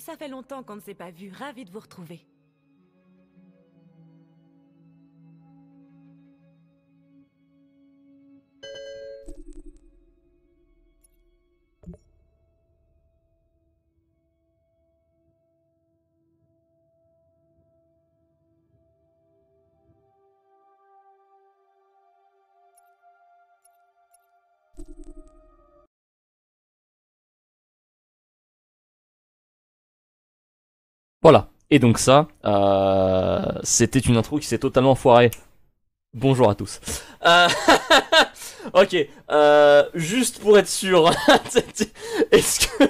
Ça fait longtemps qu'on ne s'est pas vu, ravi de vous retrouver. Voilà. Et donc ça, c'était une intro qui s'est totalement foirée. Bonjour à tous. Ok, juste pour être sûr, est-ce que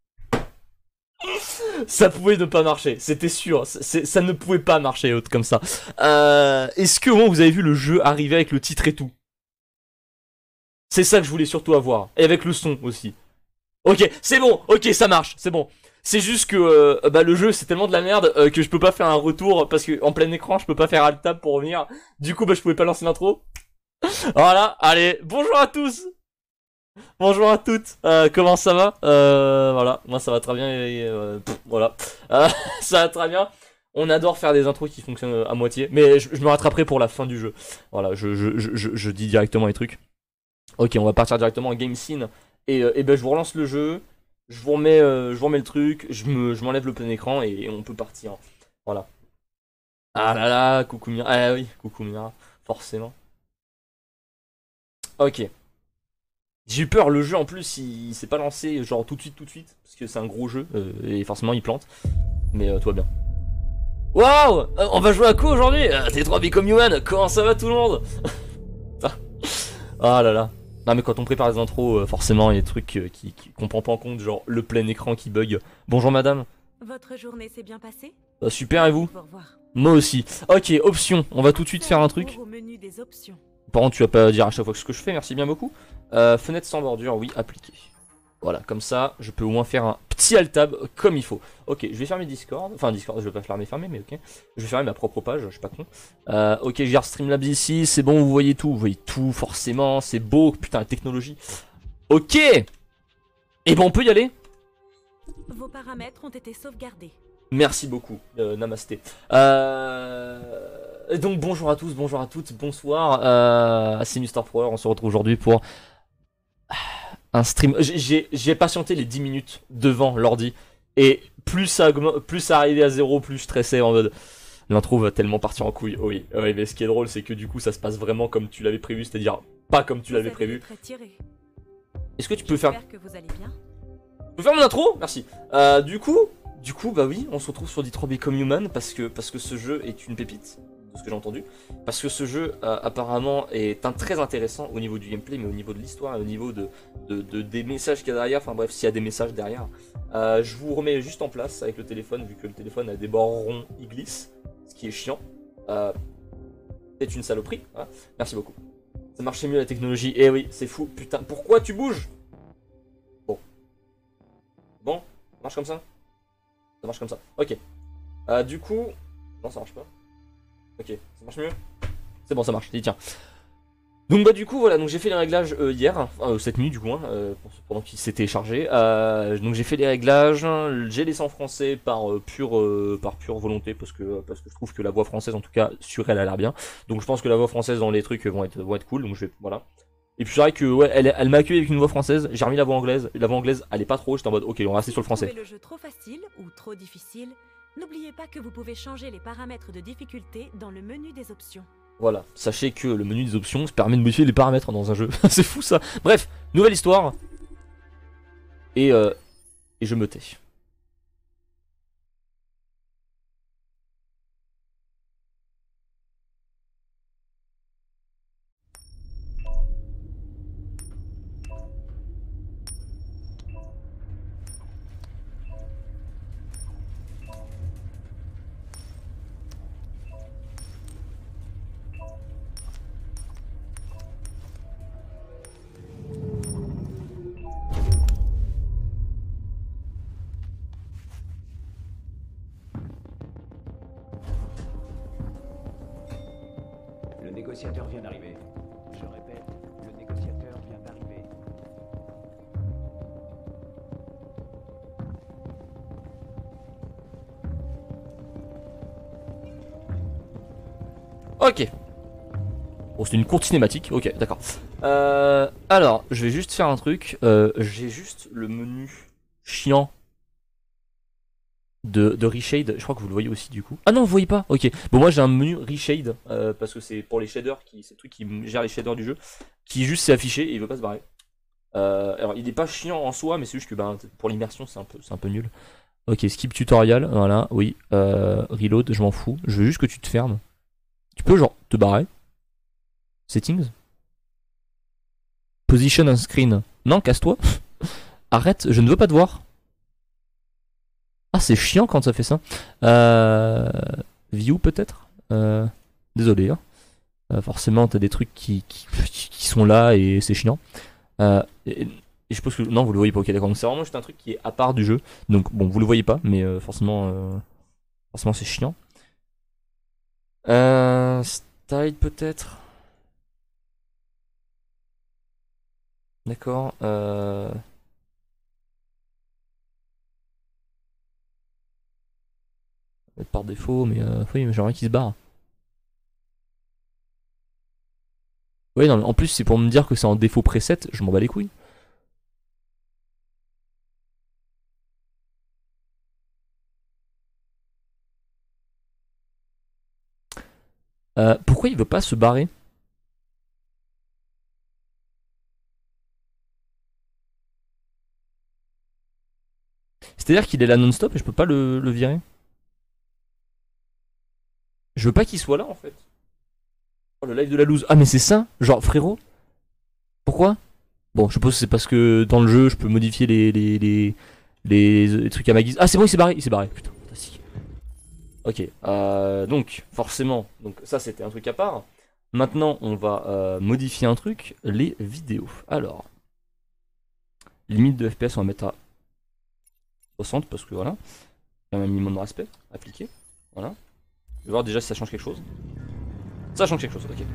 ça pouvait ne pas marcher? C'était sûr, ça ne pouvait pas marcher autre comme ça. Est-ce que au moins vous avez vu le jeu arriver avec le titre et tout? C'est ça que je voulais surtout avoir, et avec le son aussi. Ok, c'est bon, ok, ça marche, c'est bon. C'est juste que bah, le jeu c'est tellement de la merde que je peux pas faire un retour parce que en plein écran je peux pas faire alt tab pour revenir. Du coup bah je pouvais pas lancer l'intro. Voilà, allez, bonjour à tous, bonjour à toutes. Comment ça va? Voilà, moi ça va très bien. Voilà, ça va très bien. On adore faire des intros qui fonctionnent à moitié, mais je me rattraperai pour la fin du jeu. Voilà, je dis directement les trucs. Ok, on va partir directement en game scene et ben je vous relance le jeu. Je vous remets le truc, je m'enlève le plein écran et on peut partir. Voilà. Ah là là, coucou Mira. Ah oui, coucou Mira, forcément. Ok. J'ai eu peur, le jeu en plus il s'est pas lancé genre tout de suite, parce que c'est un gros jeu et forcément il plante. Mais tout va bien. Waouh, on va jouer à quoi aujourd'hui? T3 Become Human, comment ça va tout le monde? Ah là là. Non mais quand on prépare les intros, forcément il y a des trucs qu'on prend pas en compte, genre le plein écran qui bug. Bonjour madame. Votre journée s'est bien passée? Super et vous? Au revoir. Moi aussi. Ok, option. On va tout de suite faire un truc. Au menu des options. Par contre, tu vas pas dire à chaque fois ce que je fais, merci bien beaucoup. Fenêtre sans bordure, oui, appliqué. Voilà, comme ça, je peux au moins faire un petit alt tab comme il faut. Ok, je vais fermer Discord. Enfin, Discord, je vais pas fermer, mais ok. Je vais fermer ma propre page, je suis pas con. Ok, je gère Streamlabs ici, c'est bon, vous voyez tout, forcément, c'est beau, putain, la technologie. Ok. Et ben, on peut y aller. Vos paramètres ont été sauvegardés. Merci beaucoup, namasté. Donc bonjour à tous, bonjour à toutes, bonsoir. C'est Mr. Power, on se retrouve aujourd'hui pour un stream. J'ai patienté les 10 minutes devant l'ordi. Et plus ça arrivait à zéro, plus je stressais en mode... L'intro va tellement partir en couille. Oui, oui, mais ce qui est drôle, c'est que du coup ça se passe vraiment comme tu l'avais prévu, c'est-à-dire pas comme tu l'avais prévu. Est-ce que tu peux faire... Que vous allez bien. Je peux faire mon intro? Merci. Du coup, bah oui, on se retrouve sur Detroit Become Human parce que ce jeu est une pépite, de ce que j'ai entendu. Parce que ce jeu, apparemment, est très intéressant au niveau du gameplay, mais au niveau de l'histoire et au niveau des messages qu'il y a derrière. Enfin bref, s'il y a des messages derrière. Je vous remets juste en place avec le téléphone, vu que le téléphone a des bords ronds, il glisse, ce qui est chiant. C'est une saloperie. Voilà. Merci beaucoup. Ça marchait mieux la technologie. Eh oui, c'est fou. Putain, pourquoi tu bouges? Bon, ça marche comme ça? Ça marche comme ça. Ok. Du coup... Non, ça marche pas. Ok, ça marche mieux? C'est bon, ça marche. Tiens. Donc bah du coup voilà, donc j'ai fait les réglages hier, cette nuit du coup, pendant qu'il s'est téléchargé. Donc j'ai fait les réglages, j'ai laissé en français par pure volonté parce que je trouve que la voix française en tout cas sur elle a l'air bien. Donc je pense que la voix française dans les trucs vont être cool, donc je vais voilà. Et puis c'est vrai que ouais, elle m'a accueilli avec une voix française, j'ai remis la voix anglaise, et la voix anglaise elle est pas trop, j'étais en mode ok on va rester sur le français. Si vous trouvez le jeu trop facile ou trop difficile, n'oubliez pas que vous pouvez changer les paramètres de difficulté dans le menu des options. Voilà, sachez que le menu des options permet de modifier les paramètres dans un jeu, c'est fou ça. Bref, nouvelle histoire. Et je me tais. Le négociateur vient d'arriver. Je répète, le négociateur vient d'arriver. Ok. Bon, c'était une courte cinématique, ok, d'accord. Alors, je vais juste faire un truc. J'ai juste le menu chiant de Reshade. Je crois que vous le voyez aussi du coup. Ah non, vous voyez pas. Ok. Bon, moi j'ai un menu Reshade parce que c'est pour les shaders, c'est le truc qui gère les shaders du jeu, qui juste s'est affiché et il veut pas se barrer. Alors, il est pas chiant en soi, mais c'est juste que pour l'immersion, c'est un peu nul. Ok, skip tutorial, voilà, oui. Reload, je m'en fous. Je veux juste que tu te fermes. Tu peux genre te barrer. Settings. Position on screen. Non, casse-toi. Arrête, je ne veux pas te voir. Ah, c'est chiant quand ça fait ça. View peut-être. Désolé. Hein. Forcément, t'as des trucs qui sont là et c'est chiant. Et je pense que non, vous le voyez pas. Ok, d'accord. Donc c'est vraiment juste un truc qui est à part du jeu. Donc bon, vous le voyez pas, mais forcément c'est chiant. Style peut-être. D'accord. Par défaut, mais oui, mais j'aimerais qu'il se barre. Oui, non, mais en plus, c'est pour me dire que c'est en défaut preset, je m'en bats les couilles. Pourquoi il veut pas se barrer? C'est-à-dire qu'il est là non-stop et je peux pas le virer? Je veux pas qu'il soit là en fait. Oh, le live de la loose. Ah, mais c'est ça? Genre, frérot? Pourquoi? Bon, je suppose que c'est parce que dans le jeu, je peux modifier les trucs à ma guise. Ah, c'est bon, il s'est barré. Putain, fantastique. Ok, donc, forcément, donc ça c'était un truc à part. Maintenant, on va modifier un truc, les vidéos. Alors, limite de FPS, on va mettre à 60 parce que voilà, il y a un minimum de respect appliqué. Voilà. Je vais voir déjà si ça change quelque chose. Ça change quelque chose, ok.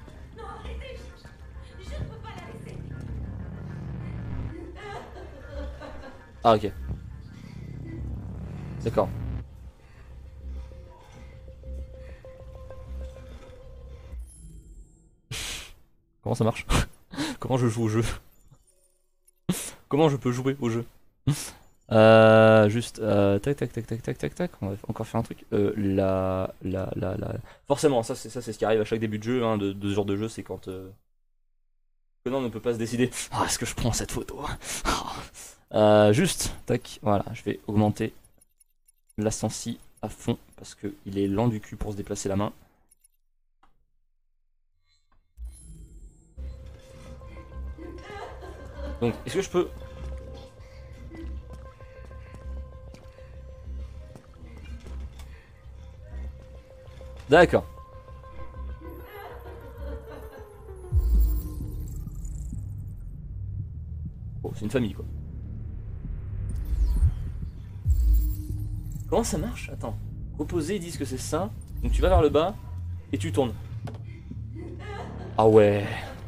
Ah, ok. D'accord. Comment ça marche? Comment je joue au jeu? Comment je peux jouer au jeu? Juste, tac tac tac tac tac tac tac, on va encore faire un truc. Forcément, ça c'est ce qui arrive à chaque début de jeu, hein, de ce genre de jeu, c'est quand Conan ne peut pas se décider. Ah, est-ce que je prends cette photo? Juste, tac, voilà, je vais augmenter la sensi à fond parce que il est lent du cul pour se déplacer la main. Donc, est-ce que je peux... D'accord. Bon, c'est une famille quoi. Comment ça marche? Attends. Reposer, ils disent que c'est ça. Donc tu vas vers le bas et tu tournes. Ah ouais.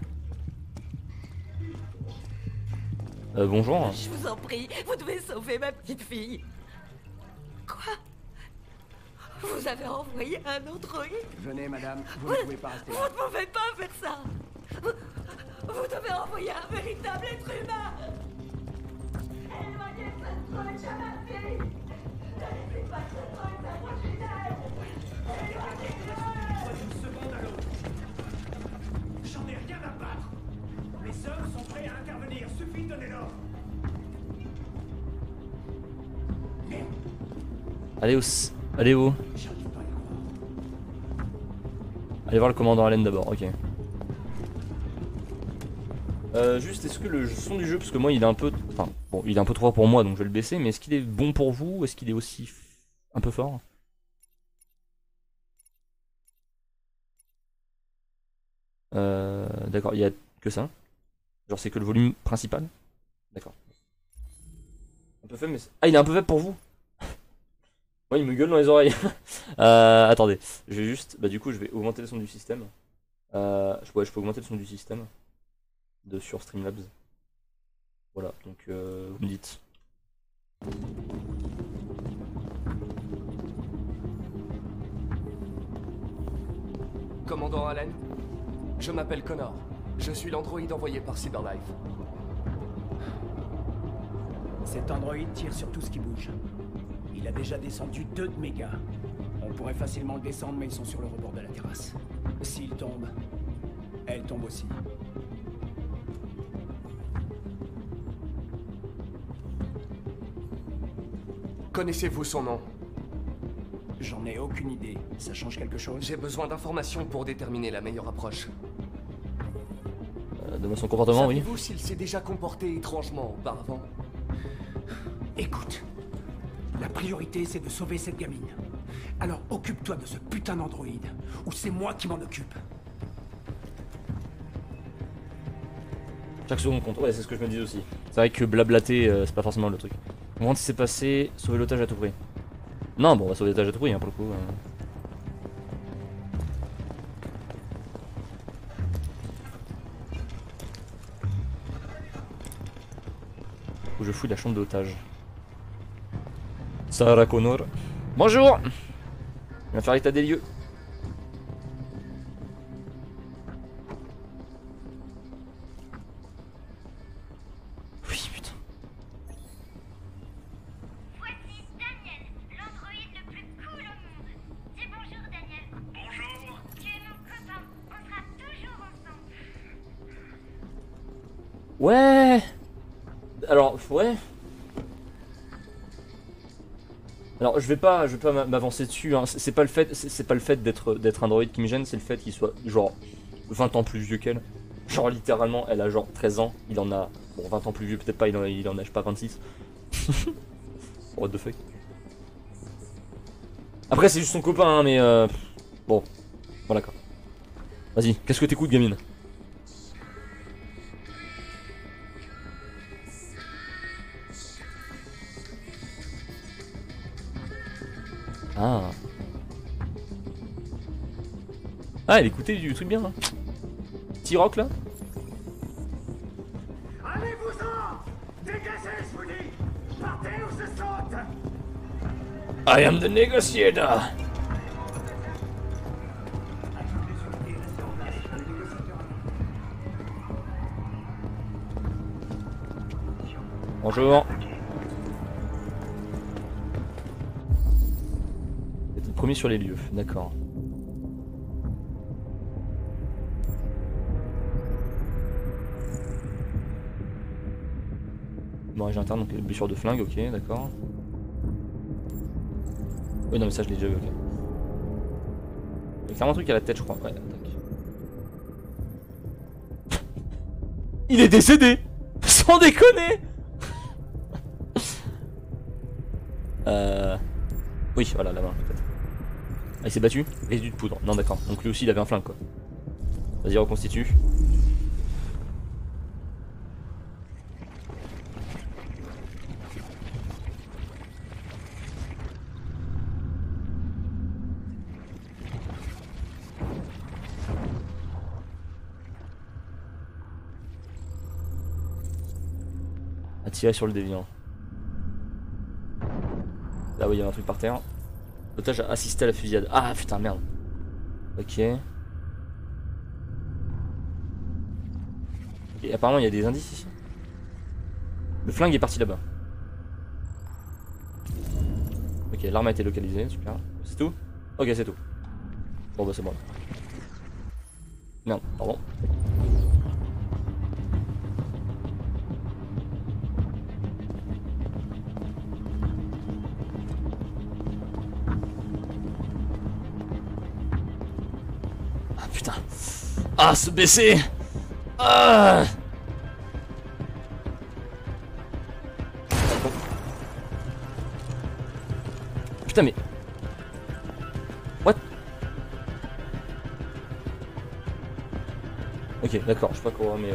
Bonjour. Je vous en prie, vous devez sauver ma petite fille. Quoi? Vous avez envoyé un androïde? Venez, madame, vous ne pouvez pas rester Vous là. ne pouvez pas faire ça. Vous devez envoyer un véritable être humain. Éloignez cette drogue à ma fille. Ne laissez pas cette drogue s'approcher d'elle. Éloignez-le. D'une seconde à l'autre. J'en ai rien à battre. Les hommes sont prêts à intervenir, suffit de donner l'ordre. Allez où? Allez voir le commandant Allen d'abord, ok. Juste, est-ce que le son du jeu, parce que moi il est un peu... Enfin, bon, il est un peu trop fort pour moi, donc je vais le baisser, mais est-ce qu'il est bon pour vous ou est-ce qu'il est aussi un peu fort? D'accord, il y a que ça. Genre c'est que le volume principal. D'accord. Un peu faible, mais... Ah, il est un peu faible pour vous? Ouais, il me gueule dans les oreilles. Attendez, je vais juste... Bah du coup, je vais augmenter le son du système. Ouais, je peux augmenter le son du système. Sur Streamlabs. Voilà, donc vous me dites. commandant Allen. Je m'appelle Connor. Je suis l'androïde envoyé par Cyberlife. Cet androïde tire sur tout ce qui bouge. Il a déjà descendu 2 de mes gars. On pourrait facilement le descendre, mais ils sont sur le rebord de la terrasse. S'il tombe, elle tombe aussi. Connaissez-vous son nom? J'en ai aucune idée. Ça change quelque chose? J'ai besoin d'informations pour déterminer la meilleure approche. De son comportement, oui. Savez-vous s'il s'est déjà comporté étrangement auparavant? Écoute, la priorité c'est de sauver cette gamine. Alors occupe-toi de ce putain d'androïde, ou c'est moi qui m'en occupe. Chaque seconde compte. Ouais, c'est ce que je me dis aussi. C'est vrai que blablater, c'est pas forcément le truc. On voit ce qui s'est passé, sauver l'otage à tout prix. Non, bon, on va sauver l'otage à tout prix, hein, pour le coup. Où je fouille la chambre d'otage. Sarah Connor. Bonjour! On va faire l'état des lieux. Oui, putain. Voici Daniel, l'androïde le plus cool au monde. Dis bonjour, Daniel. Bonjour. Tu es mon copain. On sera toujours ensemble. Ouais! Alors, ouais. Alors, je vais pas m'avancer dessus, hein. C'est pas le fait d'être un droïde qui me gêne, c'est le fait qu'il soit genre 20 ans plus vieux qu'elle. Genre littéralement, elle a genre 13 ans, il en a, bon 20 ans plus vieux peut-être pas, il en a je sais pas 26. What the fuck. Après c'est juste son copain, hein, mais bon, voilà quoi. Vas-y, qu'est-ce que t'écoutes, gamine? Ah. Ah, elle écoutait du truc bien, hein. Petit rock là. Allez-vous-en! Dégagez, je vous dis! Partez ou je saute! I am the negotiator. Bonjour. C'était le premier sur les lieux, d'accord. Bon, j'ai interne, donc blessure de flingue, ok, d'accord. Oui, non, mais ça je l'ai déjà vu, ok. Il y a clairement un truc à la tête, je crois. Ouais, tac. Il est décédé! Sans déconner! Oui, voilà, là-bas, peut-être. Ah, il s'est battu? Résidu de poudre. Non, d'accord. Donc lui aussi, il avait un flingue, quoi. Vas-y, reconstitue. Tirer sur le déviant. Là où il y a un truc par terre. L'otage a assisté à la fusillade. Ah putain, merde. Ok. Et apparemment il y a des indices ici. Le flingue est parti là-bas. Ok, l'arme a été localisée, super. C'est tout? Ok, c'est tout. Bon bah c'est bon. Merde, pardon. Putain. Ah, se baisser. Ah. Putain, mais... What? Ok, d'accord, je sais pas quoi, mais ok.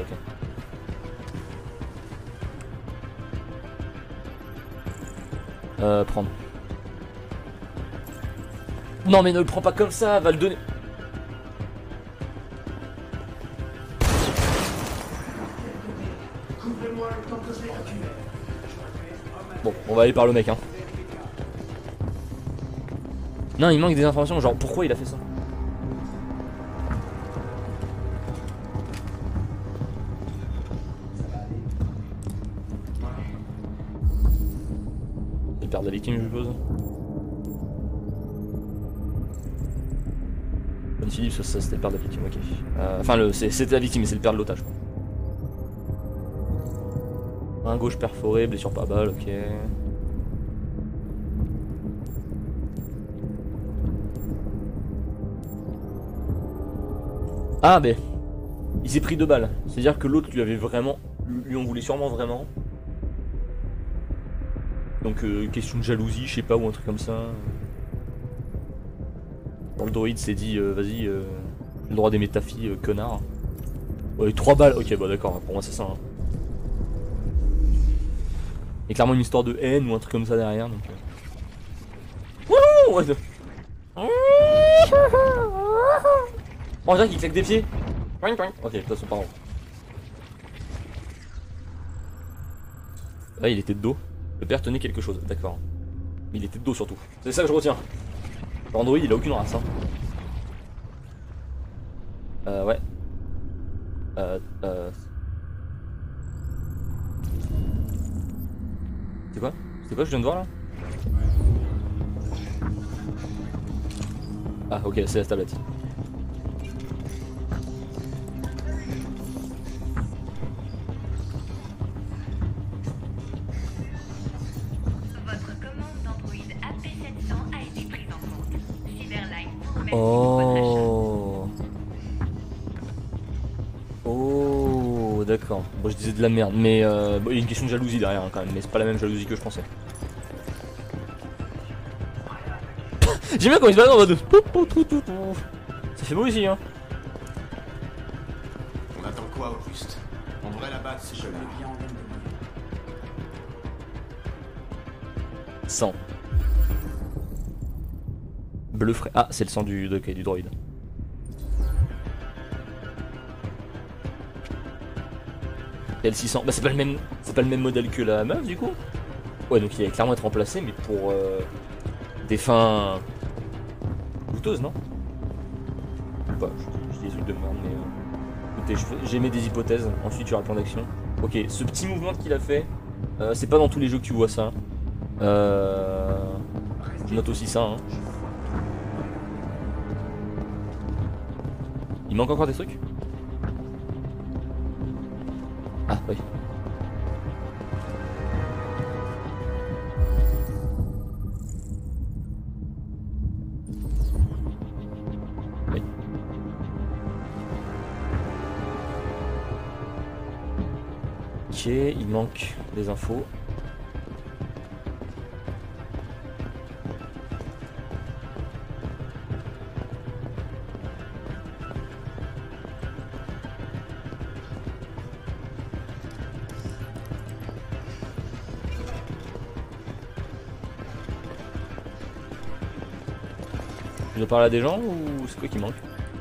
Prendre. Non, mais ne le prends pas comme ça, va le donner. Bon, on va aller par le mec, hein. Non, il manque des informations, genre pourquoi il a fait ça. père de la victime, je suppose. John Phillips, ça c'était le père de la victime, ok. Enfin, c'était la victime, mais c'est le père de l'otage. Un gauche perforé, blessure par balle, ok. Ah, mais il s'est pris 2 balles. C'est-à-dire que l'autre lui avait vraiment. Lui en voulait sûrement vraiment. Donc, question de jalousie, je sais pas, ou un truc comme ça. Bon, le droïde s'est dit, vas-y, j'ai le droit d'aimer ta fille, connard. Ouais, 3 balles, ok, bah d'accord, pour moi c'est ça. Hein. Il y a clairement une histoire de haine ou un truc comme ça derrière, donc. Wouhou ouais, oh, Jacques il claque des pieds. Ok, de toute façon, pardon. Là, il était de dos. Le père tenait quelque chose, d'accord. Mais il était de dos surtout. C'est ça que je retiens. Android, il a aucune race. Hein. Ouais. C'est quoi? C'est quoi que je viens de voir là? Ah, ok, c'est la tablette. Oh. Oh, d'accord. Bon, je disais de la merde, mais bon, il y a une question de jalousie derrière hein, quand même, mais c'est pas la même jalousie que je pensais. J'aime bien quand il se balade en mode. Ça fait beau ici, hein. On attend quoi au juste? On devrait la battre si je l'ai bien. 100. Bleu frais. Ah, c'est le sang du droïde. L600. Bah c'est pas le même modèle que la meuf du coup. Ouais donc il va clairement être remplacé mais pour des fins douteuses non? Bah, je dis des trucs de merde mais écoutez j'émets des hypothèses. Ensuite il y aura le plan d'action. Ok ce petit mouvement qu'il a fait c'est pas dans tous les jeux que tu vois ça. Je note aussi ça hein. Il manque encore des trucs? Ah oui. Oui. Ok, il manque des infos. Tu dois parler à des gens ou c'est quoi qui manque?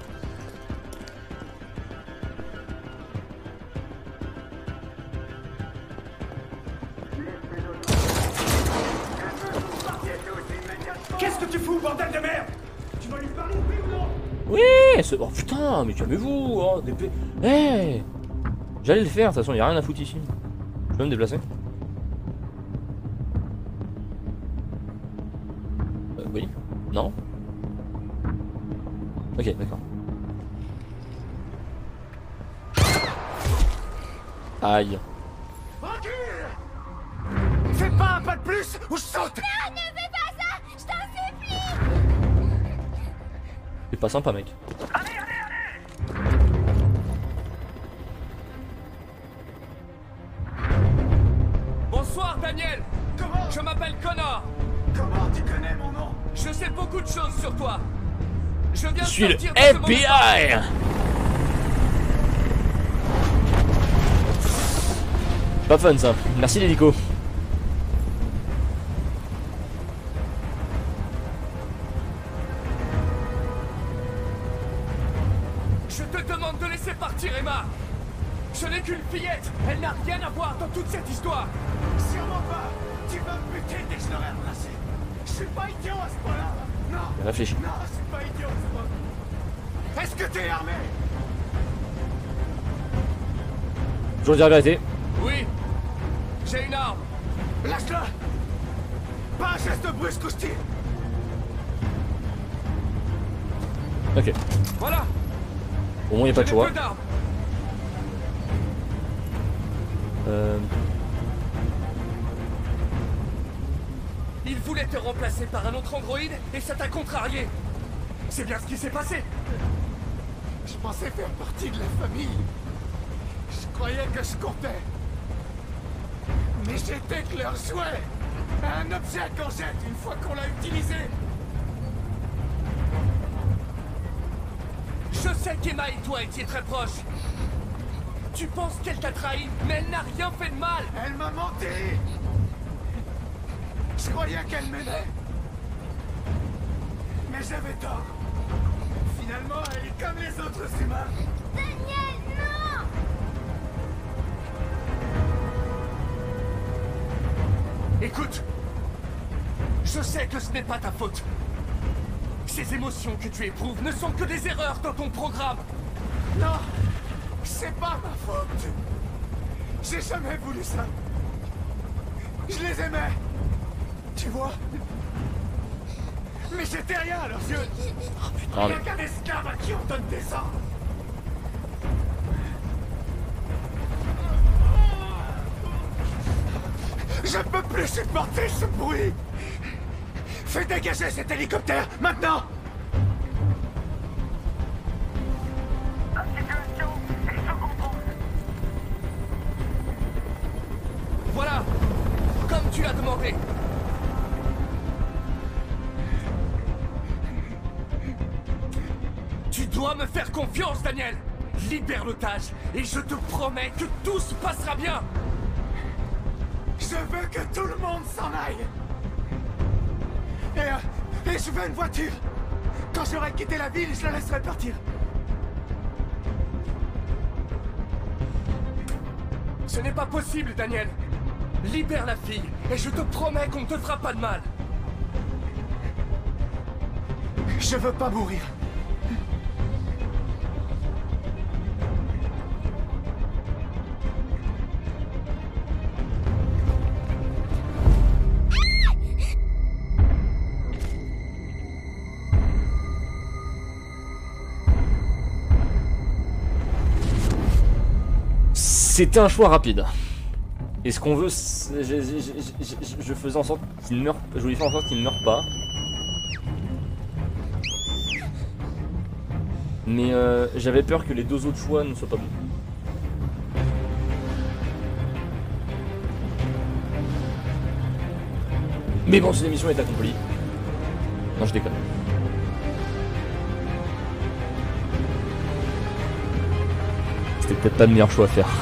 Qu'est-ce que tu fous, bordel de merde? Tu vas lui parler, oui ou non? Oui, oh putain, mais calmez-vous, oh, hey j'allais le faire, de toute façon, il n'y a rien à foutre ici. Je peux me déplacer? Oui? Non? Ok, d'accord. Aïe. Fais pas un pas de plus ou je saute! Non, ne fais pas ça! Je t'en supplie! C'est pas sympa, mec. Bonsoir, Daniel. Comment? Je m'appelle Connor. Comment tu connais mon nom? Je sais beaucoup de choses sur toi. Je viens Je de suis le sortir de ce monde- FBI! Pas fun ça. Merci l'hélico. Je te demande de laisser partir Emma. Je n'ai qu'une fillette. Elle n'a rien à voir dans toute cette histoire. Sûrement pas! Tu vas me buter dès que je l'aurai embrassé! Je suis pas idiot à ce point-là! Non! Réfléchis. Non, je suis pas idiot à ce point! Est-ce que t'es armé? Toujours dire la vérité. Oui. J'ai une arme. Lâche-la! Pas un geste brusque ou je tire. Ok. Voilà. Au moins, y a pas de choix. Peu d'armes. Il voulait te remplacer par un autre androïde et ça t'a contrarié. C'est bien ce qui s'est passé. Je pensais faire partie de la famille. Je croyais que je comptais. Mais j'étais que leur jouet. Un objet qu'on jette une fois qu'on l'a utilisé. Je sais qu'Emma et toi étiez très proches. Tu penses qu'elle t'a trahi, mais elle n'a rien fait de mal. Elle m'a menti. Je croyais qu'elle m'aimait. Mais j'avais tort. Finalement, elle est comme les autres humains. Daniel, non! Écoute, je sais que ce n'est pas ta faute. Ces émotions que tu éprouves ne sont que des erreurs dans ton programme. Non, c'est pas ma faute. J'ai jamais voulu ça. Je les aimais. Tu vois? Mais j'étais rien à leurs yeux. Rien qu'un esclave à qui on donne des ordres. Je peux plus supporter ce bruit. Fais dégager cet hélicoptère, maintenant! Voilà! Comme tu l'as demandé! Tu dois me faire confiance, Daniel! Libère l'otage, et je te promets que tout se passera bien! Je veux que tout le monde s'en aille! Et je veux une voiture. Quand j'aurai quitté la ville, je la laisserai partir. Ce n'est pas possible, Daniel. Libère la fille, et je te promets qu'on ne te fera pas de mal. Je veux pas mourir. C'était un choix rapide. Et ce qu'on veut, je faisais en sorte qu'il meure. Je voulais faire en sorte qu'il ne meure pas. Mais j'avais peur que les deux autres choix ne soient pas bons. Mais bon, cette émission est accomplie. Non, je déconne. C'était peut-être pas le meilleur choix à faire.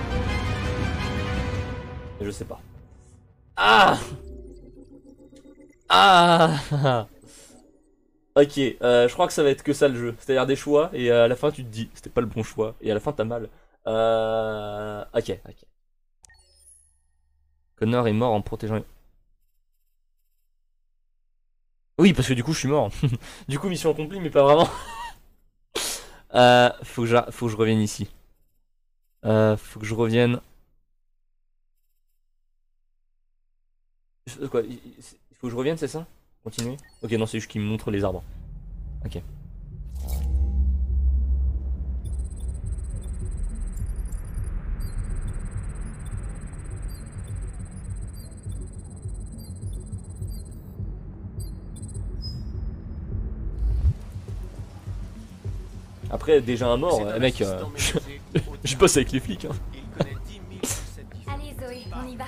Je sais pas. Ah. Ok, je crois que ça va être que ça le jeu. C'est-à-dire des choix et à la fin tu te dis c'était pas le bon choix et à la fin t'as mal. Ok. Connor est mort en protégeant... Oui, parce que du coup je suis mort. Du coup mission accomplie mais pas vraiment. Faut que je revienne ici. Faut que je revienne... Quoi, il faut que je revienne, c'est ça? Continuer? Ok, non, c'est juste qu'il me montre les arbres. Ok. Après, déjà un mort, mec, je bosse avec les flics. Hein. Allez Zoé, on y va.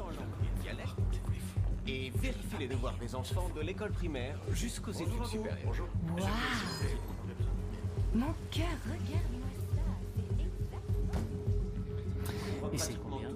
Et vérifie les devoirs des enfants de l'école primaire jusqu'aux études supérieures. Waouh! Mon cœur, regarde-moi ça. Et c'est combien?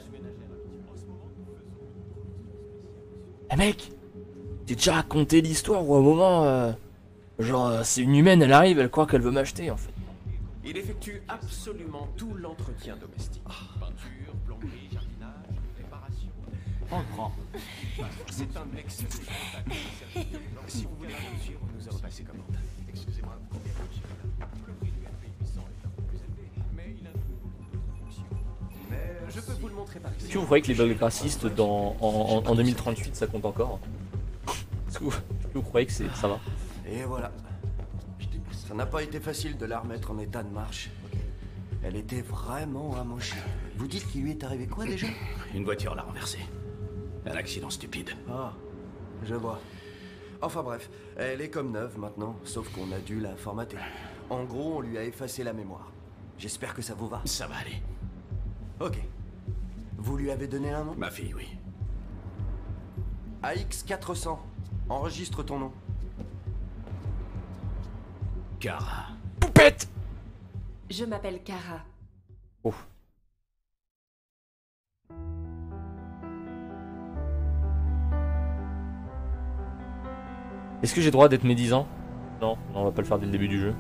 Eh mec, t'es déjà raconté l'histoire où à un moment, genre, c'est une humaine, elle arrive, elle croit qu'elle veut m'acheter en fait. Il effectue absolument tout l'entretien domestique. Peinture, plomberie, jardinage, réparation. On le prend. C'est un excellent travail. Si vous voulez réussir, nous allons passer commande. Excusez-moi, combien coûte le prix du RP 800 est un peu plus élevé, mais il inclut beaucoup d'autres fonctions. Mais Je peux vous le montrer par Est-ce exemple. que vous croyez que les bugs racistes en 2038 ça compte encore? Est-ce que vous croyez que ça va? Et voilà. Ça n'a pas été facile de la remettre en état de marche. Elle était vraiment amochée. Vous dites qu'il lui est arrivé quoi déjà? Une voiture l'a renversée. Un accident stupide. Ah, je vois. Enfin bref, elle est comme neuve maintenant, sauf qu'on a dû la formater. En gros, on lui a effacé la mémoire. J'espère que ça vous va. Ça va aller. Ok. Vous lui avez donné un nom? Ma fille, oui. AX400. Enregistre ton nom. Kara. Poupette! Je m'appelle Kara. Oh. Est-ce que j'ai droit d'être médisant? Non, non, on va pas le faire dès le début du jeu.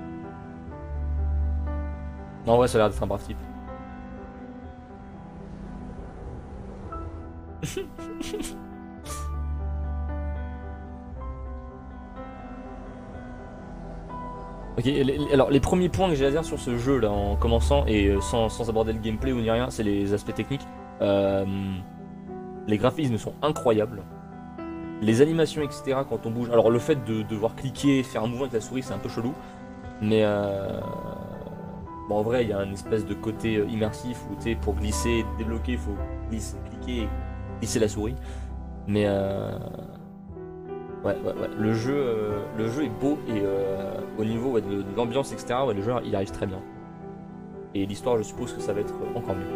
Non, ouais, ça a l'air d'être un brave type. Ok, alors les premiers points que j'ai à dire sur ce jeu là en commençant et sans aborder le gameplay ou ni rien, c'est les aspects techniques. Les graphismes sont incroyables. Les animations etc quand on bouge. Alors le fait de devoir cliquer, faire un mouvement avec la souris c'est un peu chelou. Mais bon, en vrai il y a une espèce de côté immersif où tu sais pour glisser, débloquer il faut cliquer et glisser la souris. Mais ouais, le jeu est beau et au niveau de l'ambiance etc, ouais, le jeu il arrive très bien. Et l'histoire je suppose que ça va être encore mieux.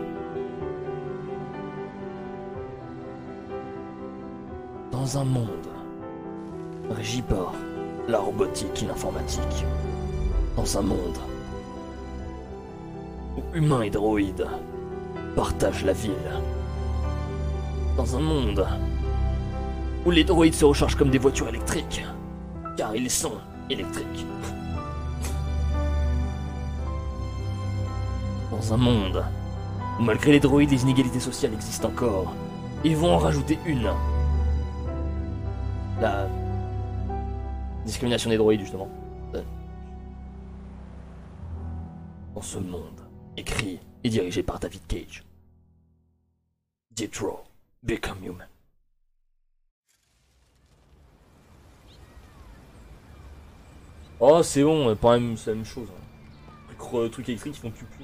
Dans un monde régi par la robotique et l'informatique. Dans un monde où humains et droïdes partagent la ville. Dans un monde où les droïdes se rechargent comme des voitures électriques, car ils sont électriques. Dans un monde où malgré les droïdes, les inégalités sociales existent encore, ils vont en rajouter une. La discrimination des droïdes, justement. Dans ce monde, écrit et dirigé par David Cage. Detroit, Become Human. Oh, c'est bon, pas même, c'est la même chose. Hein. Trucs électriques qui font pipi.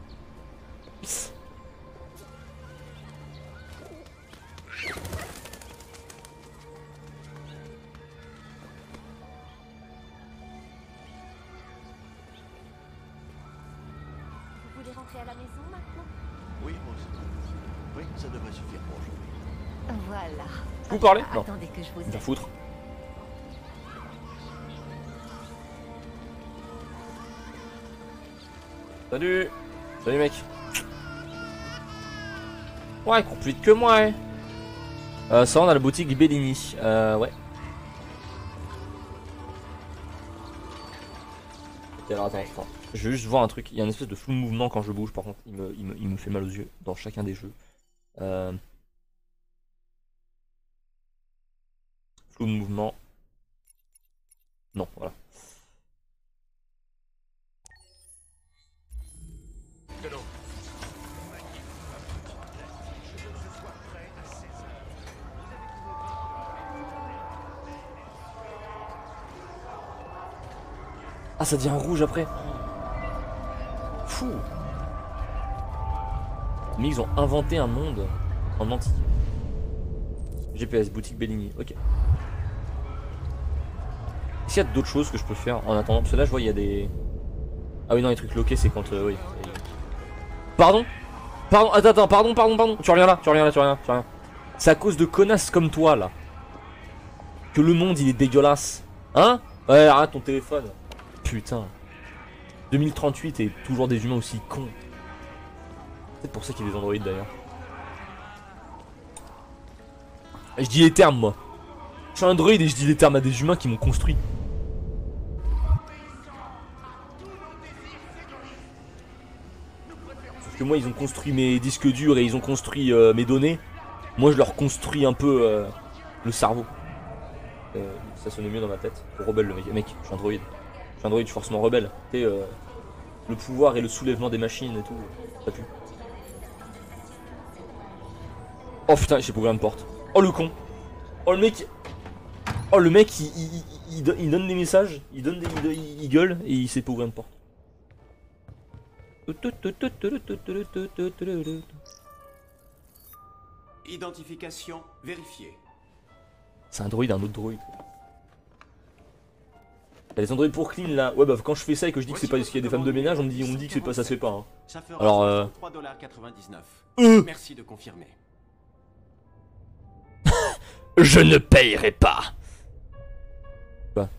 Vous voulez rentrer à la maison maintenant? Oui, moi aussi. Oui, ça devrait suffire pour aujourd'hui. Voilà. Vous parlez? Non. Attendez que je vous Va aide. foutre. Salut. Salut mec. Ouais, il court plus vite que moi, hein. Ça, on a la boutique Bellini. Ouais. Ok, alors attends. Je vais juste voir un truc. Il y a une espèce de flou de mouvement quand je bouge, par contre. Il me fait mal aux yeux dans chacun des jeux. Flou de mouvement. Non, voilà. Ah, ça devient rouge après. Fou. Mais ils ont inventé un monde en entier. GPS, boutique Bellini, ok. Est-ce qu'il y a d'autres choses que je peux faire en attendant? Parce que là je vois il y a des... Ah oui non, les trucs loqués c'est quand... oui. Pardon? Pardon, attends, pardon. Tu reviens là. C'est à cause de connasses comme toi là que le monde il est dégueulasse. Hein? Ouais, arrête ton téléphone. Putain. 2038 et toujours des humains aussi cons. C'est peut-être pour ça qu'il y a des androïdes d'ailleurs. Je dis les termes moi. Je suis un droïde et je dis les termes à des humains qui m'ont construit. Sauf que moi ils ont construit mes disques durs et ils ont construit mes données. Moi je leur construis un peu le cerveau. Ça sonnait mieux dans ma tête. Rebelle le mec, je suis un droïde. Je suis un droïde forcément rebelle. Tu sais, le pouvoir et le soulèvement des machines et tout, ça pue. Oh putain, j'ai pas ouvert une porte. Oh le con. Oh le mec. Oh le mec il donne des messages, il gueule et il sait pas ouvrir une porte. Identification vérifiée. C'est un droïde, un autre droïde. Les androïdes pour clean là. Ouais bah quand je fais ça et que je dis que c'est pas parce qu'il y a des femmes de ménage, on me dit que c'est pas, ça se fait pas. Hein. Ça fera Alors 3,99 $. Merci de confirmer. Je ne payerai pas. Quoi?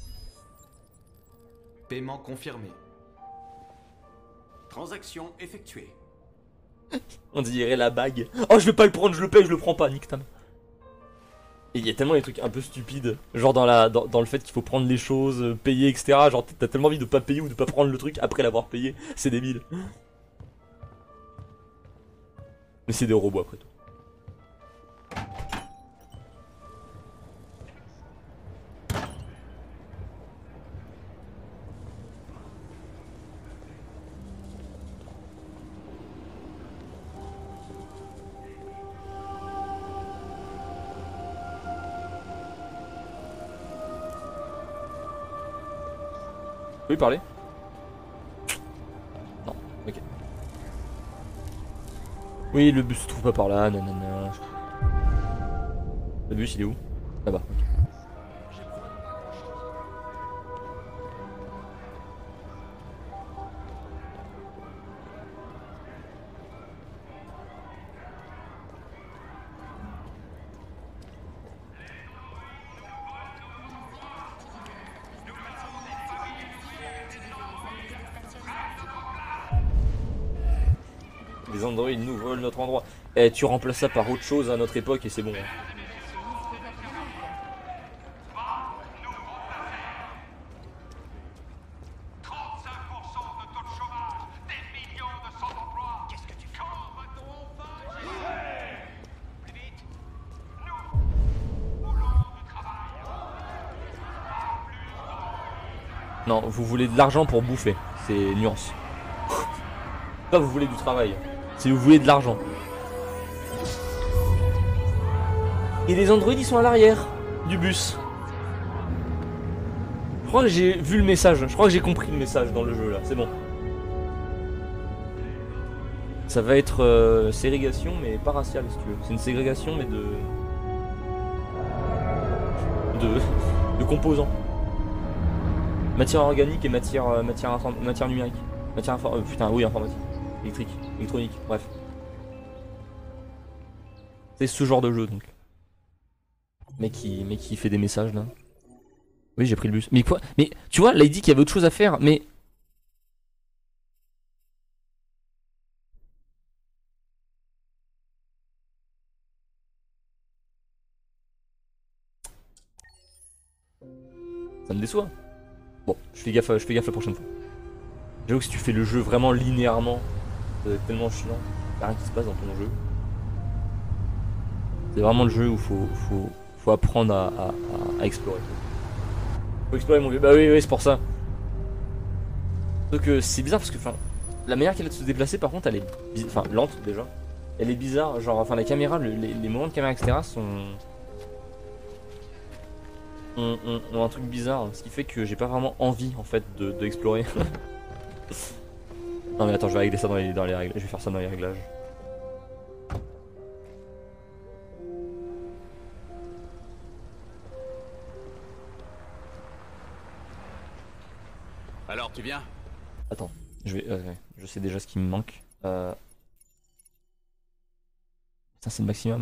Paiement confirmé. Transaction effectuée. On dirait la bague. Oh je vais pas le prendre, je le paye, je le prends pas, nique ta mère. Et il y a tellement des trucs un peu stupides, genre dans le fait qu'il faut prendre les choses, payer, etc. Genre t'as tellement envie de pas payer ou de pas prendre le truc après l'avoir payé, c'est débile. Mais c'est des robots après tout. Tu peux lui parler? Non, ok. Oui, le bus se trouve pas par là, nanana. Le bus il est où? Là-bas, ok. Les androïdes nous volent notre endroit. Eh, tu remplaces ça par autre chose à notre époque et c'est bon. Non, vous voulez de l'argent pour bouffer. C'est nuance. Pas vous voulez du travail. Si vous voulez de l'argent. Et les androïdes ils sont à l'arrière du bus. Je crois que j'ai vu le message. Je crois que j'ai compris le message dans le jeu là. C'est bon. Ça va être ségrégation mais pas raciale si tu veux. C'est une ségrégation mais de composants. Matière organique et matière numérique. Putain oui informatique. Électrique, électronique, bref. C'est ce genre de jeu donc. Mec qui fait des messages là. Oui j'ai pris le bus. Mais quoi? Mais tu vois là il dit qu'il y avait autre chose à faire mais... Ça me déçoit. Bon, je fais gaffe la prochaine fois. J'avoue que si tu fais le jeu vraiment linéairement, ça va être tellement chiant. Y'a rien qui se passe dans ton jeu. C'est vraiment le jeu où faut apprendre à explorer. Faut explorer mon vieux. Bah oui, c'est pour ça. Donc c'est bizarre parce que la manière qu'elle a de se déplacer par contre elle est lente déjà. Elle est bizarre, genre la caméra, les moments de caméra etc ont un truc bizarre, ce qui fait que j'ai pas vraiment envie en fait de explorer. Non mais attends, je vais régler ça dans les règles, je vais faire ça dans les réglages. Alors tu viens? Attends, je sais déjà ce qui me manque. Ça c'est le maximum.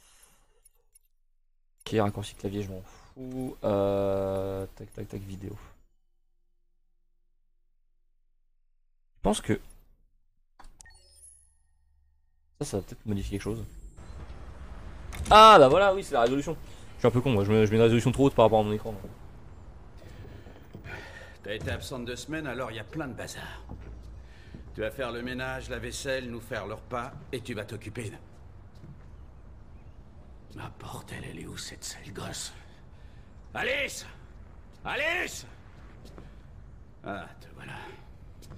Ok, raccourci clavier, je m'en fous. Tac, vidéo. Je pense que ça va peut-être modifier quelque chose. Ah bah voilà, oui c'est la résolution. Je suis un peu con moi, je mets une résolution trop haute par rapport à mon écran. T'as été absente 2 semaines, alors il y a plein de bazar. Tu vas faire le ménage, la vaisselle, nous faire le repas, et tu vas t'occuper de... Ah bordel, elle est où cette sale gosse? Alice! Alice! Ah, te voilà.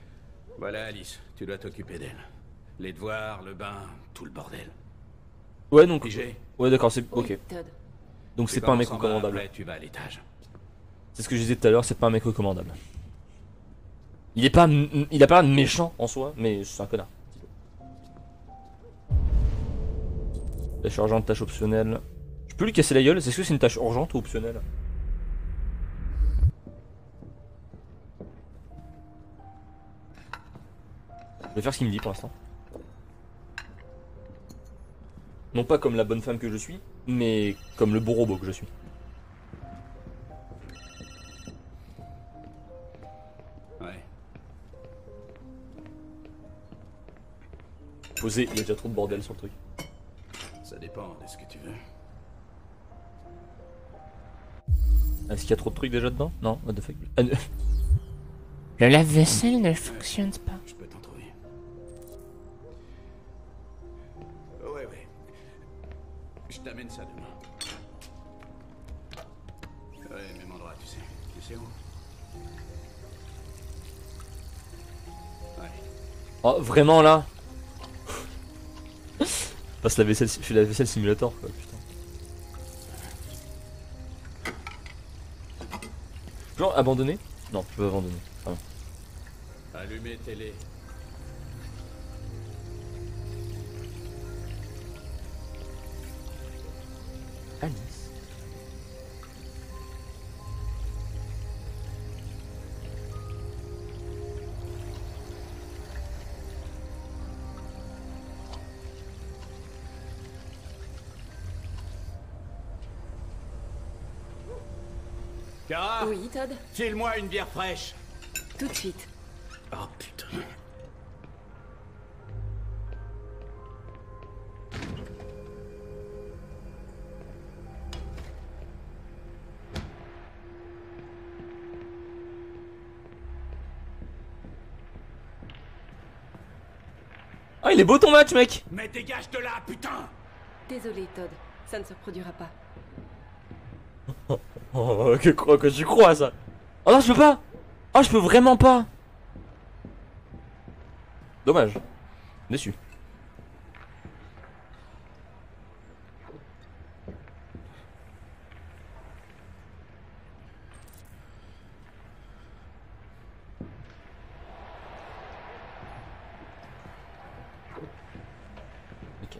Voilà Alice, tu dois t'occuper d'elle. Les devoirs, le bain, tout le bordel. Ouais, donc. Pigé. Ouais, d'accord, c'est. Ok. Todd. Donc Tu c'est pas un mec commences en bas, recommandable. après, tu vas à l'étage. C'est ce que je disais tout à l'heure, c'est pas un mec recommandable. Il est pas. Il a pas l'air de méchant en soi, mais c'est un connard. Tâche urgente, tâche optionnelle. Je peux lui casser la gueule? Est-ce que c'est une tâche urgente ou optionnelle? Je vais faire ce qu'il me dit pour l'instant. Non pas comme la bonne femme que je suis, mais comme le beau robot que je suis. Ouais. Posé, il y a déjà trop de bordel sur le truc. Ça dépend de ce que tu veux. Est-ce qu'il y a trop de trucs déjà dedans? Non, what the fuck. Le lave-vaisselle ne fonctionne pas. Je peux t'en trouver. Ouais, ouais. Je t'amène ça demain. Ouais, même endroit, tu sais. Tu sais où? Ouais. Oh, vraiment là? Passe la vaisselle, je fais la vaisselle simulator quoi, putain. Genre abandonner? Non, je peux abandonner. Ah, non. Allumez télé. Alice. Kara, Oui, Todd. file-moi une bière fraîche. Tout de suite. Oh putain. Ah, il est beau ton match, mec! Mais dégage de là, putain! Désolé, Todd. Ça ne se reproduira pas. Oh, que tu crois à ça? Oh non, je peux pas! Oh, je peux vraiment pas! Dommage. Déçu. Ok.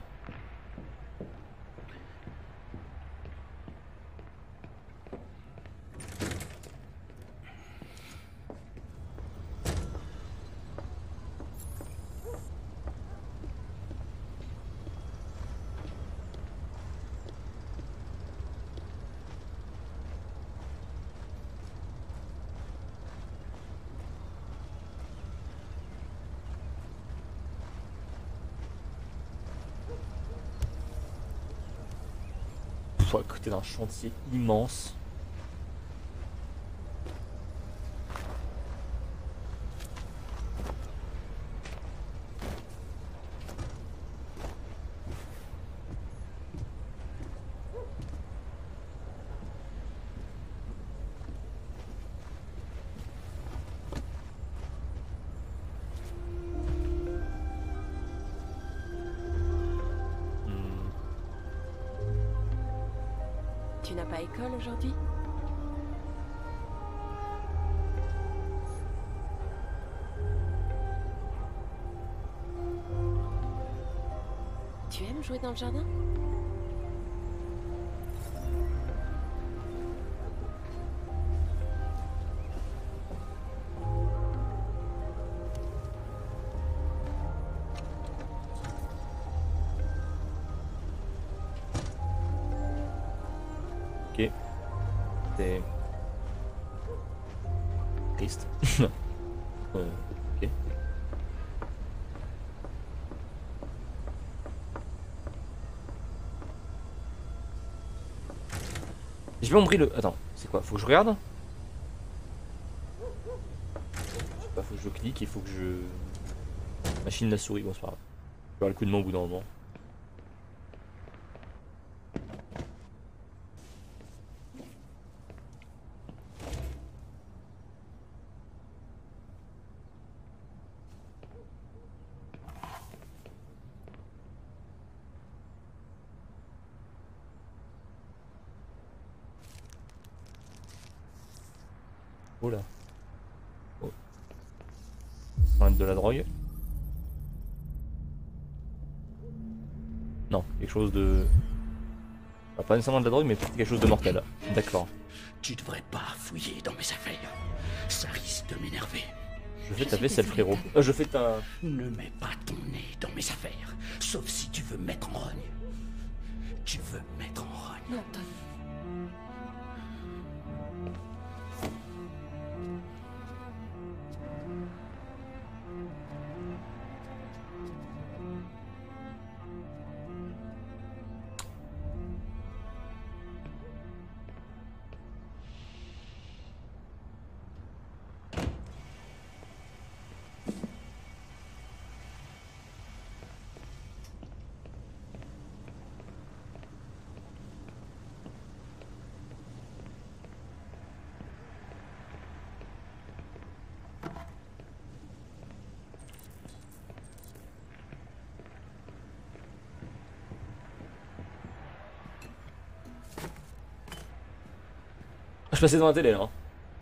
Pff, à côté d'un chantier immense. Tu n'as pas école aujourd'hui? Tu aimes jouer dans le jardin? Ok. C'est triste. Ok. Je vais ombrer le. Attends, c'est quoi? Faut que je regarde? Je sais pas, faut que je clique, il faut que je. Machine la souris, bon c'est pas grave. Je vais avoir le coup de main au bout d'un moment. Oh là. Oh. On va mettre de la drogue. Non, quelque chose de... Ah, pas nécessairement de la drogue, mais peut-être quelque chose de mortel. D'accord. Tu devrais pas fouiller dans mes affaires. Ça risque de m'énerver. Je fais ta vaisselle, frérot. Je fais ta... Ne mets pas ton nez dans mes affaires. Sauf si tu veux me mettre en rogne. Tu veux me mettre en rogne. Non, Tony. Je passais dans la télé là.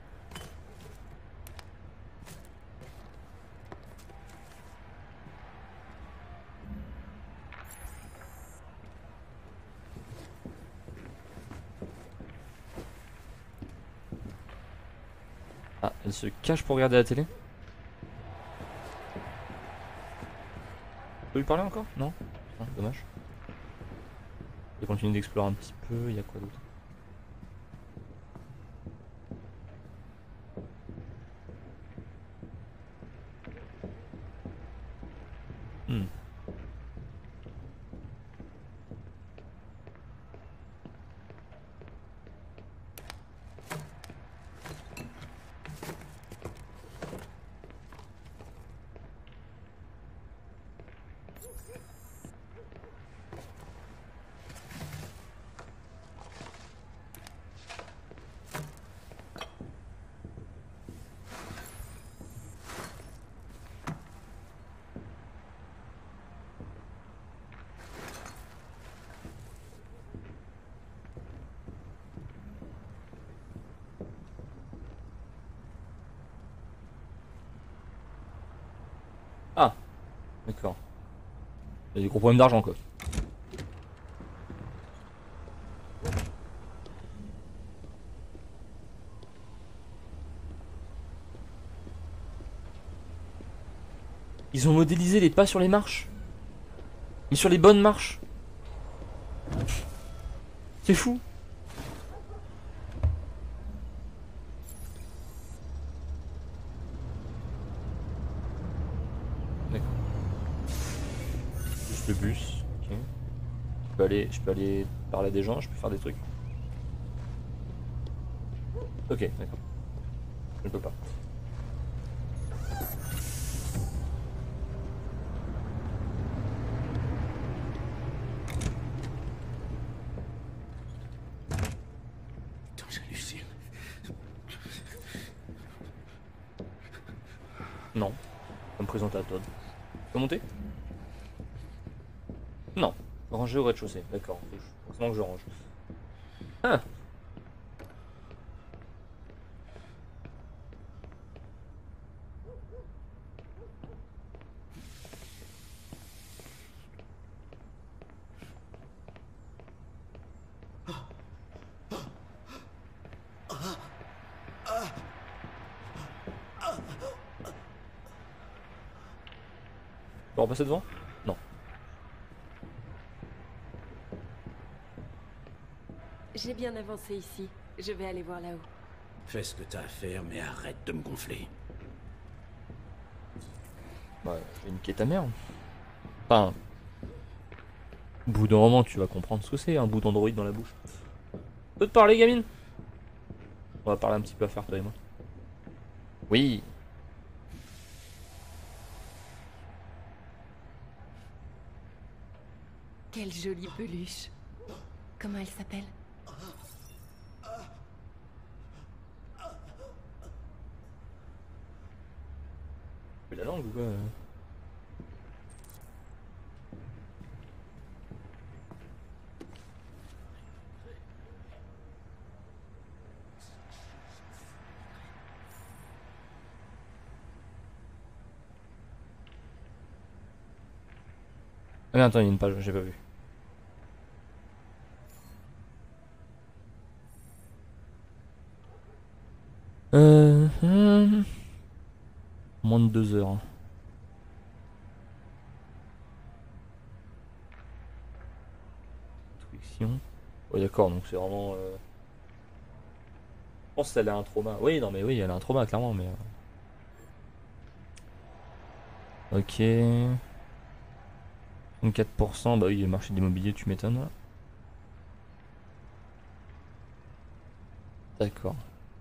Ah, elle se cache pour regarder la télé. Tu peux lui parler encore? Non? Ah, dommage. Je vais continuer d'explorer un petit peu, il y a quoi d'autre? Ah, d'accord. Il y a des gros problèmes d'argent quoi. Ils ont modélisé les pas sur les marches. Mais sur les bonnes marches. C'est fou. D'accord. Juste le bus. Ok. Je peux aller parler à des gens, je peux faire des trucs. Ok, d'accord. Je ne peux pas. J'hallucine. Non. On me présenter à Todd. Tu peux monter? Non. Ranger au rez-de-chaussée. D'accord. Forcément que je range. Ah. Tu peux repasser devant? Non. J'ai bien avancé ici. Je vais aller voir là-haut. Fais ce que t'as à faire, mais arrête de me gonfler. Bah, je vais niquer ta mère. Enfin, au bout d'un moment, tu vas comprendre ce que c'est, un bout d'android dans la bouche. Peux te parler, gamine? On va parler un petit peu à faire, toi et moi. Oui. Quelle jolie peluche. Comment elle s'appelle? La langue ou quoi? Ah mais attends, il y a une page, j'ai pas vu. Moins de 2 heures. Instruction. Ouais d'accord, donc c'est vraiment... Je pense qu'elle a un trauma. Oui, non mais oui, elle a un trauma clairement, mais... Ok. 34%, bah oui, le marché de l'immobilier, tu m'étonnes. D'accord.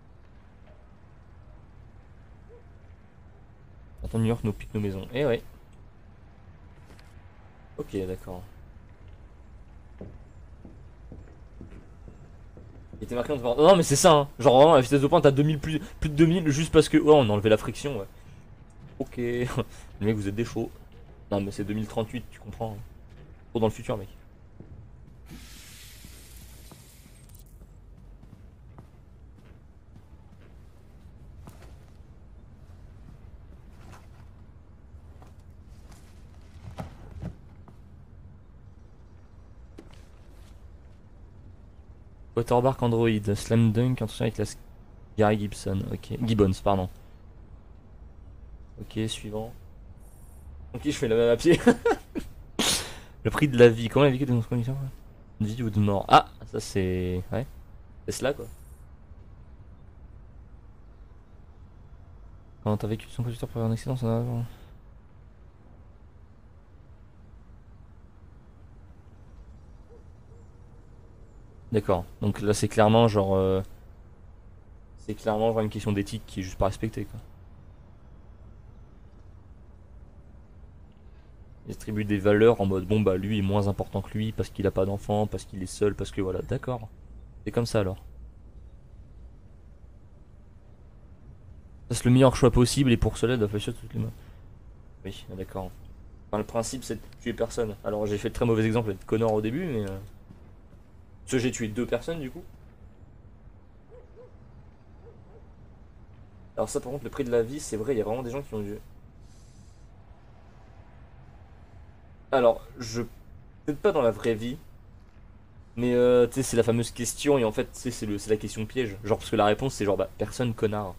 Attends, New York nous pique nos maisons. Eh ouais. Ok, d'accord. Il était marqué en devant. Non, mais c'est ça, hein. Genre vraiment, la vitesse de pointe à 2000, plus de 2000, juste parce que. Ouais, on a enlevé la friction, ouais. Ok. Les mecs, vous êtes des chauds. Non, mais c'est 2038, tu comprends. Hein. Trop dans le futur, mec. Waterbark Android, Slam Dunk, entretien avec la Gary Gibson, ok. Gibbons, pardon. Ok, suivant. Ok, je fais la même à pied. Le prix de la vie, comment la vie dans ce condition? De vie ou de mort? Ah, ça c'est... Ouais. C'est cela quoi. Quand t'as vécu son conducteur pour un accident, ça va... D'accord, donc là c'est clairement genre... C'est clairement genre une question d'éthique qui est juste pas respectée quoi. Il distribue des valeurs en mode bon bah lui est moins important que lui parce qu'il a pas d'enfant, parce qu'il est seul, parce que voilà, d'accord. C'est comme ça alors. Ça c'est le meilleur choix possible et pour cela il doit faire toutes les mains. Oui, d'accord. Enfin, le principe c'est de tuer personne. Alors j'ai fait de très mauvais exemples avec Connor au début mais... Parce que j'ai tué 2 personnes du coup. Alors ça par contre le prix de la vie c'est vrai, il y a vraiment des gens qui ont dû... Alors je... Peut-être pas dans la vraie vie. Mais tu sais c'est la fameuse question et en fait c'est la question piège. Genre parce que la réponse c'est genre bah personne connard.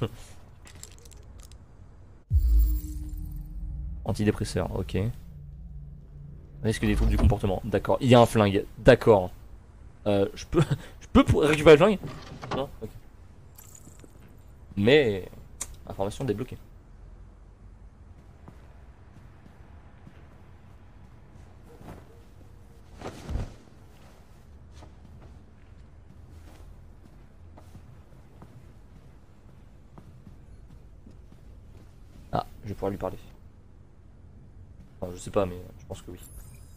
Antidépresseur, ok. Risque des troubles du comportement, d'accord. Il y a un flingue, d'accord. Je peux récupérer le flingue? Non, ok. Mais information débloquée. Ah, je vais pouvoir lui parler. Enfin, je sais pas, mais je pense que oui.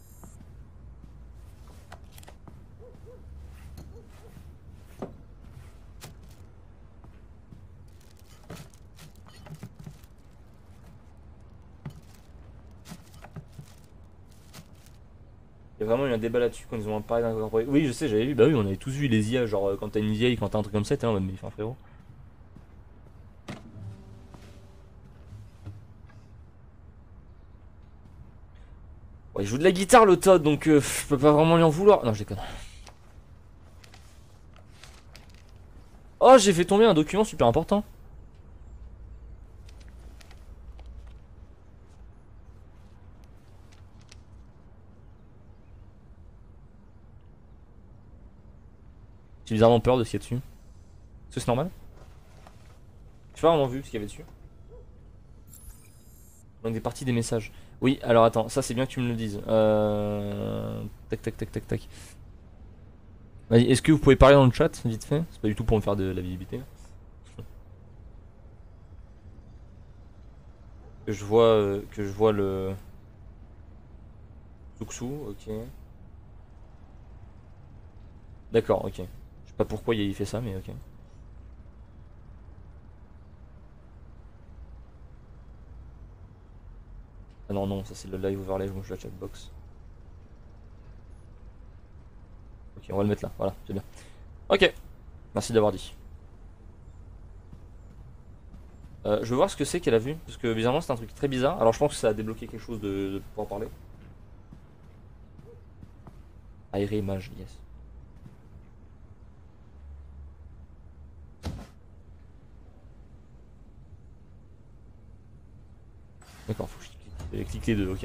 Il y a vraiment eu un débat là-dessus quand ils ont parlé d'incorporer. Oui, je sais, j'avais vu. Bah oui, on avait tous vu les IA. Genre, quand t'as une vieille, quand t'as un truc comme ça, t'es là en mode, mais enfin, frérot. Ouais, il joue de la guitare, le Todd, donc je peux pas vraiment lui en vouloir. Non, je déconne. Oh, j'ai fait tomber un document super important. J'ai bizarrement peur de ce qu'il y a dessus. Est-ce que c'est normal? J'ai pas vraiment vu ce qu'il y avait dessus. Donc des parties des messages. Oui, alors attends, ça c'est bien que tu me le dises. Tac tac tac tac tac. Vas-y, est-ce que vous pouvez parler dans le chat, vite fait? C'est pas du tout pour me faire de la visibilité. Que je vois le... Zuxu, ok. D'accord, ok. Je sais pas pourquoi il fait ça, mais ok. Ah non, non, ça c'est le live overlay, je bouge la chatbox. Ok, on va le mettre là, voilà, c'est bien. Ok, merci d'avoir dit. Je veux voir ce que c'est qu'elle a vu, parce que bizarrement c'est un truc très bizarre. Alors je pense que ça a débloqué quelque chose de pouvoir parler. Aéré mage, yes. D'accord, faut que je clique les deux, ok.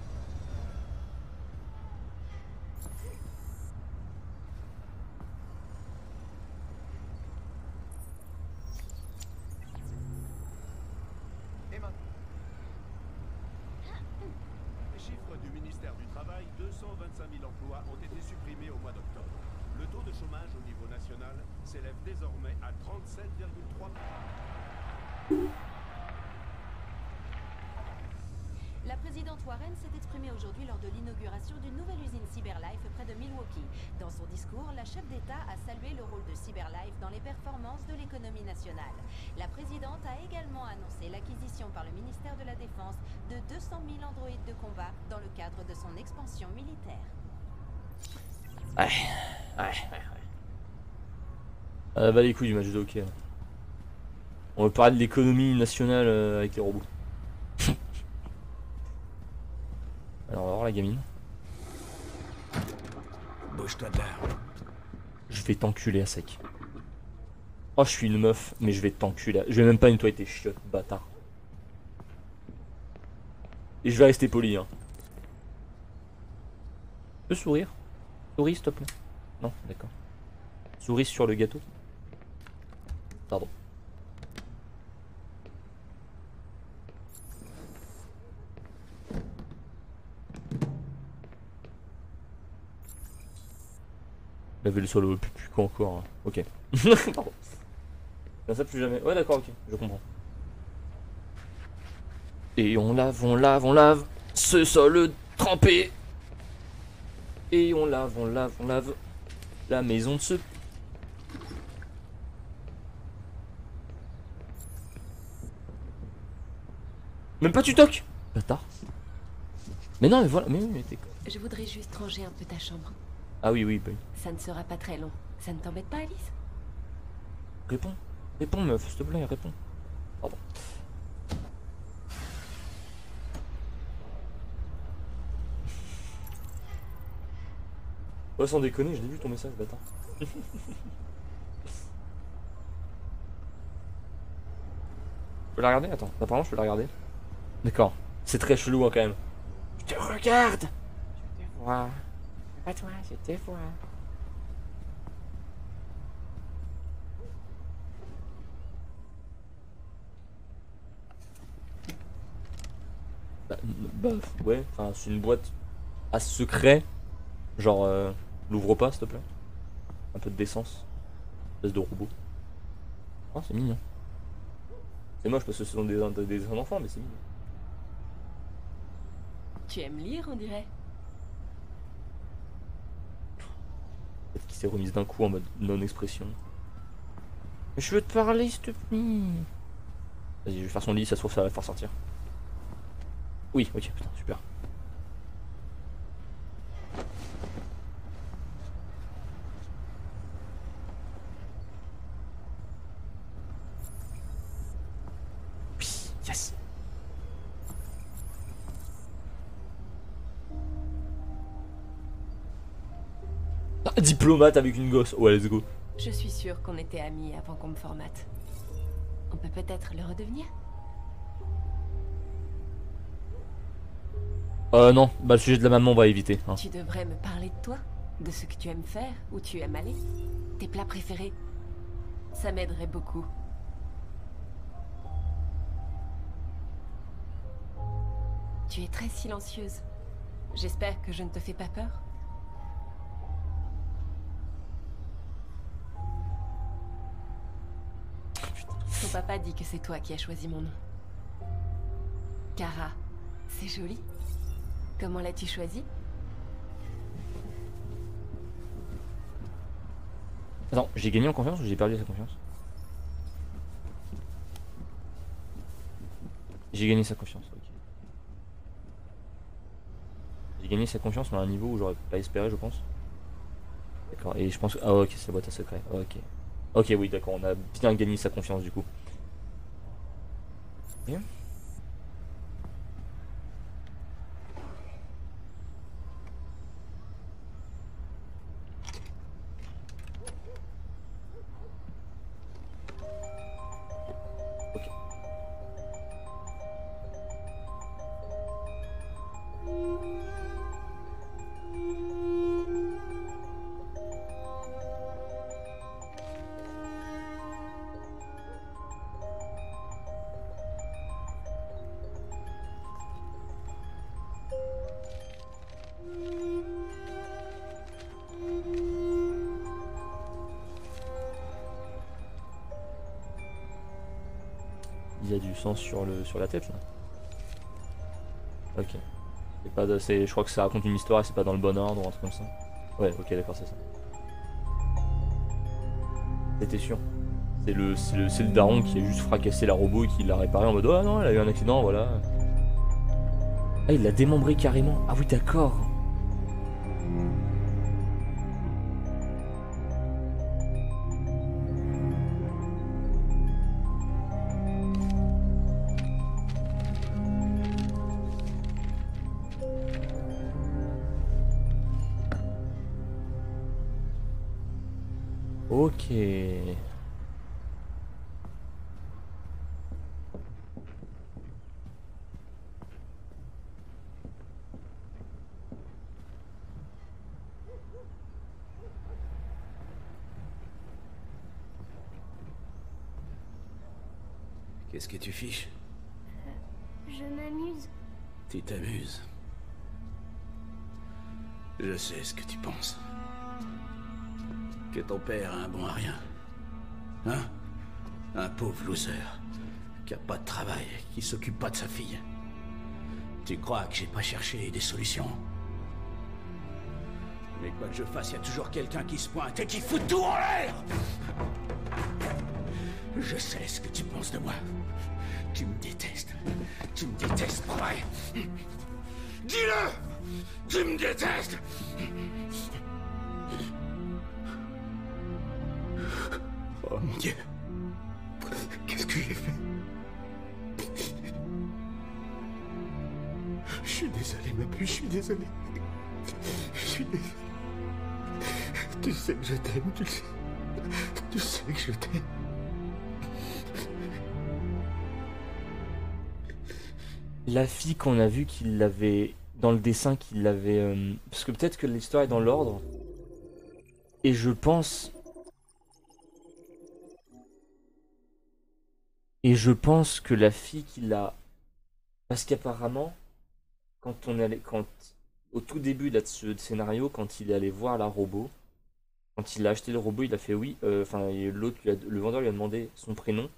Les chiffres du ministère du Travail, 225 000 emplois ont été supprimés au mois d'octobre. Le taux de chômage au niveau national s'élève désormais à 37,3%. La présidente Warren s'est exprimée aujourd'hui lors de l'inauguration d'une nouvelle usine CyberLife près de Milwaukee. Dans son discours, la chef d'État a salué le rôle de CyberLife dans les performances de l'économie nationale. La présidente a également annoncé l'acquisition par le ministère de la Défense de 200 000 androïdes de combat dans le cadre de son expansion militaire. Ouais. Bah les couilles du match de hockey. On va parler de l'économie nationale avec les robots. Alors on va voir la gamine. Bouge-toi de là. Je vais t'enculer à sec. Oh je suis une meuf, mais je vais t'enculer. Je vais même pas nettoyer tes chiottes, bâtard. Et je vais rester poli hein. Tu peux sourire? Souris s'il te plaît. Non, d'accord. Souris sur le gâteau. Pardon. Laver le sol au plus quoi encore. Hein. Ok. Pardon. Comme ça plus jamais. Ouais d'accord ok, je comprends. Et on lave ce sol trempé. Et on lave la maison de ce. Même pas tu toques. Bâtard. Mais non mais voilà, mais t'es. Je voudrais juste ranger un peu ta chambre. Ah oui, bah. Ça ne sera pas très long. Ça ne t'embête pas, Alice? Réponds. Réponds, meuf, s'il te plaît, réponds. Pardon. Ouais, sans déconner, je l'ai vu ton message, bâtard. Je peux la regarder? Attends, apparemment, je peux la regarder. D'accord. C'est très chelou, hein, quand même. Je te regarde. Je te vois. Pas toi, je te vois. Bah, ouais, enfin, c'est une boîte à secret. Genre, l'ouvre pas, s'il te plaît. Un peu de décence. Espèce de robot. Oh, c'est mignon. C'est moche parce que ce sont des enfants, mais c'est mignon. Tu aimes lire, on dirait? Peut-être qu'il s'est remise d'un coup en mode non-expression. Je veux te parler, s'il te plaît. Vas-y, je vais faire son lit, ça se trouve, ça va le faire sortir. Oui, ok, putain, super. Oui, yes. Ah, diplomate avec une gosse, ouais, let's go. Je suis sûre qu'on était amis avant qu'on me formate. On peut peut-être le redevenir? Non, bah le sujet de la maman on va éviter. Hein. Tu devrais me parler de toi, de ce que tu aimes faire, où tu aimes aller, tes plats préférés. Ça m'aiderait beaucoup. Tu es très silencieuse. J'espère que je ne te fais pas peur. Ton papa dit que c'est toi qui as choisi mon nom. Kara, c'est joli. Comment l'as-tu choisi? Attends, j'ai gagné en confiance ou j'ai perdu sa confiance? J'ai gagné sa confiance, ok. J'ai gagné sa confiance mais à un niveau où j'aurais pas espéré, je pense. D'accord, et je pense que... Ah ok, c'est la boîte à secret, ok. Ok, oui, d'accord, on a bien gagné sa confiance du coup. Bien. Il y a du sang sur la tête là. Ok. C'est pas de, je crois que ça raconte une histoire et c'est pas dans le bon ordre ou un truc comme ça. Ouais, ok, d'accord, c'est ça. C'était sûr. C'est le daron qui a juste fracassé la robot et qui l'a réparé en mode oh non, elle a eu un accident, voilà. Ah, il l'a démembré carrément. Ah oui, d'accord. Ok. Qu'est-ce que tu fiches? Je m'amuse. Tu t'amuses. Je sais ce que tu penses. Que ton père a un bon à rien. Hein? Un pauvre loser. Qui a pas de travail, qui s'occupe pas de sa fille. Tu crois que j'ai pas cherché des solutions? Mais quoi que je fasse, y a toujours quelqu'un qui se pointe et qui fout tout en l'air! Je sais ce que tu penses de moi. Tu me détestes. Tu me détestes, pas vrai? Dis-le! Tu me détestes! Oh mon Dieu. Qu'est-ce que j'ai fait? Je suis désolé, ma puce, je suis désolé. Je suis désolé. Tu sais que je t'aime, tu le sais. Tu sais que je t'aime. La fille qu'on a vue qu'il l'avait dans le dessin, qu'il l'avait parce que peut-être que l'histoire est dans l'ordre. Et je pense que la fille qui l'a, parce qu'apparemment quand au tout début là, de ce scénario, quand il est allé voir la robot, quand il a acheté le robot, il a fait oui, enfin l'autre, le vendeur lui a demandé son prénom.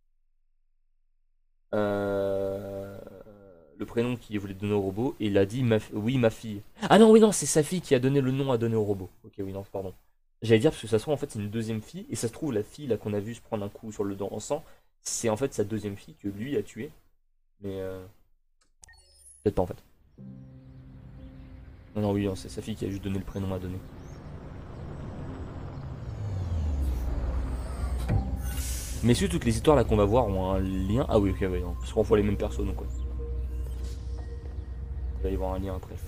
Le prénom qu'il voulait donner au robot, et il a dit oui, ma fille. Ah non, oui, non, c'est sa fille qui a donné le nom à donner au robot. Ok, oui, non, pardon. J'allais dire parce que ça se trouve en fait c'est une deuxième fille, et ça se trouve la fille là qu'on a vu se prendre un coup sur le dent en sang, c'est en fait sa deuxième fille que lui a tuée. Mais peut-être pas en fait. Non, non, oui, non, c'est sa fille qui a juste donné le prénom à donner. Mais si toutes les histoires là qu'on va voir ont un lien. Ah oui, ok, oui, non, parce qu'on voit les mêmes persos donc ouais. Il va y avoir un lien après.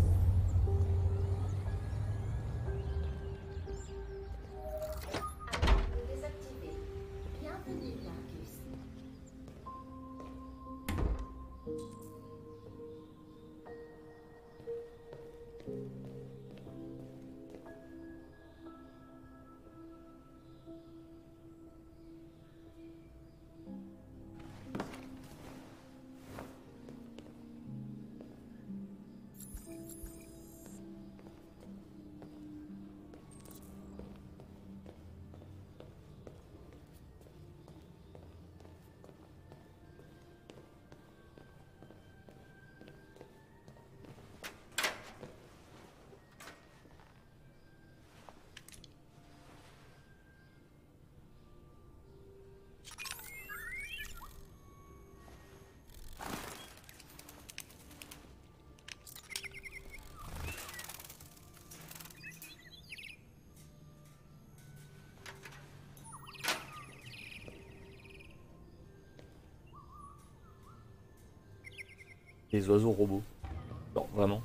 Les oiseaux robots. Non, vraiment.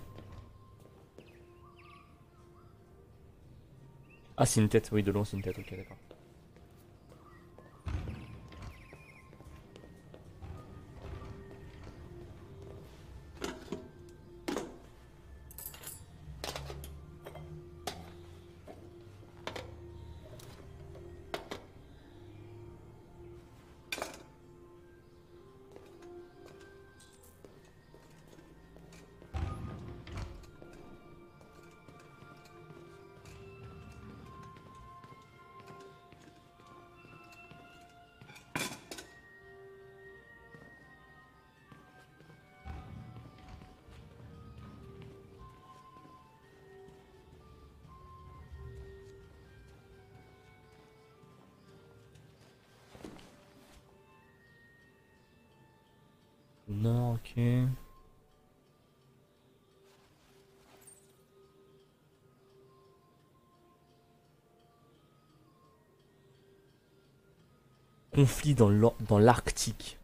Ah, c'est une tête, oui, de loin c'est une tête, ok, d'accord. Non, ok. Conflit dans l'Arctique.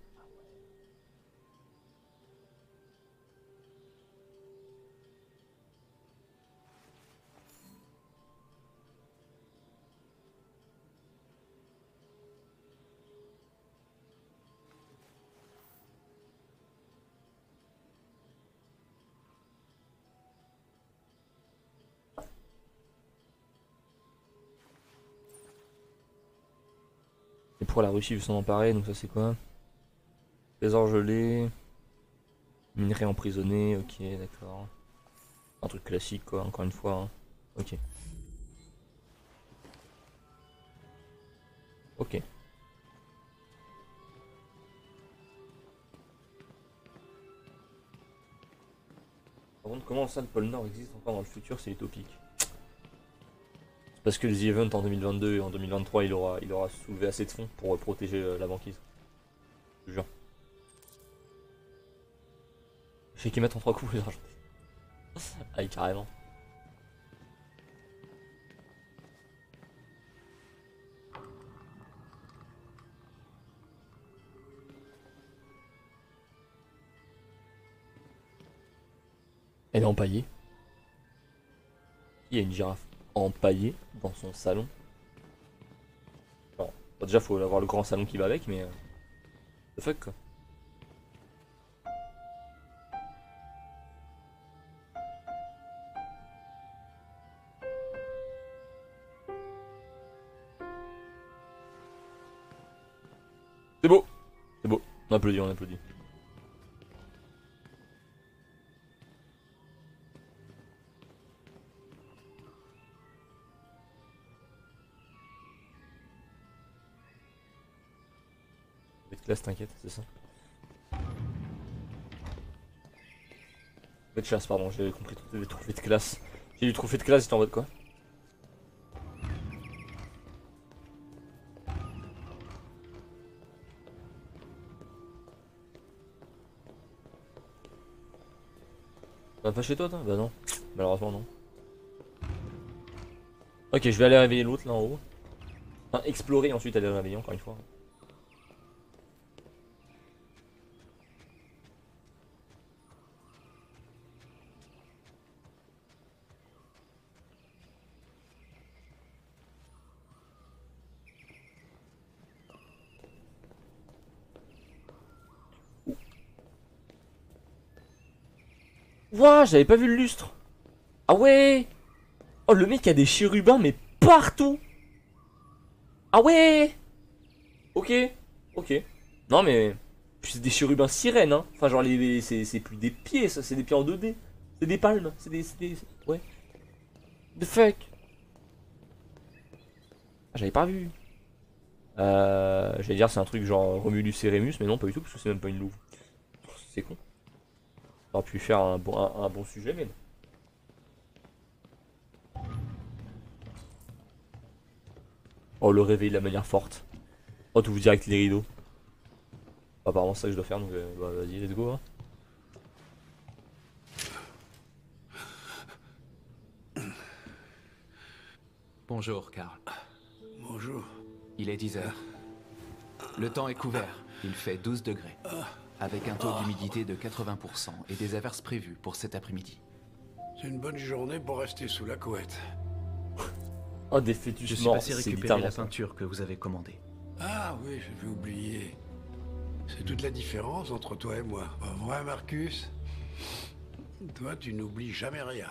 Et pour la Russie veut s'en emparer, donc ça c'est quoi? Trésor gelé. Minerai emprisonné, ok, d'accord. Un truc classique quoi, encore une fois. Hein. Ok. Ok. Par contre, comment ça le pôle Nord existe encore dans le futur, c'est utopique. C'est parce que les events en 2022 et en 2023, il aura soulevé assez de fonds pour protéger la banquise. Je te jure. Je sais qu'ils mettent en 3 coups les argentés. Aïe, carrément. Elle est empaillée. Il y a une girafe empaillée dans son salon. Alors, bon, déjà faut avoir le grand salon qui va avec, mais... the fuck quoi. C'est beau. C'est beau. On applaudit, on applaudit. Classe, t'inquiète, c'est ça. Trophée de chasse, pardon, j'ai compris les trophées de classe. J'ai du trophée de classe, j'étais en mode quoi? Pas chez toi, toi? Bah non, malheureusement non. Ok, je vais aller réveiller l'autre là en haut. Enfin, explorer et ensuite aller le réveiller encore une fois. Ouah, j'avais pas vu le lustre. Ah ouais. Oh, le mec a des chérubins mais partout. Ah ouais. Ok, ok. Non mais... c'est des chérubins sirènes, hein. Enfin genre, c'est plus des pieds, ça, c'est des pieds en 2D. C'est des palmes, c'est des... ouais. The fuck. Ah, j'avais pas vu. J'allais dire c'est un truc genre Romulus et Rémus, mais non pas du tout, parce que c'est même pas une louve. C'est con. On aurait pu faire un bon sujet, mais... oh, le réveil de la manière forte. Oh, tout vous direct les rideaux. Apparemment, c'est ça que je dois faire, donc bah, vas-y, let's go. Hein. Bonjour, Karl. Bonjour. Il est 10 heures. Le temps est couvert. Il fait 12 degrés. Avec un taux d'humidité de 80% et des averses prévues pour cet après-midi. C'est une bonne journée pour rester sous la couette. Oh, des fœtus Je suis morts, passé c'est récupérer littéralement la ça. peinture que vous avez commandée. Ah oui, j'avais oublié. C'est toute la différence entre toi et moi. Pas vrai, Marcus? Toi, tu n'oublies jamais rien.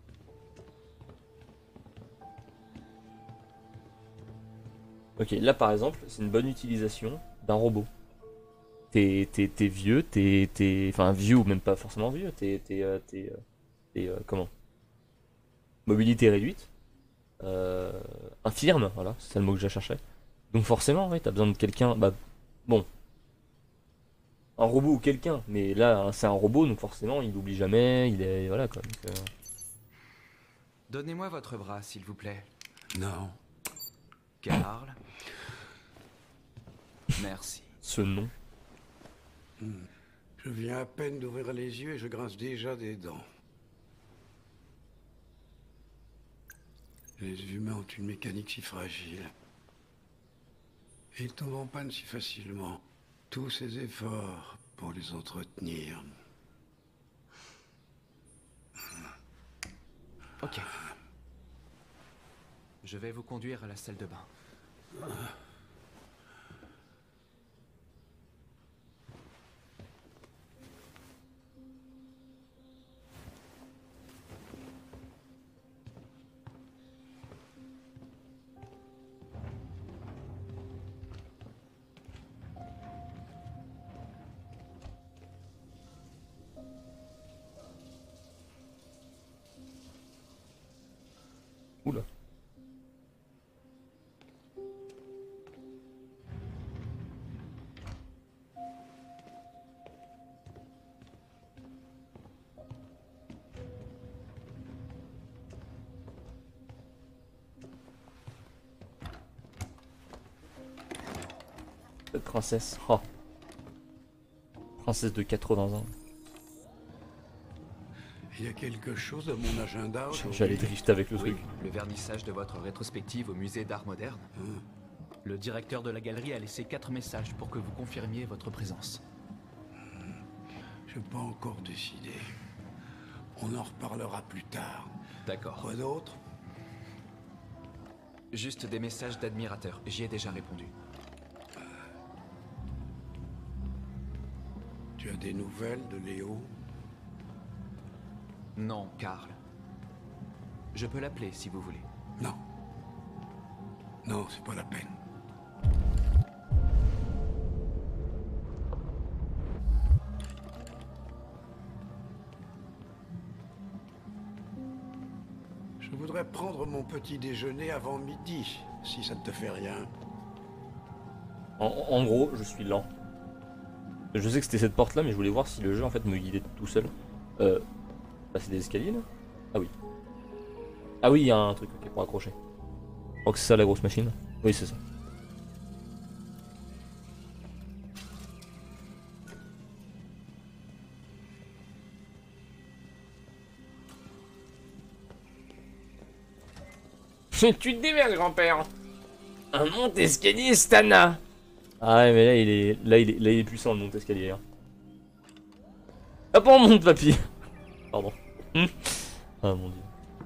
Ok, là par exemple, c'est une bonne utilisation d'un robot. T'es vieux, enfin vieux ou même pas forcément vieux, comment? Mobilité réduite. Infirme, voilà, c'est le mot que je cherchais. Donc forcément, ouais, t'as besoin de quelqu'un, bah, bon. Un robot ou quelqu'un, mais là, c'est un robot, donc forcément, il n'oublie jamais, il est, voilà quoi. Donc, Donnez-moi votre bras, s'il vous plaît. Non. Karl. Merci. Ce nom. Je viens à peine d'ouvrir les yeux et je grince déjà des dents. Les humains ont une mécanique si fragile. Et ils tombent en panne si facilement. Tous ces efforts pour les entretenir. Ok. Je vais vous conduire à la salle de bain. Oula. Cette princesse. Oh. Princesse de 80 ans. Il y a quelque chose à mon agenda aujourd'hui. J'allais drifter avec le truc. Oui, le vernissage de votre rétrospective au musée d'art moderne. Le directeur de la galerie a laissé 4 messages pour que vous confirmiez votre présence. Je n'ai pas encore décidé. On en reparlera plus tard. D'accord. Quoi d'autre? Juste des messages d'admirateurs. J'y ai déjà répondu. Tu as des nouvelles de Léo? Non, Karl. Je peux l'appeler si vous voulez. Non. Non, c'est pas la peine. Je voudrais prendre mon petit déjeuner avant midi, si ça ne te fait rien. En gros, je suis lent. Je sais que c'était cette porte là, mais je voulais voir si le jeu en fait me guidait tout seul. Bah, c'est des escaliers là? Ah oui. Ah oui, il y a un truc ok, pour accrocher. Je crois que c'est ça la grosse machine. Oui, c'est ça. Tu te démerdes, grand-père. Un monte-escalier Stana. Ah ouais, mais là il est puissant le monte-escalier. Hein. Hop, on monte, papy. Pardon. Ah mon dieu.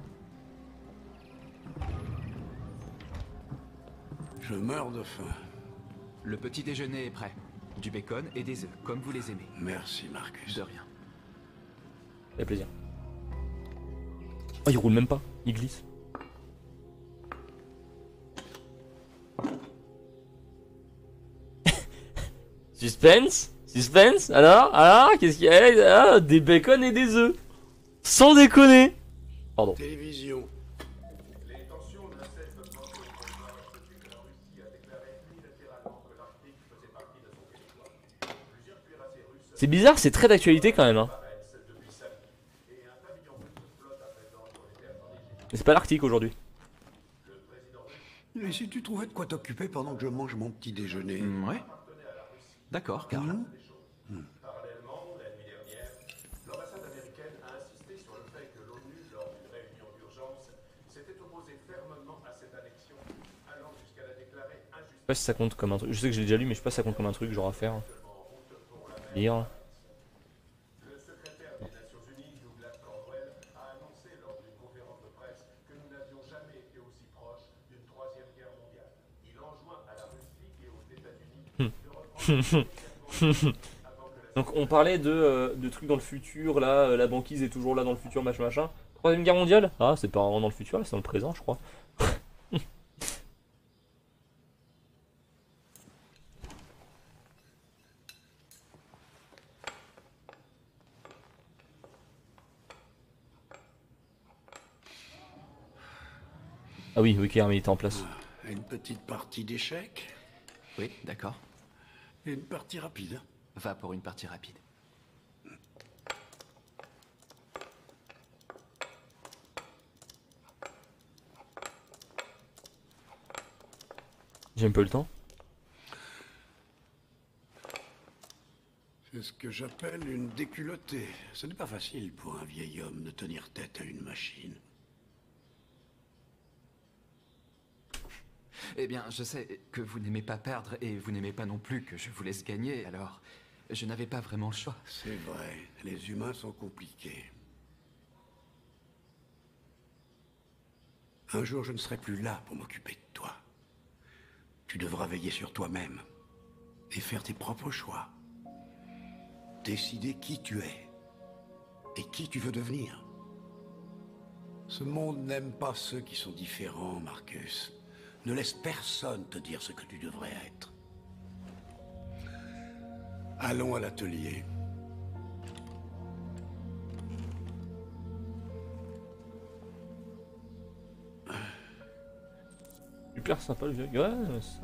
Je meurs de faim. Le petit déjeuner est prêt. Du bacon et des œufs, comme vous les aimez. Merci, Marcus. De rien. Avec plaisir. Oh, il roule même pas, il glisse. Suspense? Suspense? Alors, qu'est-ce qu'il y a? Ah, des bacon et des œufs. Sans déconner. Pardon. Télévision. Les tensions ne cessent d'augmenter au Proche-Orient depuis que la Russie a déclaré unilatéralement que l'Arctique faisait partie de son territoire. Plusieurs cuirassés russes C'est bizarre, c'est très d'actualité quand même. Hein. depuis samedi, et un pavillon russe flotte à présent sur les terres enneigées. Mais c'est pas l'Arctique aujourd'hui. Et si tu trouvais de quoi t'occuper pendant que je mange mon petit déjeuner? Ouais. D'accord, Karl. Parallèlement, la nuit dernière, l'ambassade américaine a insisté sur le fait que l'ONU, lors d'une réunion d'urgence, s'était opposée fermement à cette annexion, allant jusqu'à la déclarer injuste. Je sais pas si ça compte comme un truc. Je sais que j'ai déjà lu, mais je sais pas si ça compte comme un truc, genre à faire. Lire. Le secrétaire des Nations Unies, Douglas Caldwell, a annoncé lors d'une conférence de presse que nous n'avions jamais été aussi proches d'une troisième guerre mondiale. Il enjoint à la Russie et aux États-Unis de reprendre Donc on parlait de trucs dans le futur, là, la banquise est toujours là dans le futur, machin machin. Troisième guerre mondiale? Ah, c'est pas vraiment dans le futur, là, c'est dans le présent, je crois. Ah oui, oui, Kermit était en place. Une petite partie d'échecs? Oui, d'accord. Et une partie rapide. Va pour une partie rapide. J'ai un peu le temps. C'est C'est ce que j'appelle une déculottée. Ce n'est pas facile pour un vieil homme de tenir tête à une machine. Eh bien, je sais que vous n'aimez pas perdre et vous n'aimez pas non plus que je vous laisse gagner, alors je n'avais pas vraiment le choix. C'est vrai, les humains sont compliqués. Un jour, je ne serai plus là pour m'occuper de toi. Tu devras veiller sur toi-même et faire tes propres choix. Décider qui tu es et qui tu veux devenir. Ce monde n'aime pas ceux qui sont différents, Marcus. Ne laisse personne te dire ce que tu devrais être. Allons à l'atelier. Super sympa le vieux. Ouais, ça.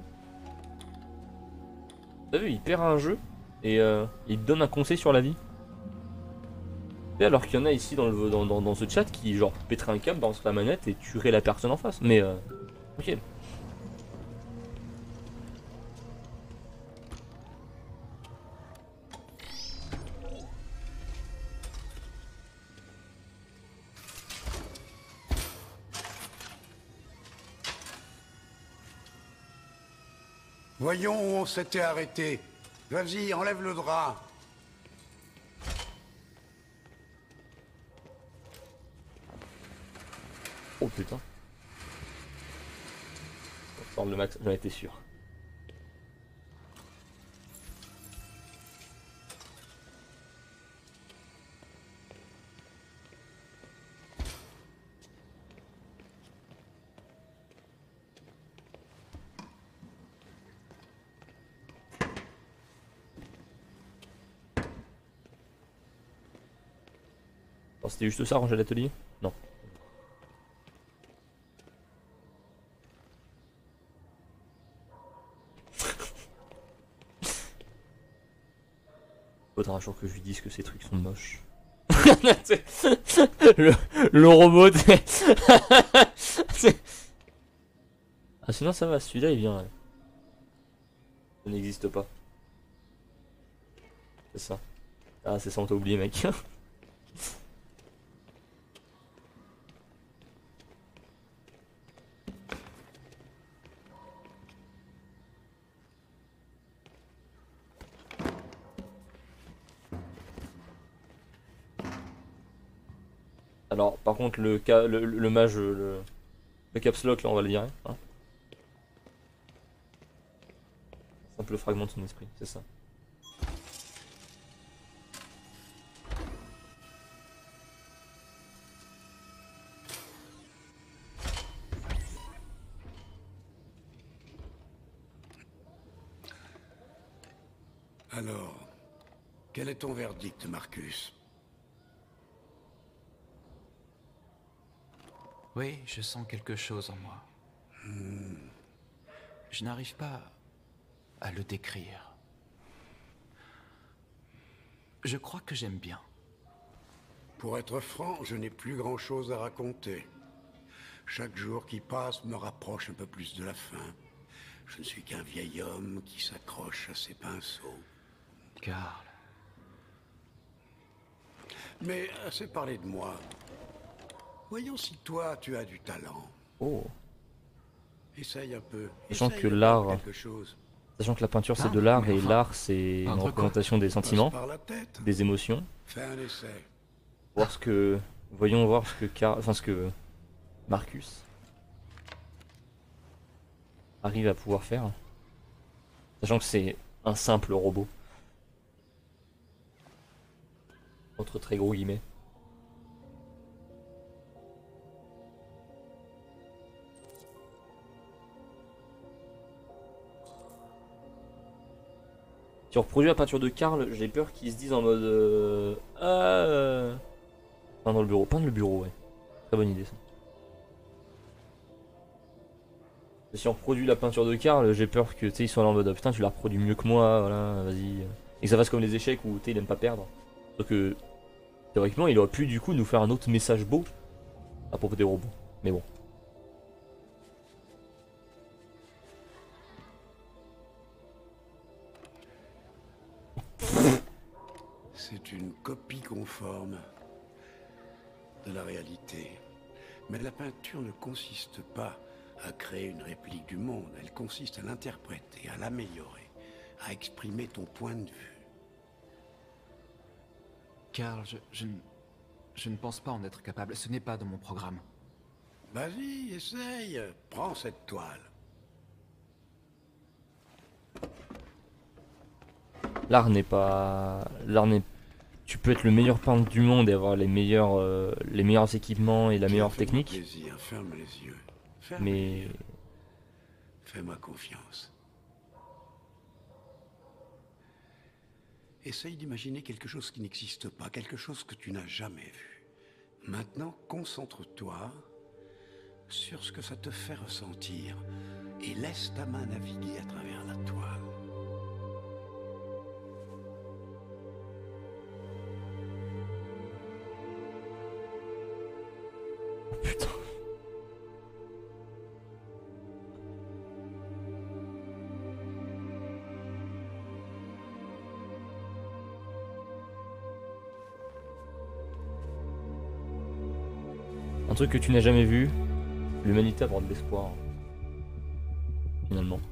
T'as vu, il perd un jeu et il te donne un conseil sur la vie. Et alors qu'il y en a ici dans ce chat qui genre pèterait un câble, balance la manette et tuerait la personne en face. Mais ok. Voyons où on s'était arrêté. Vas-y, enlève le drap. Oh putain. On sort le max, j'en étais sûr. Oh, c'était juste ça, ranger l'atelier? Non. Faudra un jour que je lui dise que ces trucs sont moches. le robot. Ah sinon ça va, celui-là il vient. Ça n'existe pas. C'est ça. Ah c'est ça, on t'a oublié mec. Alors, par contre, le mage, le caps lock, là, on va le virer. Hein. Simple fragment de son esprit, c'est ça. Alors, quel est ton verdict, Marcus? Oui, je sens quelque chose en moi. Je n'arrive pas à le décrire. Je crois que j'aime bien. Pour être franc, je n'ai plus grand-chose à raconter. Chaque jour qui passe me rapproche un peu plus de la fin. Je ne suis qu'un vieil homme qui s'accroche à ses pinceaux. Carl. Mais assez parlé de moi. Voyons si toi, tu as du talent. Oh. Essaye un peu. Sachant que Essaye de l'art... faire quelque chose. Sachant que la peinture c'est de l'art et l'art c'est une Entre représentation des sentiments, Passe par la tête. des émotions. Fais un essai. Voir ce que... Voyons voir ce que Marcus arrive à pouvoir faire. Sachant que c'est un simple robot. Entre très gros guillemets. Si on reproduit la peinture de Karl, j'ai peur qu'ils se disent en mode... Peindre le bureau. Peindre le bureau, ouais. Très bonne idée ça. Et si on reproduit la peinture de Karl, j'ai peur que ils soient là en mode putain tu la reproduis mieux que moi, voilà, vas-y. Et que ça fasse comme les échecs où il aime pas perdre. Donc théoriquement il aurait pu du coup nous faire un autre message beau à propos des robots. Mais bon. conforme de la réalité. Mais la peinture ne consiste pas à créer une réplique du monde, elle consiste à l'interpréter, à l'améliorer, à exprimer ton point de vue. Karl, je ne pense pas en être capable. Ce n'est pas dans mon programme. Vas-y, essaye. Prends cette toile. L'art n'est pas... L'art n'est... Tu peux être le meilleur peintre du monde et avoir les meilleurs équipements et la meilleure technique. Plaisir, ferme les yeux. Ferme Mais... les yeux. Fais-moi confiance. Essaye d'imaginer quelque chose qui n'existe pas, quelque chose que tu n'as jamais vu. Maintenant, concentre-toi sur ce que ça te fait ressentir et laisse ta main naviguer à travers la toile. Oh putain. Un truc que tu n'as jamais vu, l'humanité a de l'espoir. Finalement.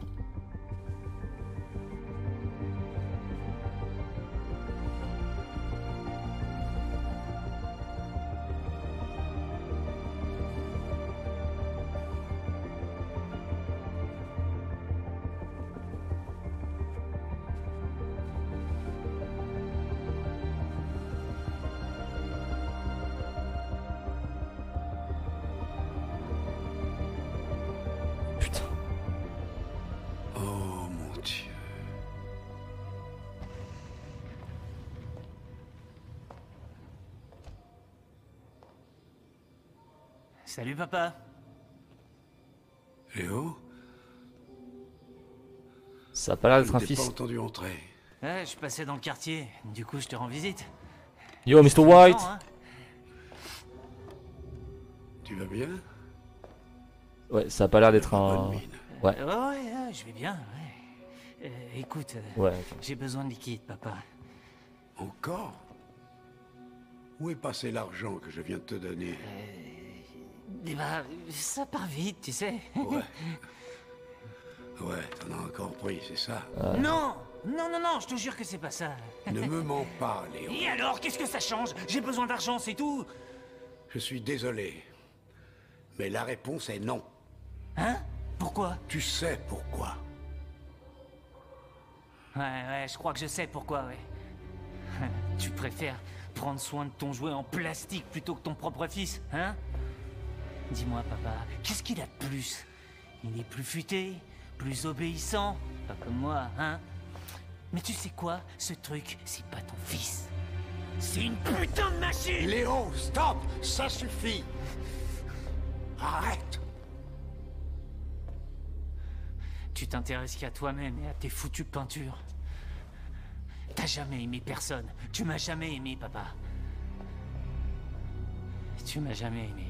Oh mon Dieu. Salut papa. Léo? Ça a pas l'air d'être un Je t'ai fils. pas entendu entrer. Ouais, je passais dans le quartier, du coup je te rends visite. Yo, Mr. White. Hein. Tu vas bien? Ouais, ça a pas l'air d'être un... Ouais. Ouais, je vais bien, ouais. Écoute, Ouais, ok. j'ai besoin de liquide, papa. Encore? Où est passé l'argent que je viens de te donner? Eh ben, ça part vite, tu sais. Ouais. Ouais, t'en as encore pris, c'est ça? Non, je te jure que c'est pas ça. Ne me mens pas, Léo. Et alors, qu'est-ce que ça change? J'ai besoin d'argent, c'est tout. Je suis désolé. Mais la réponse est non. Hein? Pourquoi? Tu sais pourquoi. Ouais, je crois que je sais pourquoi, ouais. Tu préfères prendre soin de ton jouet en plastique plutôt que ton propre fils, hein? Dis-moi, papa, qu'est-ce qu'il a de plus? Il est plus futé, plus obéissant, pas comme moi, hein? Mais tu sais quoi? Ce truc, c'est pas ton fils. C'est une putain de machine! Léo, stop! Ça suffit! Arrête! Tu t'intéresses qu'à toi-même et à tes foutues peintures. T'as jamais aimé personne. Tu m'as jamais aimé, papa. Tu m'as jamais aimé.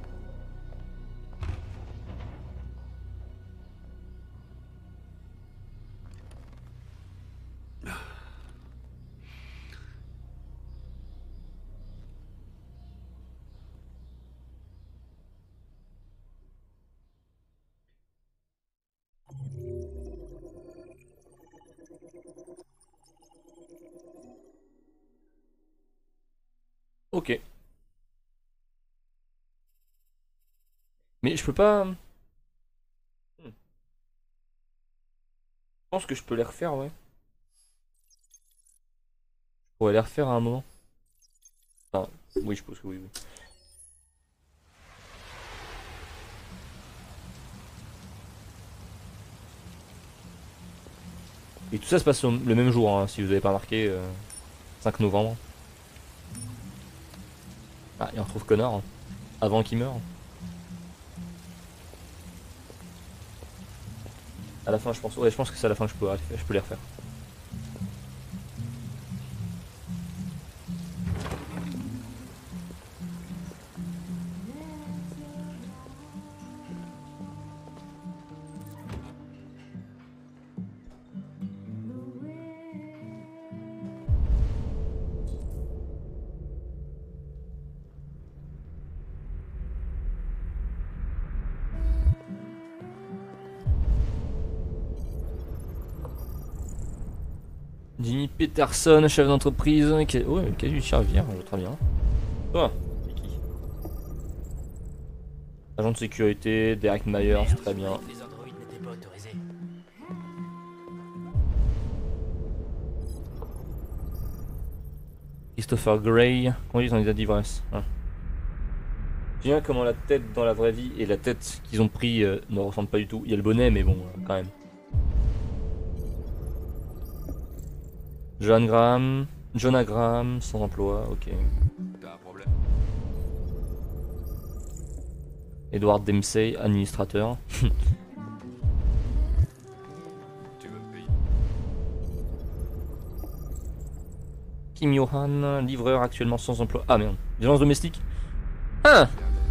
Ok. Mais je peux pas... Je pense que je peux les refaire, ouais. Je pourrais les refaire à un moment. Enfin, oui, je pense que oui, oui. Et tout ça se passe le même jour, hein, si vous avez pas remarqué. 5 novembre. Ah, et on retrouve Connor, hein, avant qu'il meure. À la fin, je pense. Ouais, je pense que c'est à la fin que je peux les refaire. Jimmy Peterson, chef d'entreprise. Ouais, quasi du servir, très bien. Toi, c'est qui? Agent de sécurité, Derek Myers, très bien. Les androïdes n'étaient pas autorisés. Christopher Gray, conduit en état d'ivresse. Ouais. Je bien comment la tête dans la vraie vie et la tête qu'ils ont pris ne ressemblent pas du tout. Il y a le bonnet, mais bon, quand même. Jonah Graham, sans emploi, ok. T'as un problème? Edward Dempsey, administrateur. Tu veux me payer? Kim Johan, livreur actuellement sans emploi. Ah merde, violence domestique. Ah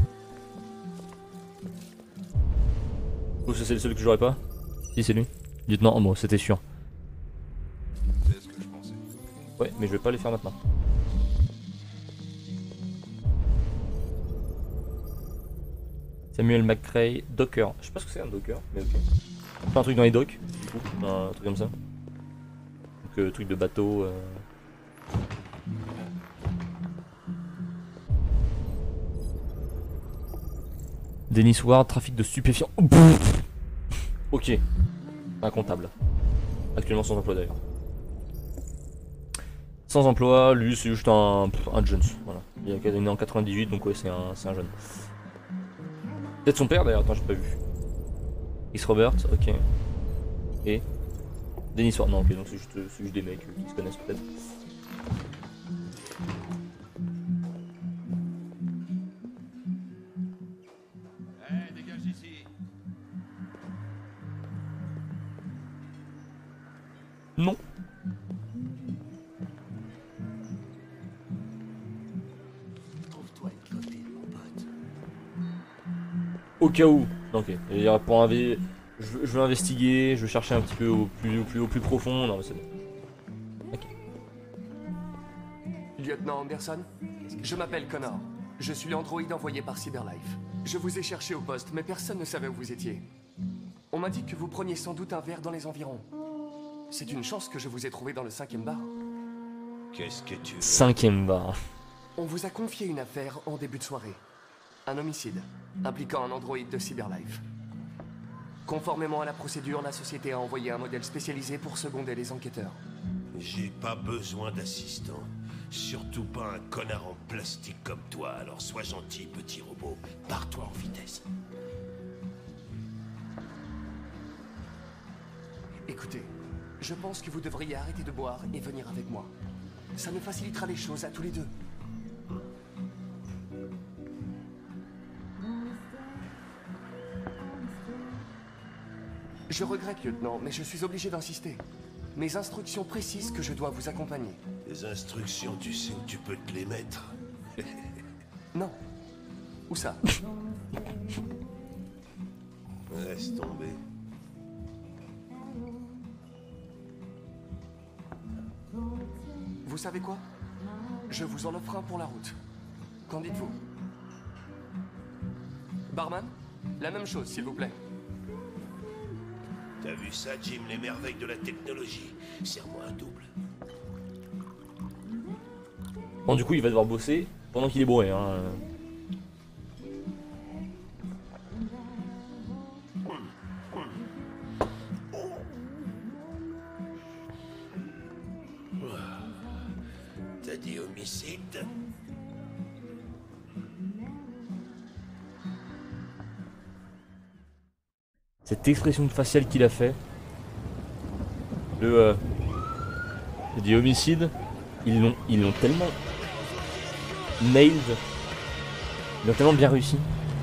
oh, c'est le seul que j'aurais pas. Si c'est lui. Lieutenant, oh bon, c'était sûr. C'est ce que je pensais. Ouais, mais je vais pas les faire maintenant. Samuel McCray, Docker. Je sais pas ce que c'est un Docker, mais ok. Pas un truc dans les docks, du coup, un truc comme ça. Donc truc de bateau. Dennis Ward, trafic de stupéfiants. Ok. Un comptable. Actuellement sans emploi d'ailleurs. Sans emploi, lui c'est juste un Jones. Voilà. Il est né en 98 donc ouais c'est un jeune. Peut-être son père d'ailleurs, attends j'ai pas vu. Chris Robert, ok. Et Dennis Ward, non ok donc c'est juste des mecs qui se connaissent peut-être. Dégage d'ici. Non. Trouve-toi une copine, mon pote. Au cas où. Ok. Et pour je veux investiguer, je veux chercher un petit peu au plus profond. Non mais c'est bon. Ok. Lieutenant Anderson, je m'appelle Connor. Je suis l'androïde envoyé par Cyberlife. Je vous ai cherché au poste, mais personne ne savait où vous étiez. On m'a dit que vous preniez sans doute un verre dans les environs. C'est une chance que je vous ai trouvé dans le 5e bar. Qu'est-ce que tu veux? 5e bar. On vous a confié une affaire en début de soirée. Un homicide, impliquant un androïde de Cyberlife. Conformément à la procédure, la société a envoyé un modèle spécialisé pour seconder les enquêteurs. J'ai pas besoin d'assistant. Surtout pas un connard en plastique comme toi, alors sois gentil, petit robot. Pars-toi en vitesse. Écoutez, je pense que vous devriez arrêter de boire et venir avec moi. Ça nous facilitera les choses à tous les deux. Je regrette, lieutenant, mais je suis obligé d'insister. Mes instructions précisent que je dois vous accompagner. Les instructions, tu sais où tu peux te les mettre? Non. Où ça? Laisse tomber. Vous savez quoi? Je vous en offre un pour la route. Qu'en dites-vous? Barman? La même chose, s'il vous plaît. T'as vu ça, Jim, les merveilles de la technologie? Serre-moi un double. Bon, du coup, il va devoir bosser pendant qu'il est bourré. Hein. T'as dit homicide? Cette expression faciale qu'il a fait. Il dit homicide. Ils l'ont tellement nailed. Ils l'ont tellement bien réussi.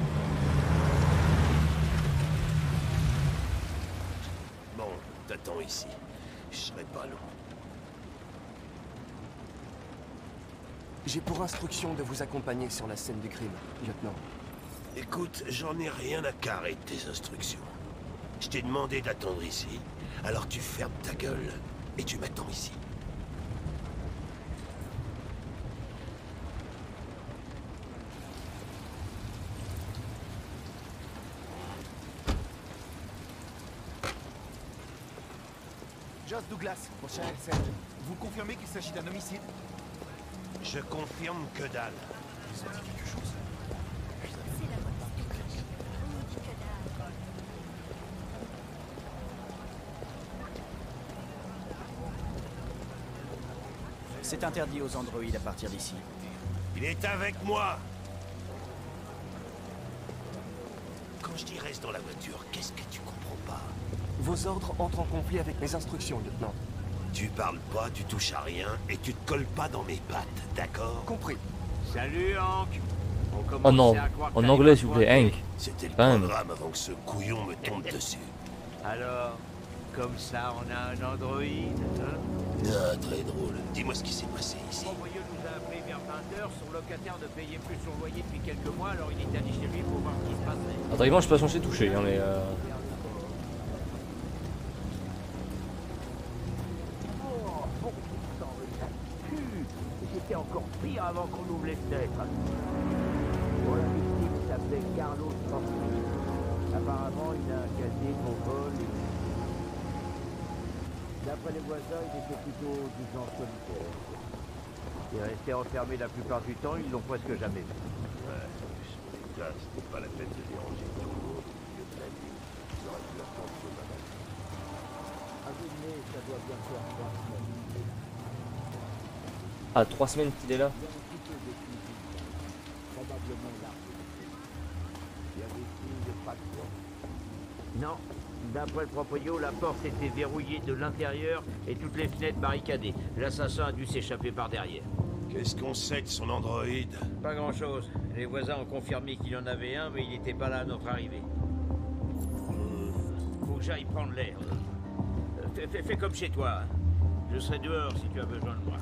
Bon, t'attends ici. Je serai pas long. J'ai pour instruction de vous accompagner sur la scène du crime, lieutenant. Écoute, j'en ai rien à carrer de tes instructions. Je t'ai demandé d'attendre ici, alors tu fermes ta gueule et tu m'attends ici. Joss Douglas, mon cher Excel, Vous confirmez qu'il s'agit d'un homicide? Je confirme que dalle. Ils ont dit quelque chose. C'est la voix de Spike. On dit que dalle. C'est interdit aux androïdes à partir d'ici. Il est avec moi. Quand je dis reste dans la voiture, qu'est-ce que tu comprends pas? Vos ordres entrent en conflit avec mes instructions, lieutenant. Tu parles pas, tu touches à rien, et tu te colles pas dans mes pattes, d'accord? Compris. Salut, Hank. Oh non, en anglais s'il vous plaît, Hank. C'était le Quand même. programme avant que ce couillon me tombe dessus. Alors, comme ça, on a un androïde, hein? Ah, très drôle. Dis-moi ce qui s'est passé ici. Mon voyou nous a appelé vers 20h. Son locataire ne payait plus son loyer depuis quelques mois, alors il est allé chez lui pour voir ce qui se passait. Attends, je suis pas censé toucher, hein, mais Oh, bon sang, c'était encore pire avant qu'on ouvre les fenêtres. Bon, la victime s'appelait Carlos Santos. Apparemment, il a un casier qu'on vole et... D'après les voisins, il était plutôt du genre solitaire. Il est resté enfermé la plupart du temps, ils l'ont presque jamais vu. Ouais, les gars, c'était pas la peine de déranger tout le monde au milieu de la nuit. Ils auraient pu attendre le matin. À Sydney, ça doit bien faire 3 semaines. ah 3 semaines qu'il est là. Probablement là. Il y a des signes de fracture. Non. D'après le proprio, la porte était verrouillée de l'intérieur et toutes les fenêtres barricadées. L'assassin a dû s'échapper par derrière. Qu'est-ce qu'on sait de son androïde? Pas grand-chose. Les voisins ont confirmé qu'il y en avait un, mais il n'était pas là à notre arrivée. Faut que j'aille prendre l'air. Fais comme chez toi. Je serai dehors si tu as besoin de moi.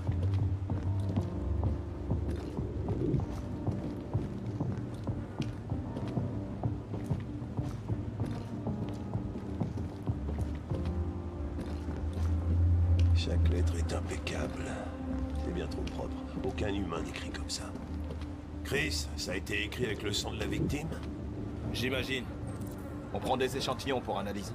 Chaque lettre est impeccable. C'est bien trop propre. Aucun humain n'écrit comme ça. Chris, ça a été écrit avec le sang de la victime? J'imagine. On prend des échantillons pour analyse.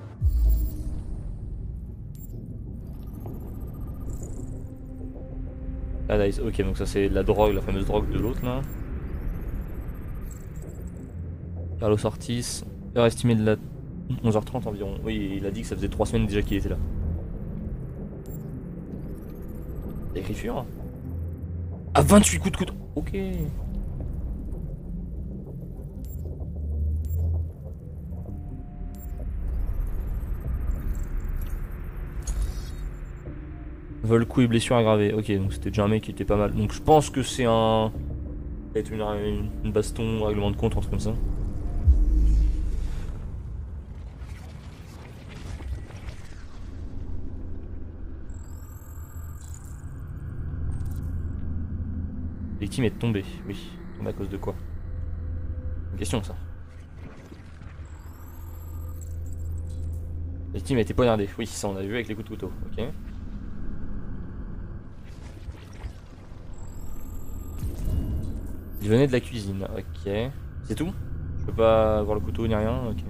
Ah nice, ok, donc ça c'est la drogue, la fameuse drogue de l'autre là. Carlos Ortiz, heure estimée de la 11h30 environ. Oui, il a dit que ça faisait 3 semaines déjà qu'il était là. L'écriture. Ah, 28 coups de couteau. Ok. Vol, coup et blessure aggravée. Ok, donc c'était déjà un mec qui était pas mal. Donc je pense que c'est un... peut-être une baston, règlement de compte, un truc comme ça. La victime est tombée, oui. Tombée à cause de quoi? Une question ça. La victime a été poignardée, oui, ça on a vu avec les coups de couteau, ok. Il venait de la cuisine, ok. C'est tout? Je peux pas voir le couteau ni rien, ok.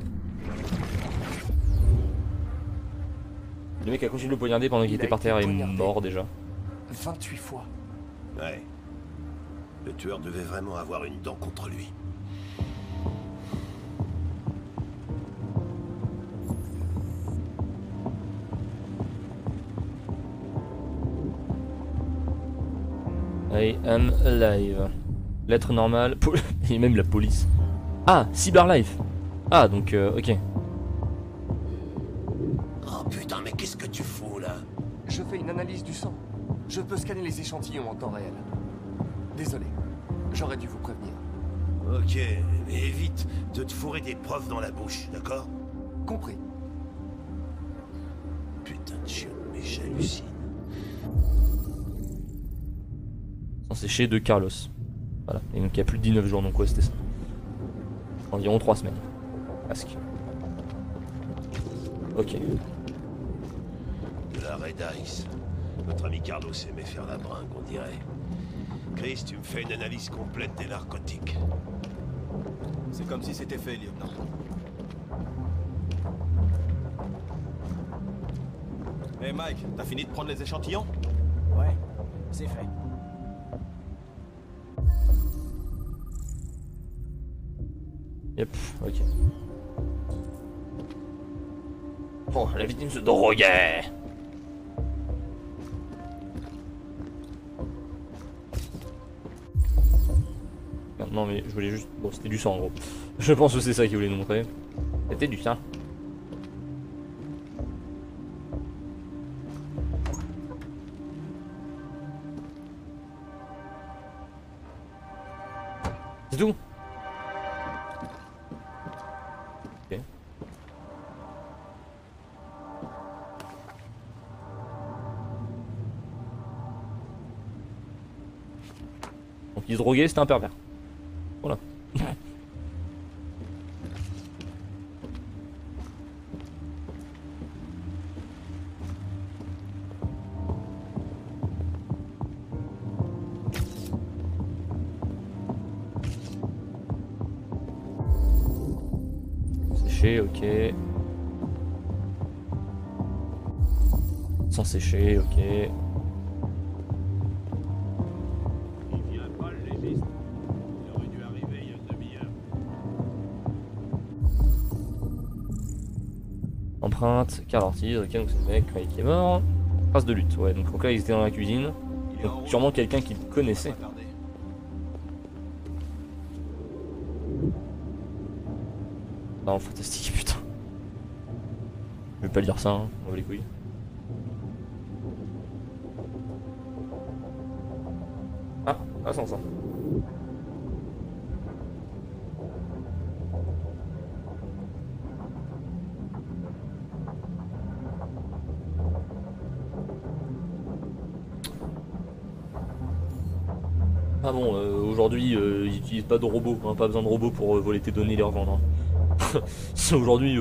Le mec a continué de le poignarder pendant qu'il était par terre et est mort déjà. 28 fois. Ouais. Le tueur devait vraiment avoir une dent contre lui. I am alive. Lettre normale. Et même la police. Ah, Cyberlife. Ah, donc, ok. Oh putain, mais qu'est-ce que tu fous là? Je fais une analyse du sang. Je peux scanner les échantillons en temps réel. Désolé, j'aurais dû vous prévenir. Ok, mais évite de te fourrer des preuves dans la bouche, d'accord? Compris. Putain de chien, mais j'hallucine. C'est chez de Carlos. Voilà, et donc il y a plus de 19 jours, donc ouais, c'était ça. Environ 3 semaines. Presque. Ok. De la Red Ice. Notre ami Carlos aimait faire la bringue, on dirait. Chris, tu me fais une analyse complète des narcotiques. C'est comme si c'était fait, lieutenant. Hey Mike, t'as fini de prendre les échantillons? C'est fait. Yep, ok. Oh, la victime se droguait. Non mais je voulais juste... Bon, c'était du sang en gros. Je pense que c'est ça qu'il voulait nous montrer. C'était du sang. C'est tout. Ok. Donc il se droguait, c'était un pervers. Voilà. Sécher, ok. Sans sécher, ok. Empreinte, carte d'ortie, ok, donc c'est le mec qui est mort. Trace de lutte, ouais, donc là ils étaient dans la cuisine. Donc sûrement quelqu'un qui le connaissait. Non, fantastique, putain. Je vais pas lire ça, hein, on va les couilles. Ah, sans ça. Ah bon, aujourd'hui, ils n'utilisent pas de robots, hein, pas besoin de robots pour voler tes données et les revendre. Hein. Aujourd'hui,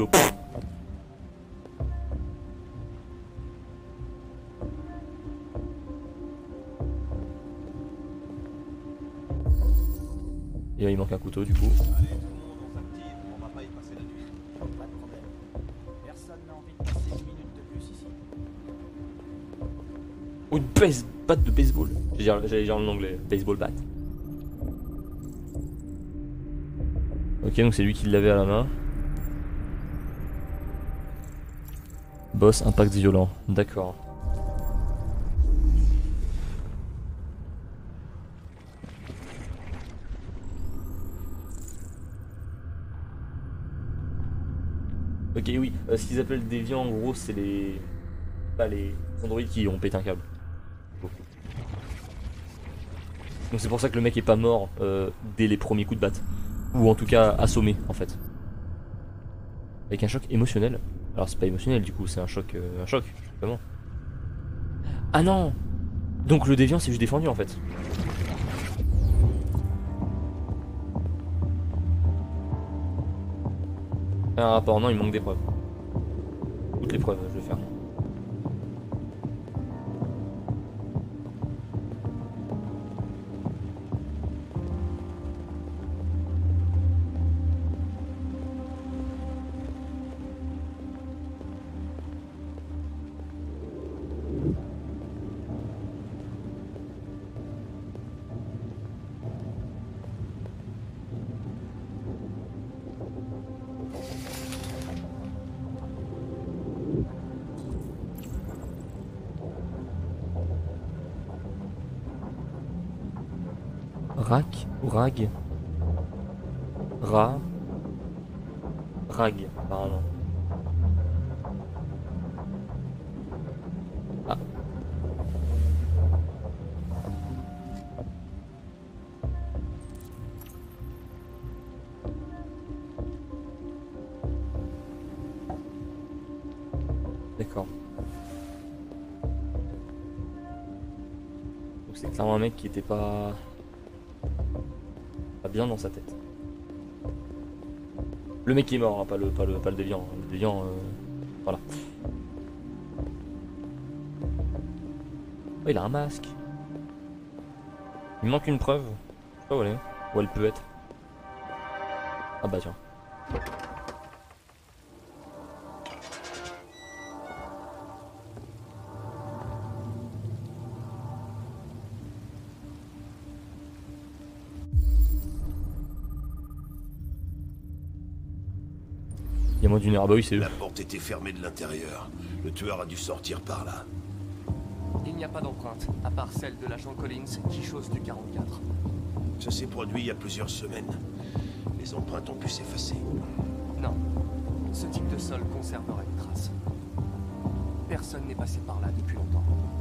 et il manque un couteau du coup. Allez, tout le monde, on s'active, on va pas y passer la nuit. Pas de problème. Personne n'a envie de passer une minute de plus ici. Ou une batte de baseball. J'allais dire en anglais, baseball bat. Ok, donc c'est lui qui l'avait à la main. Boss, impact violent. D'accord. Ok, oui. Ce qu'ils appellent déviants, en gros, c'est les... Pas les androïdes qui ont pété un câble. Donc c'est pour ça que le mec est pas mort dès les premiers coups de batte. Ou en tout cas assommé en fait. Avec un choc émotionnel. Alors c'est pas émotionnel du coup, c'est un choc, comment. Ah non. Donc le déviant c'est juste défendu en fait. Un rapport, non il manque des preuves. Toutes les preuves je vais faire. Rac ou rag? Rag, apparemment. Ah. D'accord. Donc c'est clairement un mec qui était pas bien dans sa tête. Le mec qui est mort, hein, pas le déviant. Hein. Le déviant, voilà. Oh, il a un masque. Il manque une preuve. Je sais pas où elle est. Où elle peut être. Ah bah tiens. y a moins d'une heure. Ah bah oui, c'est eux. La porte était fermée de l'intérieur. Le tueur a dû sortir par là. Il n'y a pas d'empreinte, à part celle de l'agent Collins qui chose du 44. Ça s'est produit il y a plusieurs semaines. Les empreintes ont pu s'effacer. Non. Ce type de sol conserverait une trace. Personne n'est passé par là depuis longtemps.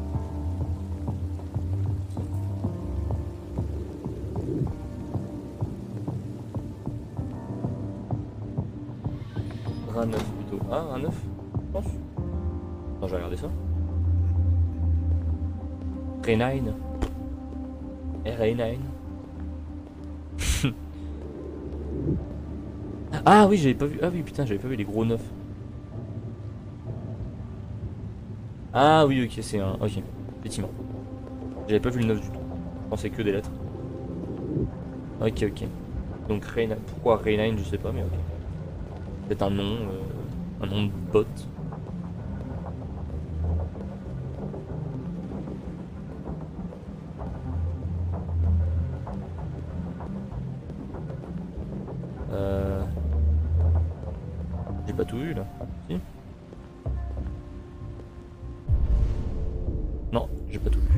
Un 9 plutôt. Ah, un 9 je pense. Attends, je vais regarder ça. R9. R9. Ah oui, j'avais pas vu. Ah oui, putain, j'avais pas vu les gros 9. Ah oui, ok, c'est un. Ok, effectivement. J'avais pas vu le 9 du tout. Je pensais que des lettres. Ok, ok. Donc Rain... Pourquoi Rain9, je sais pas, mais ok. C'est un nom de bot. J'ai pas tout vu là. Si. Non, j'ai pas tout vu.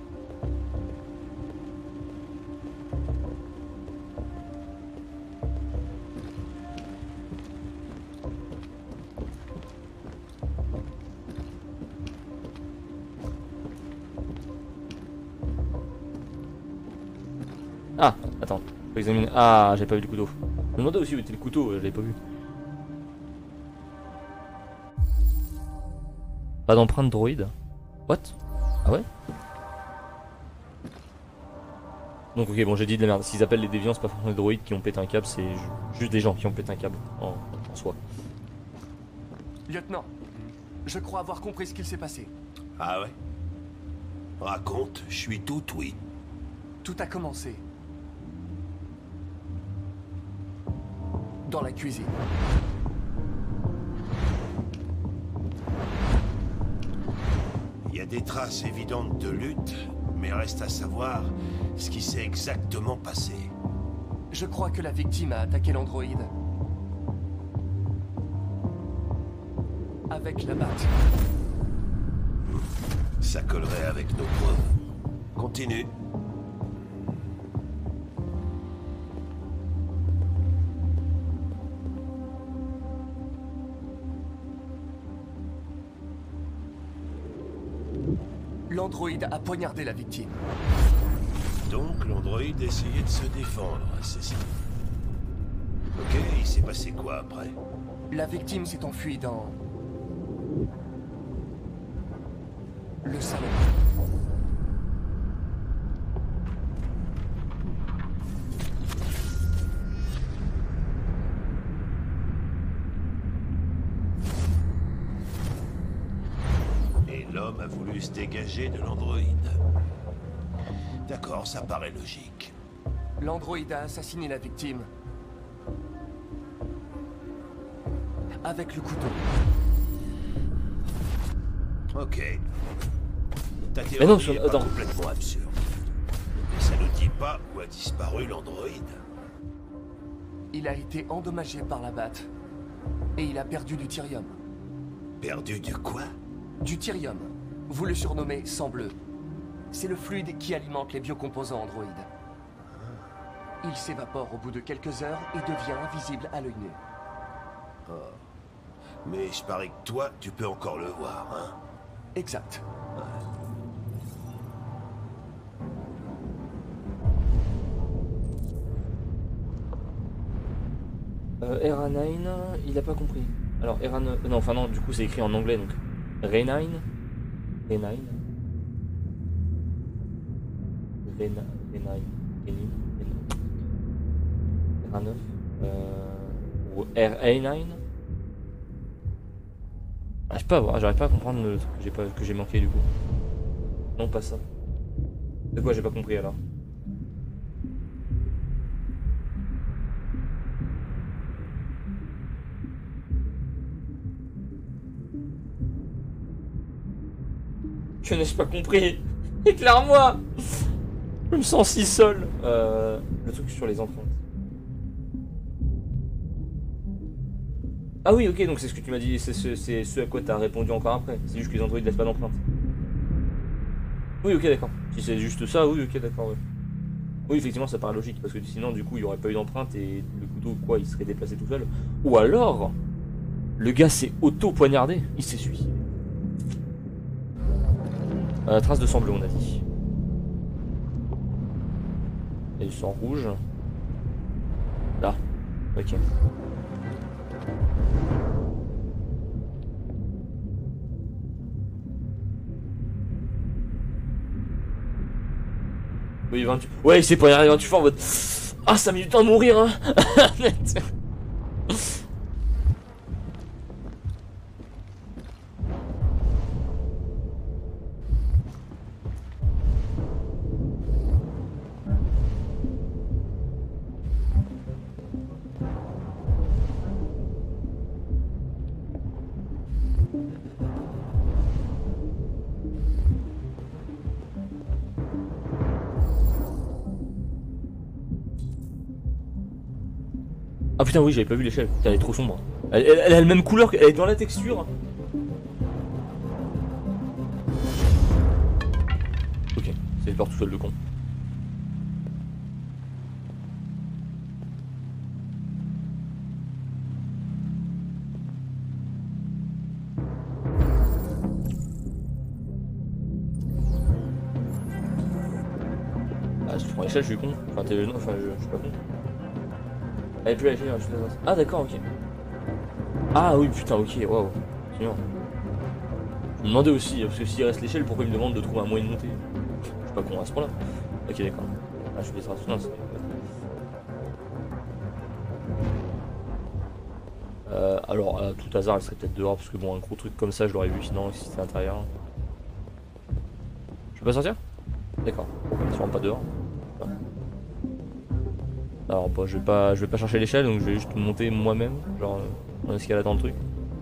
Ah, attends, faut examiner. Ah, j'avais pas vu le couteau. Je me demandais aussi où était le couteau, je l'avais pas vu. Pas d'empreinte droïde. What? Ah ouais? Donc ok, bon, j'ai dit de la merde. S'ils appellent les déviants, c'est pas forcément les droïdes qui ont pété un câble, c'est juste des gens qui ont pété un câble en soi. Lieutenant, je crois avoir compris ce qu'il s'est passé. Ah ouais? Raconte, je suis tout oui. Tout a commencé dans la cuisine. Il y a des traces évidentes de lutte, mais reste à savoir ce qui s'est exactement passé. Je crois que la victime a attaqué l'androïde. Avec la batte. Ça collerait avec nos preuves. Continue. L'androïde a poignardé la victime. Donc l'androïde essayait de se défendre, c'est ça. Ok, il s'est passé quoi après? La victime s'est enfuie dans... le salon. Et l'homme a voulu se dégager de l'androïde. D'accord, ça paraît logique. L'androïde a assassiné la victime. Avec le couteau. Ok. Ta Mais non, théorie est pas complètement absurde. Mais ça ne dit pas où a disparu l'androïde. Il a été endommagé par la batte. Et il a perdu du thirium. Perdu du quoi? Du thirium. Vous le surnommez sang bleu. C'est le fluide qui alimente les biocomposants androïdes. Il s'évapore au bout de quelques heures et devient invisible à l'œil nu. Oh. Mais je parie que toi, tu peux encore le voir, hein? Exact. R9, il a pas compris. Alors R9, non, enfin non, du coup c'est écrit en anglais donc. R9, R9, R9, ou RA9. J'arrive pas à voir, j'arrive pas à comprendre le truc que j'ai manqué du coup. Non, pas ça. De quoi j'ai pas compris alors? Que n'ai-je pas compris? Éclaire-moi! Je me sens si seul. Le truc sur les empreintes. Ah oui, ok, donc c'est ce que tu m'as dit, c'est ce à quoi t'as répondu encore après. C'est juste que les androïdes laissent pas d'empreinte. Oui, ok, d'accord. Si c'est juste ça, oui, ok, d'accord, ouais. Oui, effectivement, ça paraît logique, parce que sinon, du coup, il y aurait pas eu d'empreinte et le couteau, quoi, il serait déplacé tout seul. Ou alors, le gars s'est auto-poignardé, il s'est suicidé. Trace de sang bleu, on a dit. Et du sang rouge. Là, ok. Oui, 28. Ouais, il s'est poignardé 28 fois en mode. Ah, ça a mis du temps à mourir, hein. Ah putain, oui, j'avais pas vu l'échelle. Putain, elle est trop sombre. Elle a la même couleur, elle est dans la texture. Ok, c'est peur tout seul, le con. Ah, si tu prends l'échelle, je suis con. Enfin, non, enfin, je suis pas con. Elle est plus à l'échelle, je suis d'accord. Ah, d'accord, ok. Ah, oui, putain, ok, waouh. C'est bien. Je me demandais aussi, parce que s'il reste l'échelle, pourquoi il me demande de trouver un moyen de monter? Je suis pas con à ce point-là. Ok, d'accord. Ah, je suis des traces. Non, c'est. Alors, à tout hasard, elle serait peut-être dehors, parce que bon, un gros truc comme ça, je l'aurais vu sinon si c'était à l'intérieur. Je peux pas sortir? D'accord. Elle se rend pas dehors. Alors, bah, je vais pas chercher l'échelle, donc je vais juste monter moi-même, genre en escaladant le truc.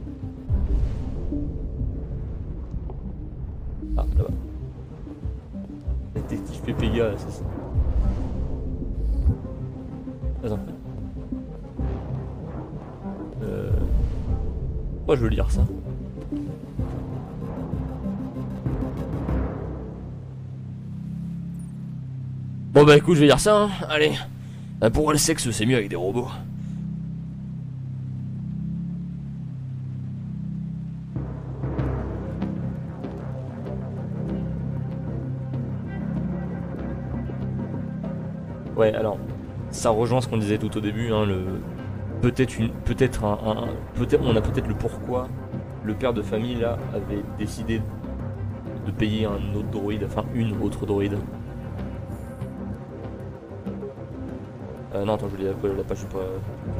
Ah, là-bas. Détective Pépéga, c'est ça. Attends. Pourquoi je veux lire ça? Bon bah écoute, je vais lire ça, hein. Allez. Pour le sexe, c'est mieux avec des robots. Ouais, alors, ça rejoint ce qu'on disait tout au début, hein, peut-être on a peut-être le pourquoi le père de famille là avait décidé de payer un autre droïde, enfin une autre droïde. Non, attends, je lis la page, je suis pas.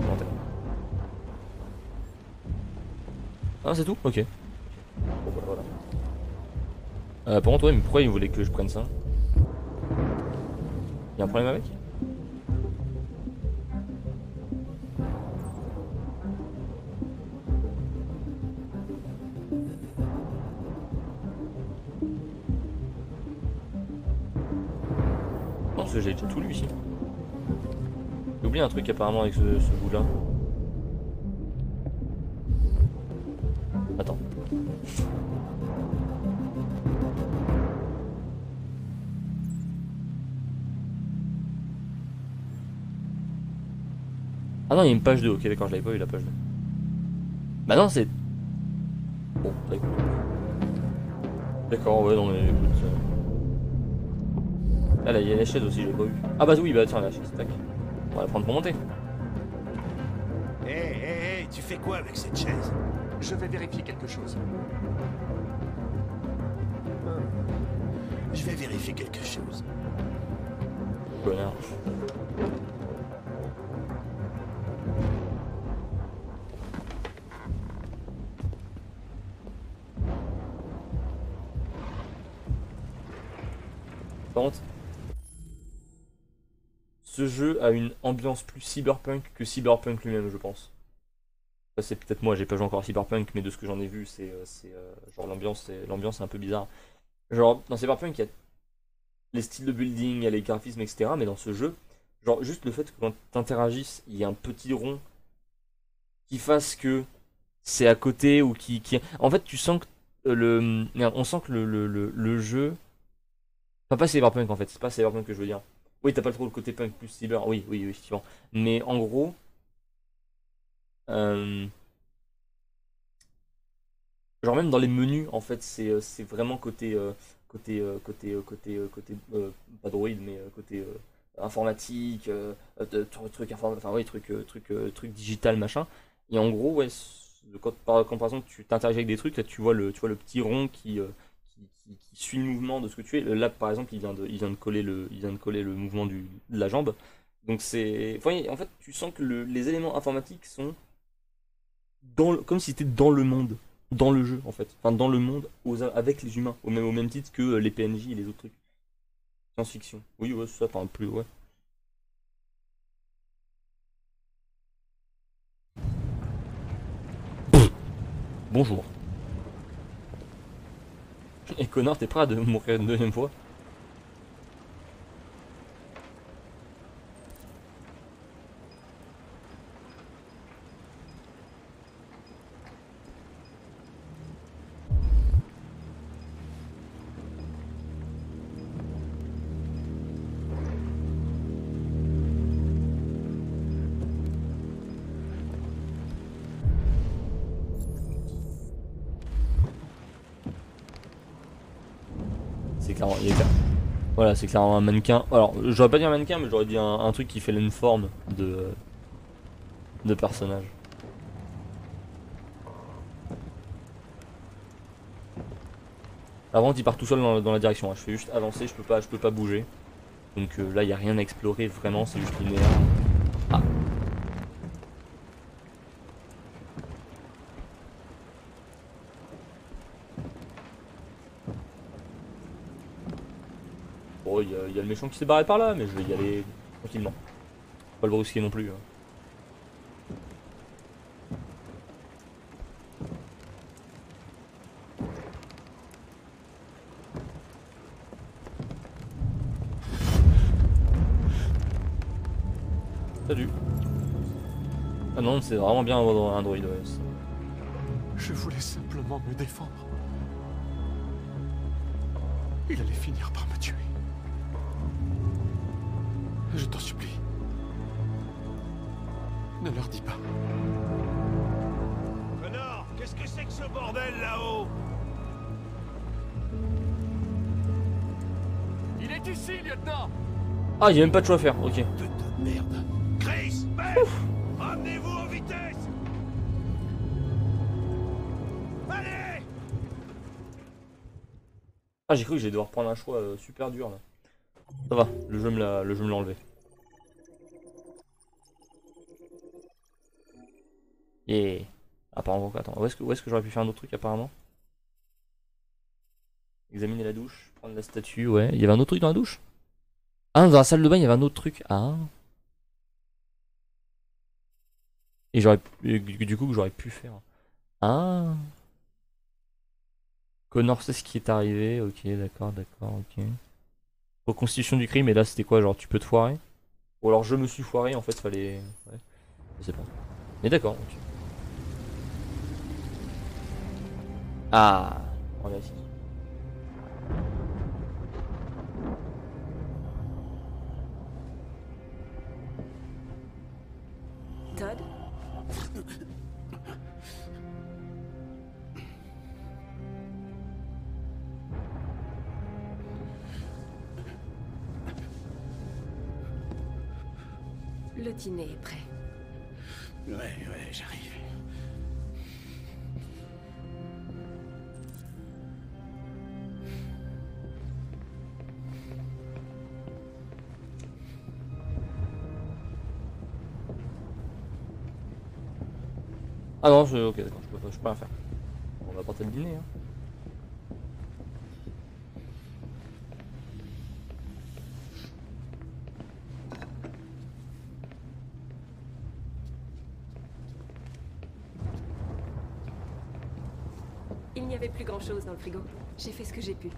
Ah, c'est tout? Ok. Bon, bah, voilà. Par contre, ouais, mais pourquoi il voulait que je prenne ça? Y'a un problème avec? Non, parce que j'ai déjà tout lu ici. J'ai oublié un truc apparemment avec ce bout là. Attends. Ah non, il y a une page 2, ok d'accord, je l'avais pas eu la page 2. Bah non, c'est... Bon, d'accord. D'accord, ouais, non mais écoute... Ah là, il y a la chaise aussi, j'ai pas vu. Ah bah oui, bah tiens, la chaise, tac. On va la prendre pour monter. Hé, tu fais quoi avec cette chaise? Je vais vérifier quelque chose. Je vais vérifier quelque chose. Connard. Par contre, ce jeu a une ambiance plus cyberpunk que Cyberpunk lui-même, je pense. Ça, c'est peut-être moi, j'ai pas joué encore à Cyberpunk, mais de ce que j'en ai vu, c'est genre l'ambiance est un peu bizarre. Genre, dans Cyberpunk, il y a les styles de building, il y a les graphismes, etc. Mais dans ce jeu, genre juste le fait que quand t'interagisses, il y a un petit rond qui fasse que c'est à côté ou qui... En fait, tu sens que on sent que le jeu... Enfin, pas Cyberpunk en fait, c'est pas Cyberpunk que je veux dire. Oui, t'as pas trop le côté punk plus cyber, oui, effectivement. Mais en gros... Genre même dans les menus, en fait, c'est vraiment pas droïde, mais côté informatique, truc digital, machin. Et en gros, ouais, quand par comparaison tu t'interagis avec des trucs, là tu vois le petit rond qui suit le mouvement de ce que tu fais. Là par exemple il vient de coller le mouvement de la jambe. Donc c'est. Enfin, en fait tu sens que les éléments informatiques sont comme si c'était dans le monde. Dans le jeu en fait. Enfin dans le monde avec les humains. Au même titre que les PNJ et les autres trucs. Science-fiction. Oui ouais c'est ça, enfin plus ouais. Bonjour. Et connard, t'es prêt à mourir une deuxième fois? Voilà, c'est clairement un mannequin. Alors, j'aurais pas dit un mannequin, mais j'aurais dit un truc qui fait une forme de personnage. Avant, il part tout seul dans la direction. Hein. Je fais juste avancer, je peux pas bouger. Donc là, il n'y a rien à explorer vraiment, c'est juste linéaire. Ah. Bon, il y a le méchant qui s'est barré par là, mais je vais y aller tranquillement. Pas le brusquer non plus. Hein. Salut. Ah non, c'est vraiment bien avoir un droïde OS. Je voulais simplement me défendre. Il allait finir par me tuer. Je t'en supplie. Ne leur dis pas. Connor, qu'est-ce que c'est que ce bordel là-haut? Il est ici, lieutenant! Ah, il n'y a même pas de choix à faire, ok. Putain de merde. Chris, Ben, ramenez-vous en vitesse! Allez! Ah, j'ai cru que j'allais devoir prendre un choix super dur là. Ça va, le jeu me l'a enlevé. Yeah. Apparemment, attends, où est-ce que j'aurais pu faire un autre truc apparemment? Examiner la douche, prendre la statue, ouais. Il y avait un autre truc dans la douche? Ah, dans la salle de bain, il y avait un autre truc. Ah. Et du coup, que j'aurais pu faire. Ah. Connor sait ce qui est arrivé. Ok, d'accord, ok. Reconstitution du crime, et là c'était quoi? Genre, tu peux te foirer? Ou alors je me suis foiré, en fait, fallait. Ouais. Je sais pas. Mais d'accord, ok. Ah. On est ici. Todd? Le dîner est prêt. Ouais, j'arrive. Ah non, ok, d'accord, je peux rien faire. On va apporter le dîner. Hein. Il n'y avait plus grand-chose dans le frigo. J'ai fait ce que j'ai pu.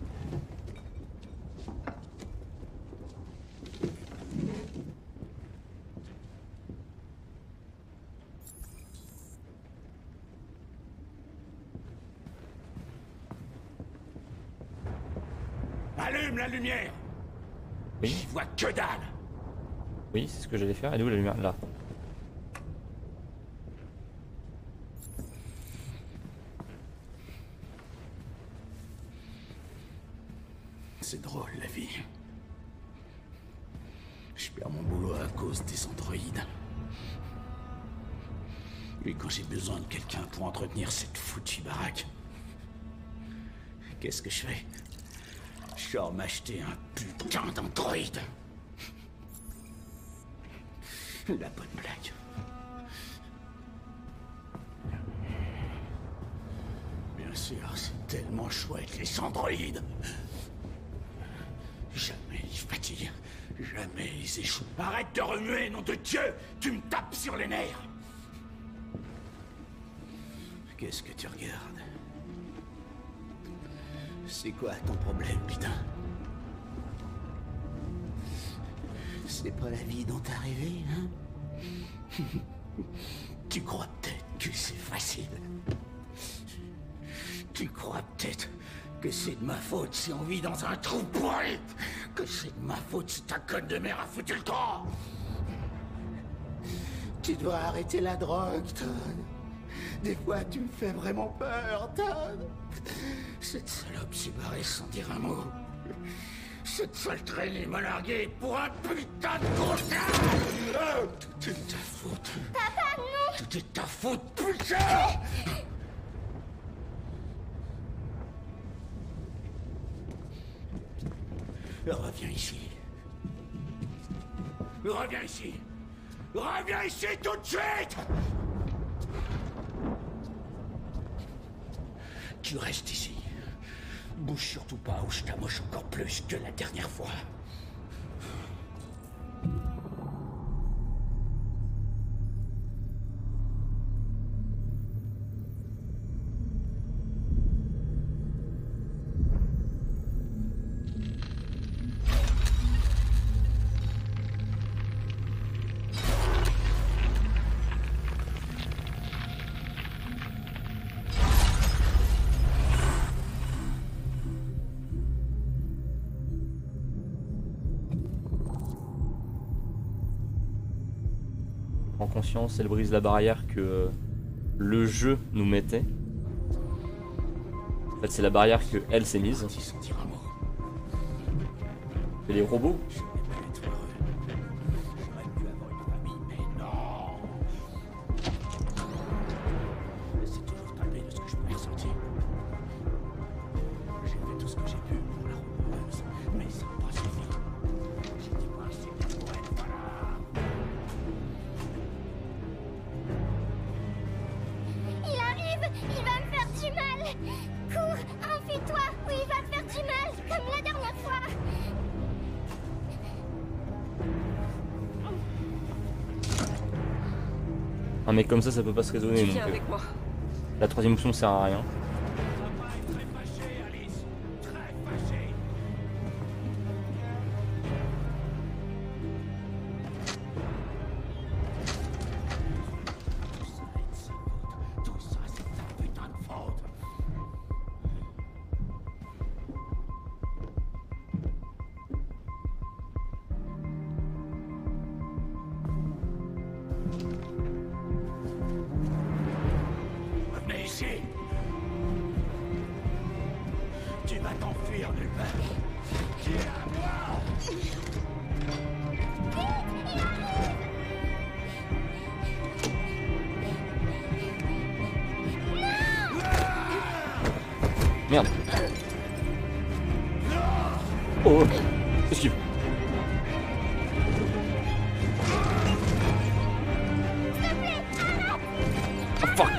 Allume la lumière. Oui. J'y vois que dalle. Oui, c'est ce que j'allais faire. Elle est où la lumière? Là. C'est drôle, la vie. Je perds mon boulot à cause des androïdes. Et quand j'ai besoin de quelqu'un pour entretenir cette foutue baraque, qu'est-ce que je fais? Je sors m'acheter un putain d'androïde. La bonne blague. Bien sûr, c'est tellement chouette, les androïdes. Jamais ils fatiguent, jamais ils échouent. Arrête de remuer, nom de Dieu! Tu me tapes sur les nerfs! Qu'est-ce que tu regardes? C'est quoi ton problème, putain? C'est pas la vie dont t'as rêvé, hein? Tu crois peut-être que c'est facile. Tu crois peut-être que c'est de ma faute si on vit dans un trou pourri. Que c'est de ma faute si ta conne de mère a foutu le camp. Tu dois arrêter la drogue, Todd. Des fois, tu me fais vraiment peur, Todd. Cette salope s'est barrée sans dire un mot. Cette sale traînée m'a largué pour un putain de gros chien. Tout est ta faute. Papa, non! Tout est ta faute, putain! Reviens ici. Reviens ici. Reviens ici tout de suite! Tu restes ici. Bouge surtout pas ou je t'amoche encore plus que la dernière fois. En conscience, elle brise la barrière que le jeu nous mettait. En fait, c'est la barrière que elle s'est mise. Et les robots. C'est toujours tapé de ce que je pouvais ressentir. J'ai fait tout ce que j'ai pu pour la rendre heureuse, mais ça n'a pas suffi. J'étais pas assez bien pour elle, voilà. Il arrive! Il va me faire du mal! Cours! Enfuis-toi! Ou il va te faire du mal! Comme la dernière fois! Un mec comme ça peut pas se raisonner. Viens Donc, avec moi. la troisième option sert à rien. Tout ça, c'est ta putain de faute. Revenez ici. Tu vas t'enfuir nulle part. Qui est à moi? Merde. Oh, qu'est-ce qu'il fait? Oh fuck.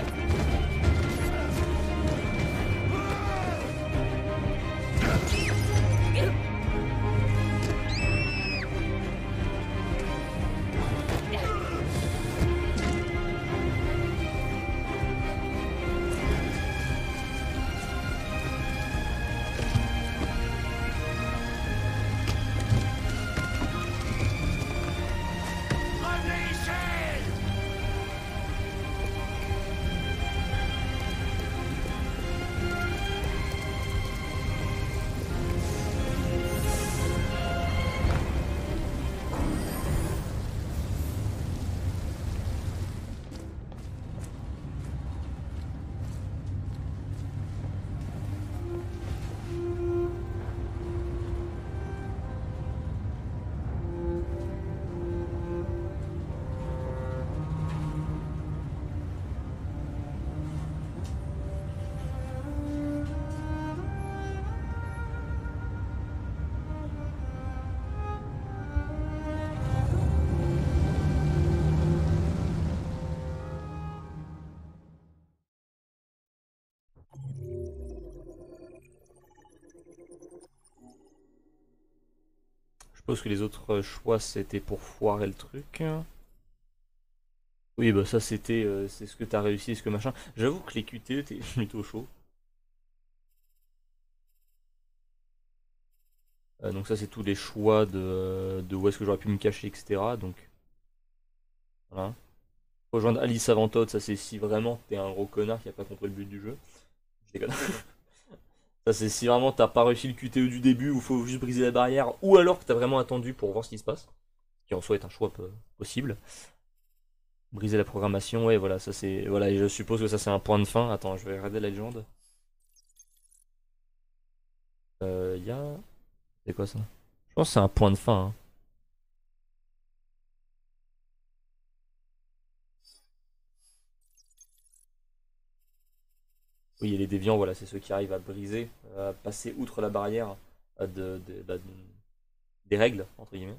Revenez ici. Je suppose que les autres choix c'était pour foirer le truc. Oui, bah ça c'était c'est ce que t'as réussi, ce que machin. J'avoue que les QTE t'es plutôt chaud. Donc ça c'est tous les choix de où est-ce que j'aurais pu me cacher, etc. Donc voilà. Rejoindre Alice avant Todd, ça c'est si vraiment t'es un gros connard qui a pas compris le but du jeu. Je déconne. Ça c'est si vraiment t'as pas réussi le QTE du début ou faut juste briser la barrière ou alors que t'as vraiment attendu pour voir ce qui se passe. Qui en soi est un choix possible. Briser la programmation, ouais voilà, ça c'est. Voilà, et je suppose que ça c'est un point de fin. Attends, je vais regarder la légende. Y'a. C'est quoi ça? Je pense que c'est un point de fin. Hein. Oui, et les déviants, voilà, c'est ceux qui arrivent à briser, à passer outre la barrière des règles, entre guillemets.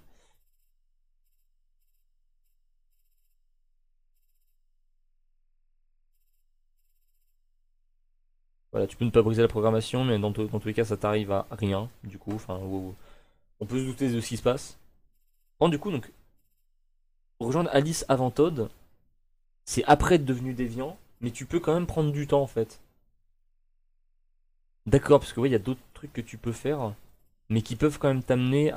Voilà, tu peux ne pas briser la programmation, mais dans tous les cas, ça t'arrive à rien, du coup. Enfin, on peut se douter de ce qui se passe. Bon, du coup, donc, rejoindre Alice avant Todd, c'est après être devenu déviant, mais tu peux quand même prendre du temps, en fait. D'accord, parce que ouais, il y a d'autres trucs que tu peux faire, mais qui peuvent quand même t'amener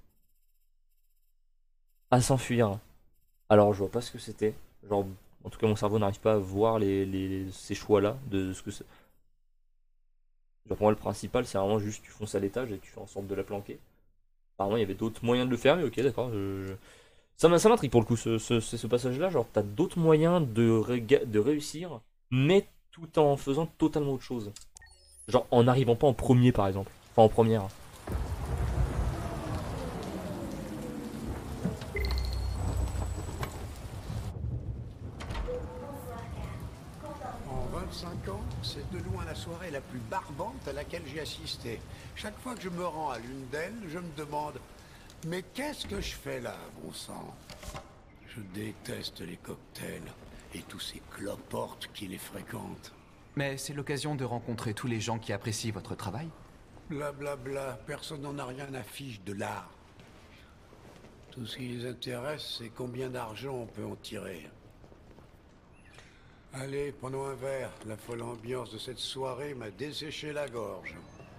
à s'enfuir. Alors, je vois pas ce que c'était. Genre, en tout cas, mon cerveau n'arrive pas à voir ces choix-là, de ce que c'est. Genre, pour moi, le principal, c'est vraiment juste tu fonces à l'étage et tu fais en sorte de la planquer. Apparemment, il y avait d'autres moyens de le faire, mais ok, d'accord. Ça m'intrigue pour le coup, ce passage-là. Genre, t'as d'autres moyens de réussir, mais tout en faisant totalement autre chose. Genre, en n'arrivant pas en premier, par exemple. Enfin, en première. En 25 ans, c'est de loin la soirée la plus barbante à laquelle j'ai assisté. Chaque fois que je me rends à l'une d'elles, je me demande « Mais qu'est-ce que je fais là, bon sang ?» Je déteste les cocktails et tous ces cloportes qui les fréquentent. Mais c'est l'occasion de rencontrer tous les gens qui apprécient votre travail. Blablabla, personne n'en a rien à fiche de l'art. Tout ce qui les intéresse, c'est combien d'argent on peut en tirer. Allez, prenons un verre. La folle ambiance de cette soirée m'a desséché la gorge.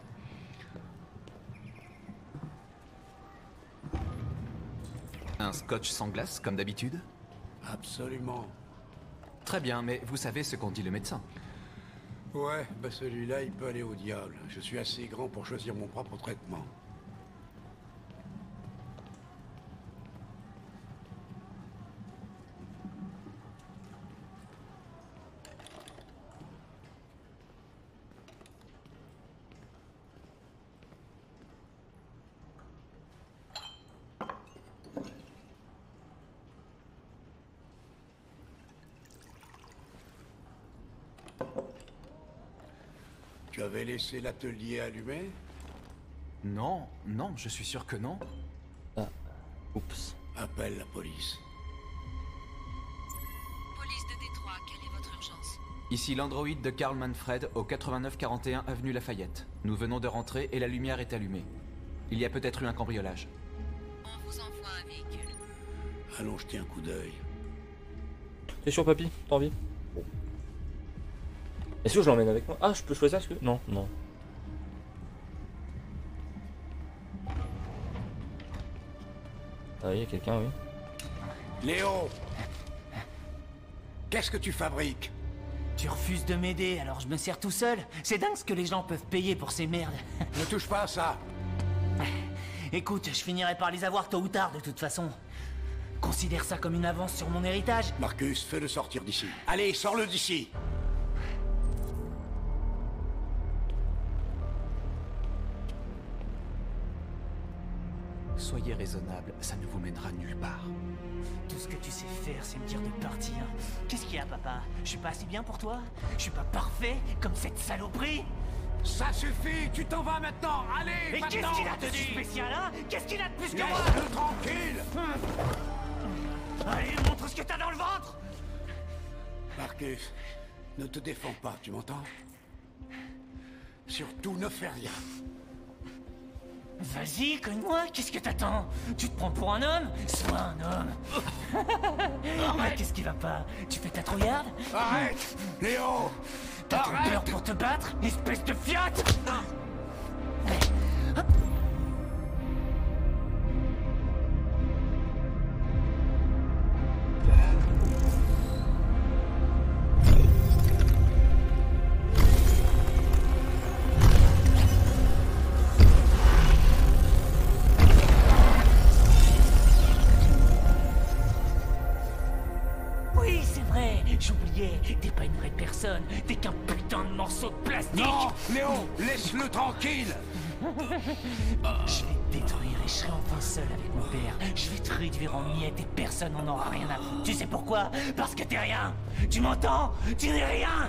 Un scotch sans glace, comme d'habitude? Absolument. Très bien, mais vous savez ce qu'en dit le médecin. Ouais, bah celui-là, il peut aller au diable. Je suis assez grand pour choisir mon propre traitement. Tu avais laissé l'atelier allumé? Non, non, je suis sûr que non. Ah, oups. Appelle la police. Police de Détroit, quelle est votre urgence? Ici l'androïde de Karl Manfred au 8941 avenue Lafayette. Nous venons de rentrer et la lumière est allumée. Il y a peut-être eu un cambriolage. On vous envoie un véhicule. Allons jeter un coup d'œil. T'es sûr, papy? T'as envie? Est-ce que je l'emmène avec moi? Ah, je peux choisir, est-ce que... Non, non. Ah oui, il y a quelqu'un, oui. Léo! Qu'est-ce que tu fabriques? Tu refuses de m'aider, alors je me sers tout seul. C'est dingue ce que les gens peuvent payer pour ces merdes. Ne touche pas à ça. Écoute, je finirai par les avoir tôt ou tard, de toute façon. Considère ça comme une avance sur mon héritage. Marcus, fais-le sortir d'ici. Allez, sors-le d'ici! Soyez raisonnable, ça ne vous mènera nulle part. Tout ce que tu sais faire, c'est me dire de partir. Qu'est-ce qu'il y a, papa? Je suis pas assez bien pour toi? Je suis pas parfait, comme cette saloperie? Ça suffit, tu t'en vas maintenant. Allez, et qu'est-ce qu'il a de si spécial, hein? Qu'est-ce qu'il a de plus que moi? Laisse-le tranquille. Allez, montre ce que t'as dans le ventre. Marcus, ne te défends pas, tu m'entends? Surtout ne fais rien. Vas-y, cogne-moi, qu'est-ce que t'attends? Tu te prends pour un homme? Sois un homme. Mais qu'est-ce qui va pas? Tu fais ta trouillarde? Arrête, Léo. T'as trop peur pour te battre, espèce de fiotte? Oui, c'est vrai, j'oubliais, t'es pas une vraie personne, t'es qu'un putain de morceau de plastique. Non, Léo, laisse-le tranquille. Je vais te détruire et je serai enfin seul avec mon père. Je vais te réduire en miettes et personne n'en aura rien à foutre. Tu sais pourquoi? Parce que t'es rien. Tu m'entends? Tu n'es rien.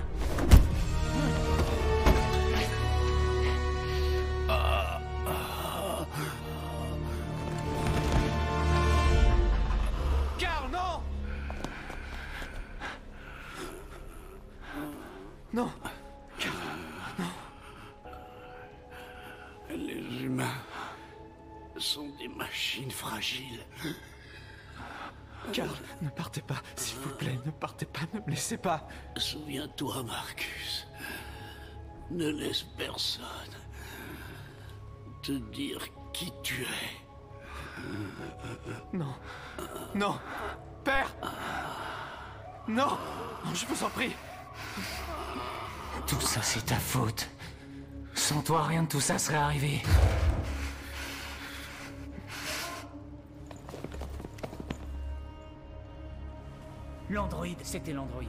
Carl, non! Non! Les humains sont des machines fragiles. Carl, ne partez pas, s'il vous plaît, ne partez pas, ne me laissez pas. Souviens-toi, Marcus. Ne laisse personne te dire qui tu es. Non. Non. Père! Non! Je vous en prie. Tout ça, c'est ta faute. Sans toi, rien de tout ça serait arrivé. L'androïde, c'était l'androïde.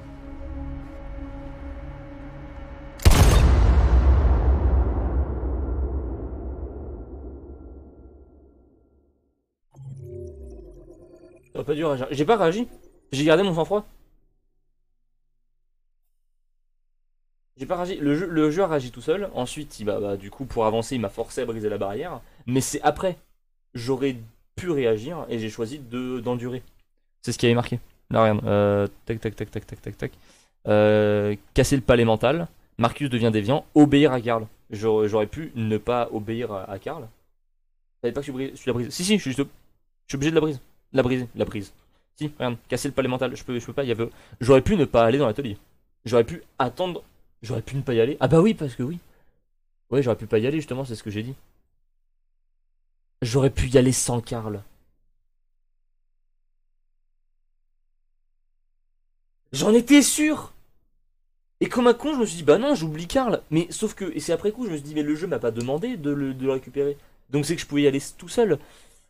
Ça aurait pas dû réagir. J'ai pas réagi. J'ai gardé mon sang-froid. J'ai pas réagi. Le jeu a réagi tout seul. Ensuite, du coup, pour avancer, il m'a forcé à briser la barrière. Mais c'est après. J'aurais pu réagir et j'ai choisi d'endurer. C'est ce qui avait marqué. Là, regarde. Tac, tac, tac, tac, tac, tac, tac. Casser le palais mental. Marcus devient déviant. Obéir à Carl. J'aurais pu ne pas obéir à Carl. Je savais pas que je suis la brise. Si, je suis obligé de la brise. La prise. Si, regarde. Casser le palais mental. Je peux pas. J'aurais pu ne pas aller dans l'atelier. J'aurais pu attendre. J'aurais pu ne pas y aller. Ah bah oui, parce que oui. Ouais, j'aurais pu pas y aller, justement, c'est ce que j'ai dit. J'aurais pu y aller sans Carl. J'en étais sûr. Et comme un con, je me suis dit, bah non, j'oublie Carl. Mais sauf que, et c'est après coup, je me suis dit, mais le jeu m'a pas demandé de le récupérer. Donc c'est que je pouvais y aller tout seul.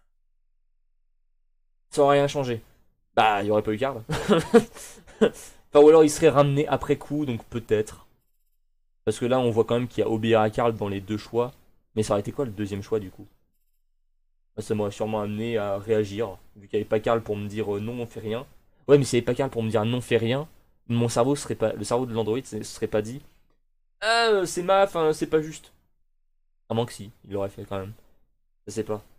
Ça aurait rien changé. Bah, il y aurait pas eu Carl. Enfin, ou alors il serait ramené après coup, donc peut-être. Parce que là, on voit quand même qu'il y a obéir à Carl dans les deux choix. Mais ça aurait été quoi le deuxième choix du coup? Ça m'aurait sûrement amené à réagir. Vu qu'il n'y avait pas Carl pour me dire non, on fait rien. Ouais, mais s'il n'y avait pas Carl pour me dire non, fais rien, mon cerveau serait pas. Le cerveau de l'androïde se serait pas dit. Ah, c'est enfin, c'est pas juste. À moins que si, il l'aurait fait quand même. Je sais pas.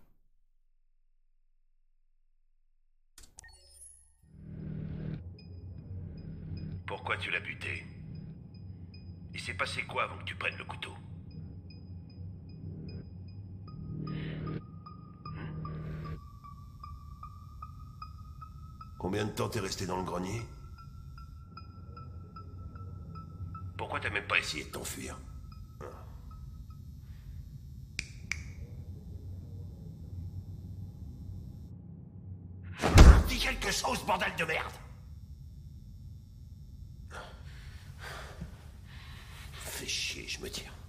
Pourquoi tu l'as buté? Il s'est passé quoi avant que tu prennes le couteau? Combien de temps t'es resté dans le grenier? Pourquoi t'as même pas essayé de t'enfuir? Dis quelque chose, bordel de merde! Fais chier, je me tire.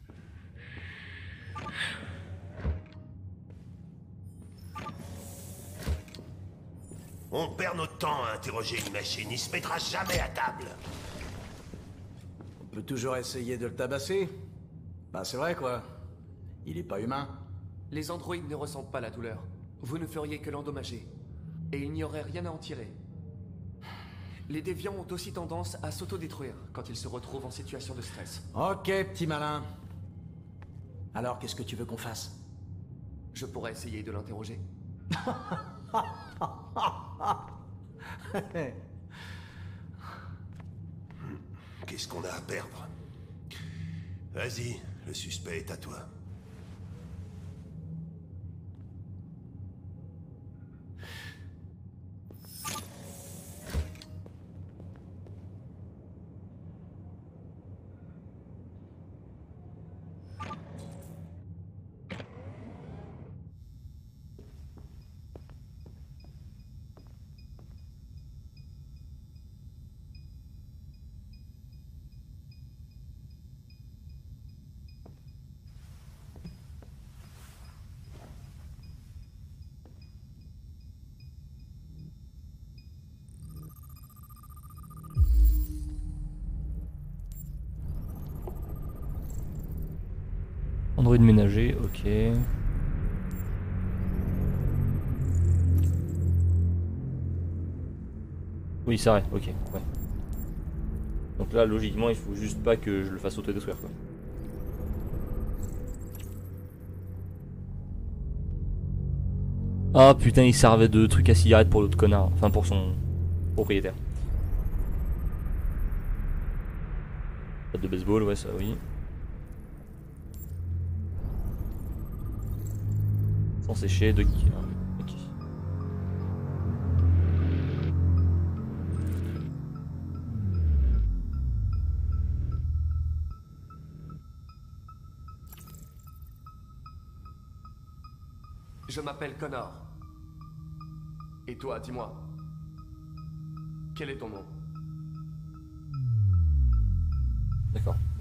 On perd notre temps à interroger une machine, il se mettra jamais à table. On peut toujours essayer de le tabasser. Bah c'est vrai quoi. Il est pas humain. Les androïdes ne ressentent pas la douleur. Vous ne feriez que l'endommager. Et il n'y aurait rien à en tirer. Les déviants ont aussi tendance à s'autodétruire quand ils se retrouvent en situation de stress. Ok, petit malin. Alors, qu'est-ce que tu veux qu'on fasse? Je pourrais essayer de l'interroger. Qu'est-ce qu'on a à perdre? Vas-y, le suspect est à toi. Android ménager, ok. Oui, c'est vrai, ok, ouais. Donc là, logiquement, il faut juste pas que je le fasse autodétruire, quoi. Ah putain, il servait de truc à cigarette pour l'autre connard, enfin pour son propriétaire. Pas de baseball, ouais, ça oui. Sans sécher, de... Ok. Je m'appelle Connor. Et toi, dis-moi. Quel est ton nom? D'accord, bon.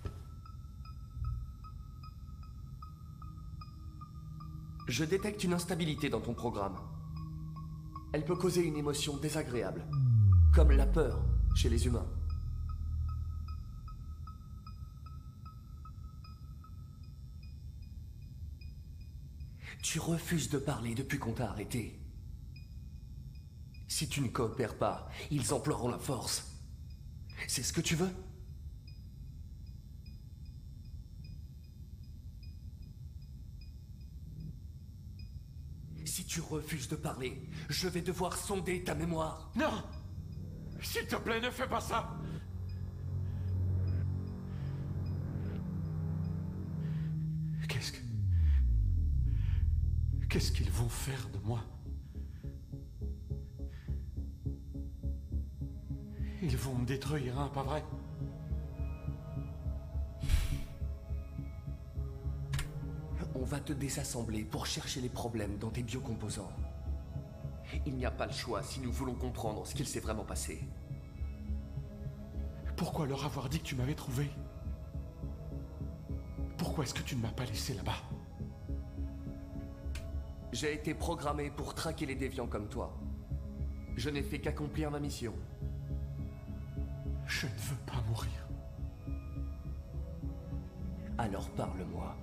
Je détecte une instabilité dans ton programme. Elle peut causer une émotion désagréable, comme la peur chez les humains. Tu refuses de parler depuis qu'on t'a arrêté. Si tu ne coopères pas, ils emploieront la force. C'est ce que tu veux? Si tu refuses de parler, je vais devoir sonder ta mémoire. Non! S'il te plaît, ne fais pas ça! Qu'est-ce qu'ils vont faire de moi? Ils vont me détruire, hein, pas vrai? On va te désassembler pour chercher les problèmes dans tes biocomposants. Il n'y a pas le choix si nous voulons comprendre ce qu'il s'est vraiment passé. Pourquoi leur avoir dit que tu m'avais trouvé? Pourquoi est-ce que tu ne m'as pas laissé là-bas? J'ai été programmé pour traquer les déviants comme toi. Je n'ai fait qu'accomplir ma mission. Je ne veux pas mourir. Alors parle-moi.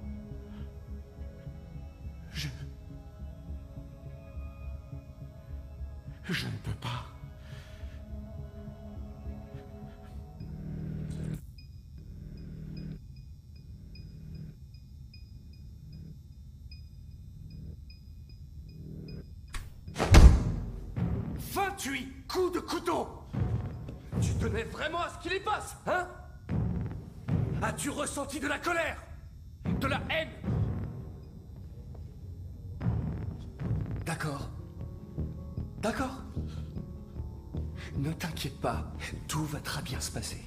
Je ne peux pas. « 28 coups de couteau! Tu tenais vraiment à ce qu'il y passe, hein? As-tu ressenti de la colère? De la haine? D'accord. D'accord. Ne t'inquiète pas, tout va très bien se passer.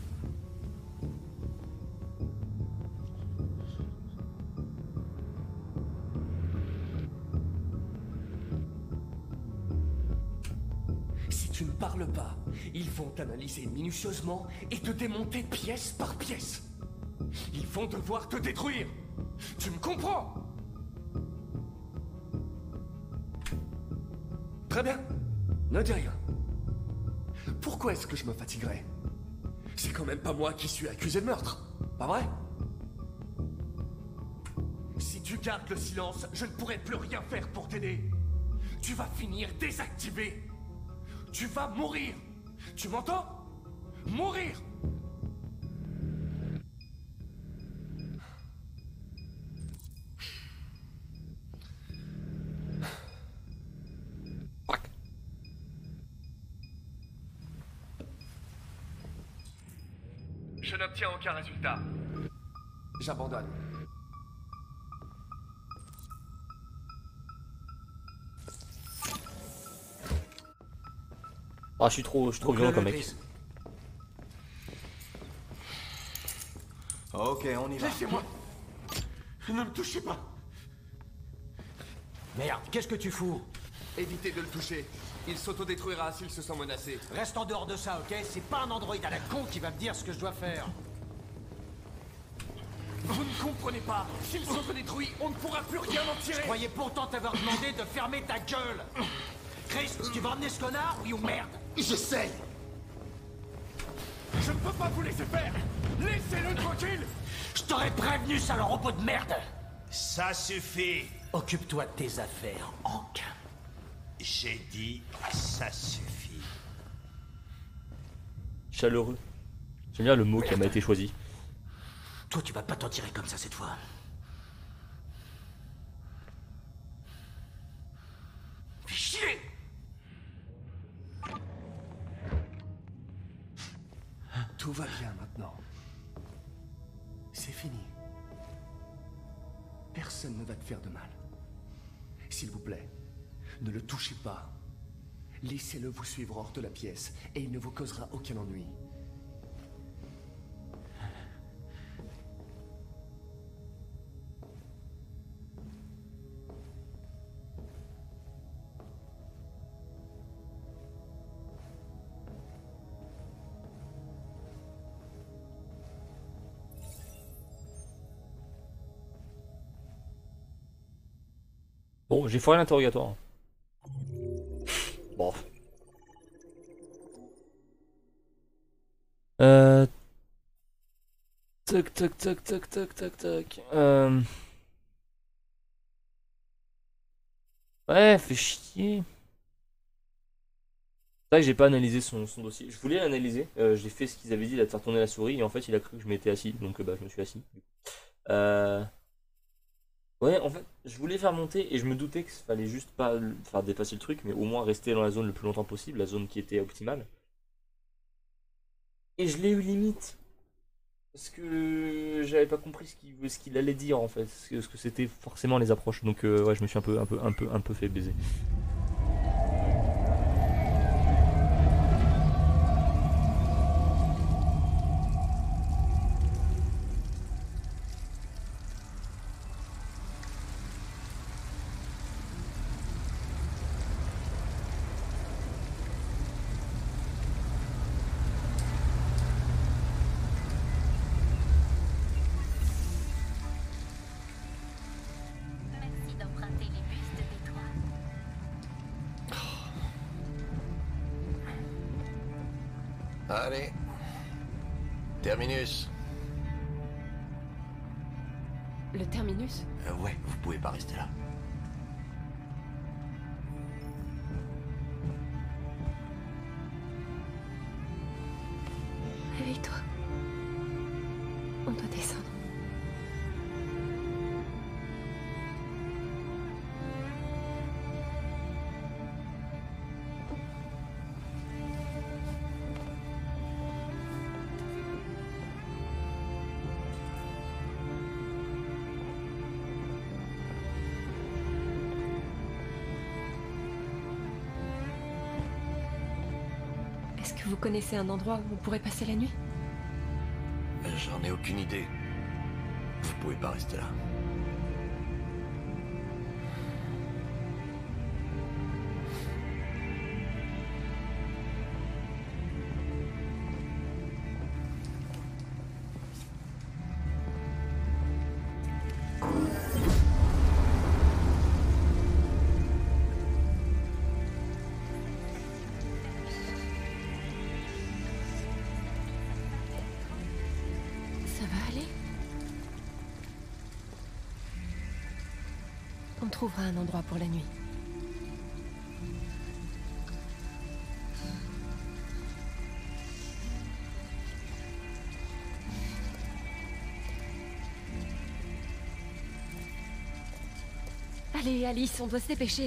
Si tu ne parles pas, ils vont t'analyser minutieusement et te démonter pièce par pièce. Ils vont devoir te détruire. Tu me comprends? Très bien. Ne dis rien. Pourquoi est-ce que je me fatiguerais? C'est quand même pas moi qui suis accusé de meurtre, pas vrai? Si tu gardes le silence, je ne pourrai plus rien faire pour t'aider. Tu vas finir désactivé. Tu vas mourir. Tu m'entends? Mourir! Je n'obtiens aucun résultat. J'abandonne. Ah, je suis trop violent comme mec. Ok, on y va. Laissez-moi. Ne me touchez pas. Merde, qu'est-ce que tu fous? Évitez de le toucher. Il s'autodétruira s'il se sent menacé. Reste en dehors de ça, ok? C'est pas un androïde à la con qui va me dire ce que je dois faire. Vous ne comprenez pas. S'il s'autodétruit, on ne pourra plus rien en tirer. Je croyais pourtant t'avoir demandé de fermer ta gueule. Chris, tu vas emmener ce connard, oui ou merde? J'essaye. Je ne peux pas vous laisser faire. Laissez-le tranquille. Je t'aurais prévenu, sale robot de merde. Ça suffit. Occupe-toi de tes affaires, Hank. J'ai dit, ça suffit. Chaleureux. J'aime bien le mot qui m'a été choisi. Toi, tu vas pas t'en tirer comme ça cette fois. Fais chier. Tout va bien maintenant. C'est fini. Personne ne va te faire de mal. S'il vous plaît, ne le touchez pas. Laissez-le vous suivre hors de la pièce et il ne vous causera aucun ennui. Bon, j'ai foiré l'interrogatoire. Bon. Tac, tac, tac, tac, tac, tac, tac. Ouais, fait chier. C'est vrai que j'ai pas analysé son dossier. Je voulais l'analyser. J'ai fait ce qu'ils avaient dit, là, de faire tourner la souris. Et en fait, il a cru que je m'étais assis. Donc, bah, je me suis assis. Ouais, en fait, je voulais faire monter et je me doutais qu'il fallait juste pas faire dépasser le truc, mais au moins rester dans la zone le plus longtemps possible, la zone qui était optimale. Et je l'ai eu limite. Parce que j'avais pas compris ce qu'il allait dire en fait, ce que c'était forcément les approches. Donc ouais, je me suis un peu fait baiser. Merci d'emprunter les bustes des trois. Allez. Terminus. Le terminus? Ouais, vous pouvez pas rester là. Réveille-toi. On doit descendre. Est-ce que vous connaissez un endroit où on pourrait passer la nuit? J'en ai aucune idée. Vous pouvez pas rester là. Ça va aller? On trouvera un endroit pour la nuit. Allez, Alice, on doit se dépêcher.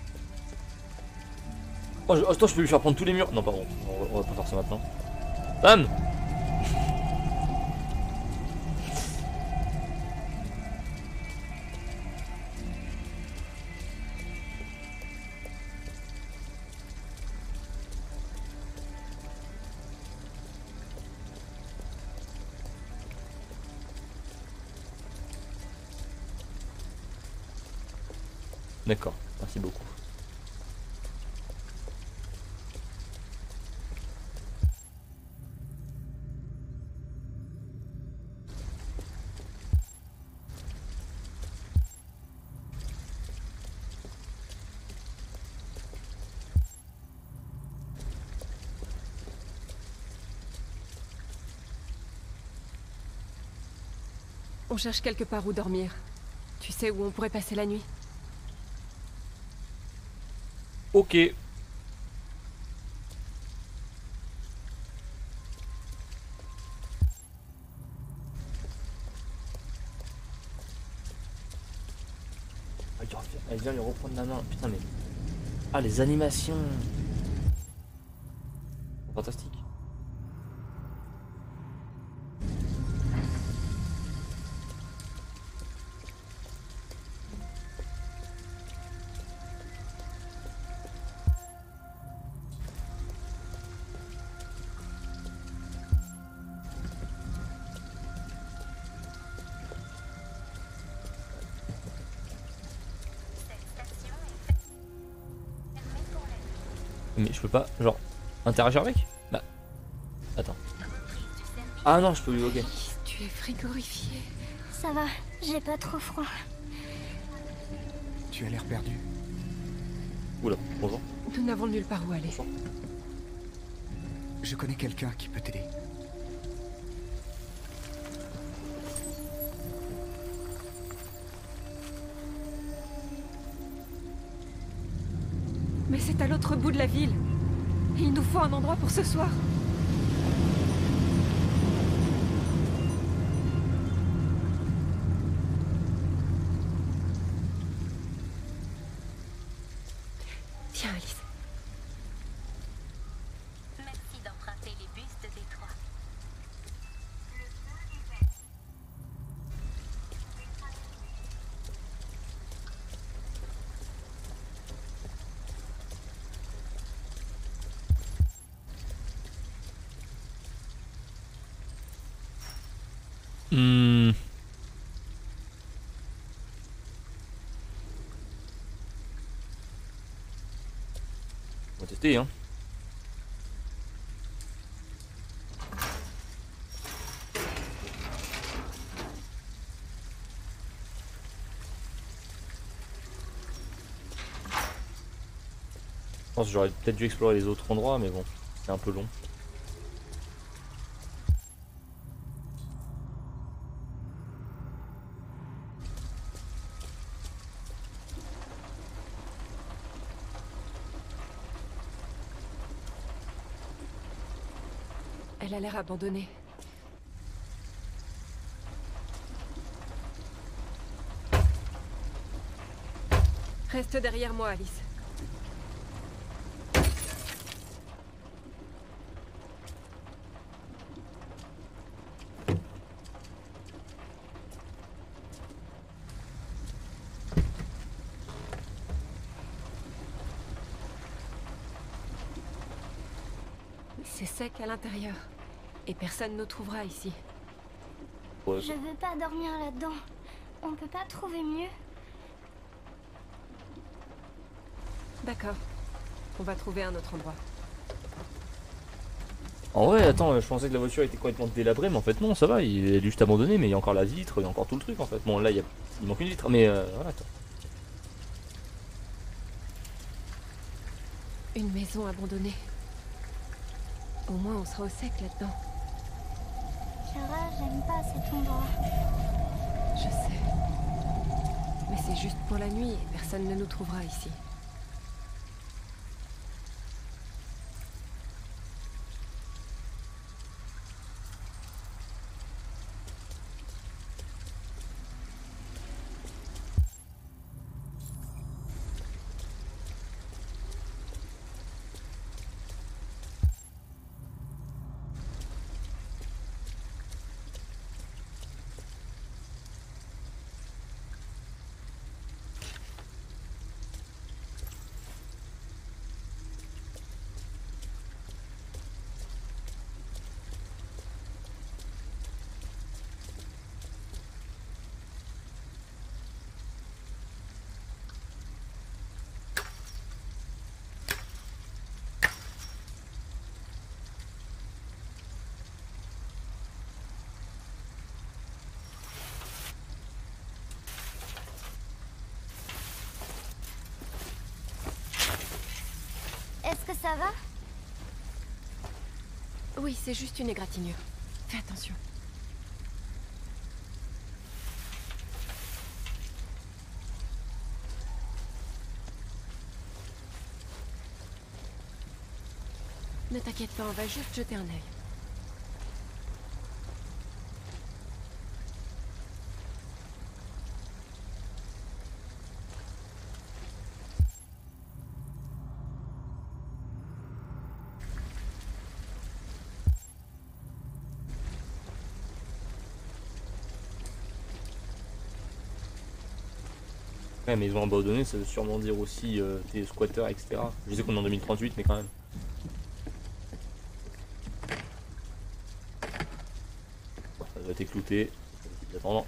Oh, attends, je peux lui faire prendre tous les murs. Non, pardon, on va pas faire ça maintenant. Bam! D'accord, merci beaucoup. On cherche quelque part où dormir. Tu sais où on pourrait passer la nuit? Ok. Elle vient lui reprendre la main. Putain mais... Ah les animations. Fantastique. Mais je peux pas, genre, interagir avec? Bah, attends. Ah non, je peux lui, ok. Tu es frigorifié. Ça va, j'ai pas trop froid. Tu as l'air perdu. Oula, bonjour. Nous n'avons nulle part où aller. Je connais quelqu'un qui peut t'aider. Mais c'est à l'autre bout de la ville. Et il nous faut un endroit pour ce soir. Tiens, Alice. Merci d'emprunter les bus de Détroit. On va tester, hein. Je pense que j'aurais peut-être dû explorer les autres endroits, mais bon, c'est un peu long. Elle a l'air abandonnée. Reste derrière moi, Alice. C'est sec à l'intérieur. Et personne ne nous trouvera ici. Ouais, Je veux pas dormir là-dedans. On peut pas trouver mieux. D'accord. On va trouver un autre endroit. En vrai, attends, je pensais que la voiture était complètement délabrée, mais en fait non, ça va, il est juste abandonné, mais il y a encore la vitre, il y a encore tout le truc en fait. Bon là, il manque une vitre, mais voilà. Attends. Une maison abandonnée. Au moins on sera au sec là-dedans. Clara, j'aime pas cet endroit. Je sais. Mais c'est juste pour la nuit et personne ne nous trouvera ici. Ça va? Oui, c'est juste une égratignure. Fais attention. Ne t'inquiète pas, on va juste jeter un œil. Ouais, maison abandonnée, ça veut sûrement dire aussi des squatters, etc. Je sais qu'on est en 2038, mais quand même. Bon, ça doit être éclouté. Attendant.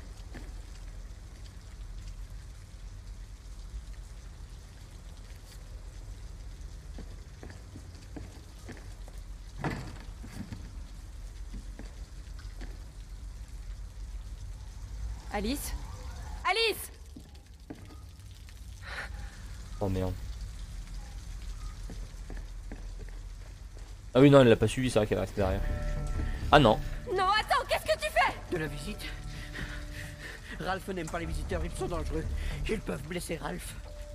Alice? Alice! Oh merde. Ah oui, non, elle l'a pas suivi, c'est vrai qu'elle reste derrière. Ah non. Non, attends, qu'est-ce que tu fais? De la visite. Ralph n'aime pas les visiteurs, ils sont dangereux. Ils peuvent blesser Ralph.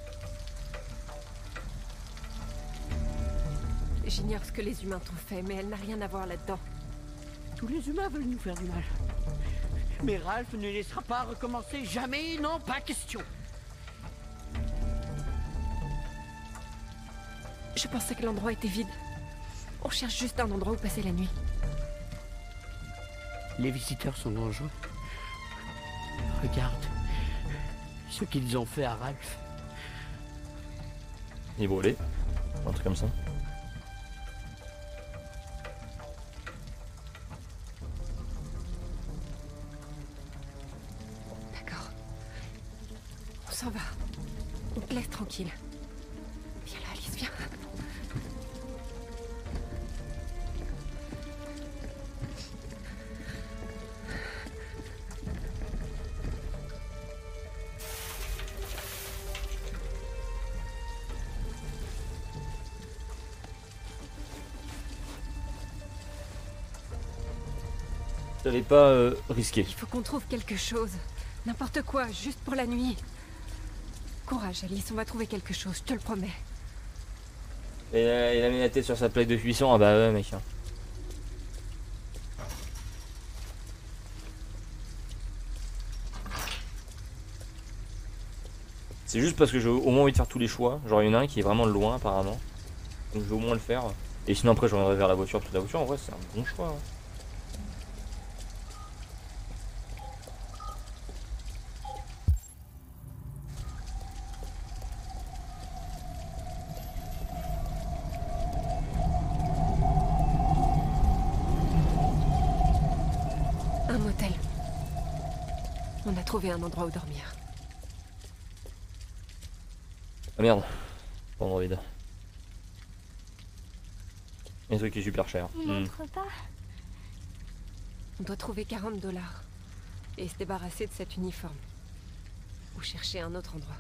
J'ignore ce que les humains t'ont fait, mais elle n'a rien à voir là-dedans. Tous les humains veulent nous faire du mal. Mais Ralph ne laissera pas recommencer, jamais, non, pas question. Je pensais que l'endroit était vide. On cherche juste un endroit où passer la nuit. Les visiteurs sont dangereux. Regarde ce qu'ils ont fait à Ralph. Il brûlé. Un truc comme ça. D'accord. On s'en va. On te laisse tranquille. Viens là, Alice, viens. T'avais pas risqué. Il faut qu'on trouve quelque chose. N'importe quoi, juste pour la nuit. Courage, Alice, on va trouver quelque chose, je te le promets. Et il a mis la tête sur sa plaque de cuisson. Ah bah ouais, mec. C'est juste parce que j'ai au moins envie de faire tous les choix. Genre il y en a un qui est vraiment loin apparemment. Donc je vais au moins le faire. Et sinon après je reviendrai vers la voiture. Parce que la voiture en vrai c'est un bon choix. Hein. Un motel. On a trouvé un endroit où dormir. Ah merde. Pas Android. Un truc qui est super cher. Il montre pas. On doit trouver $40 et se débarrasser de cet uniforme. Ou chercher un autre endroit.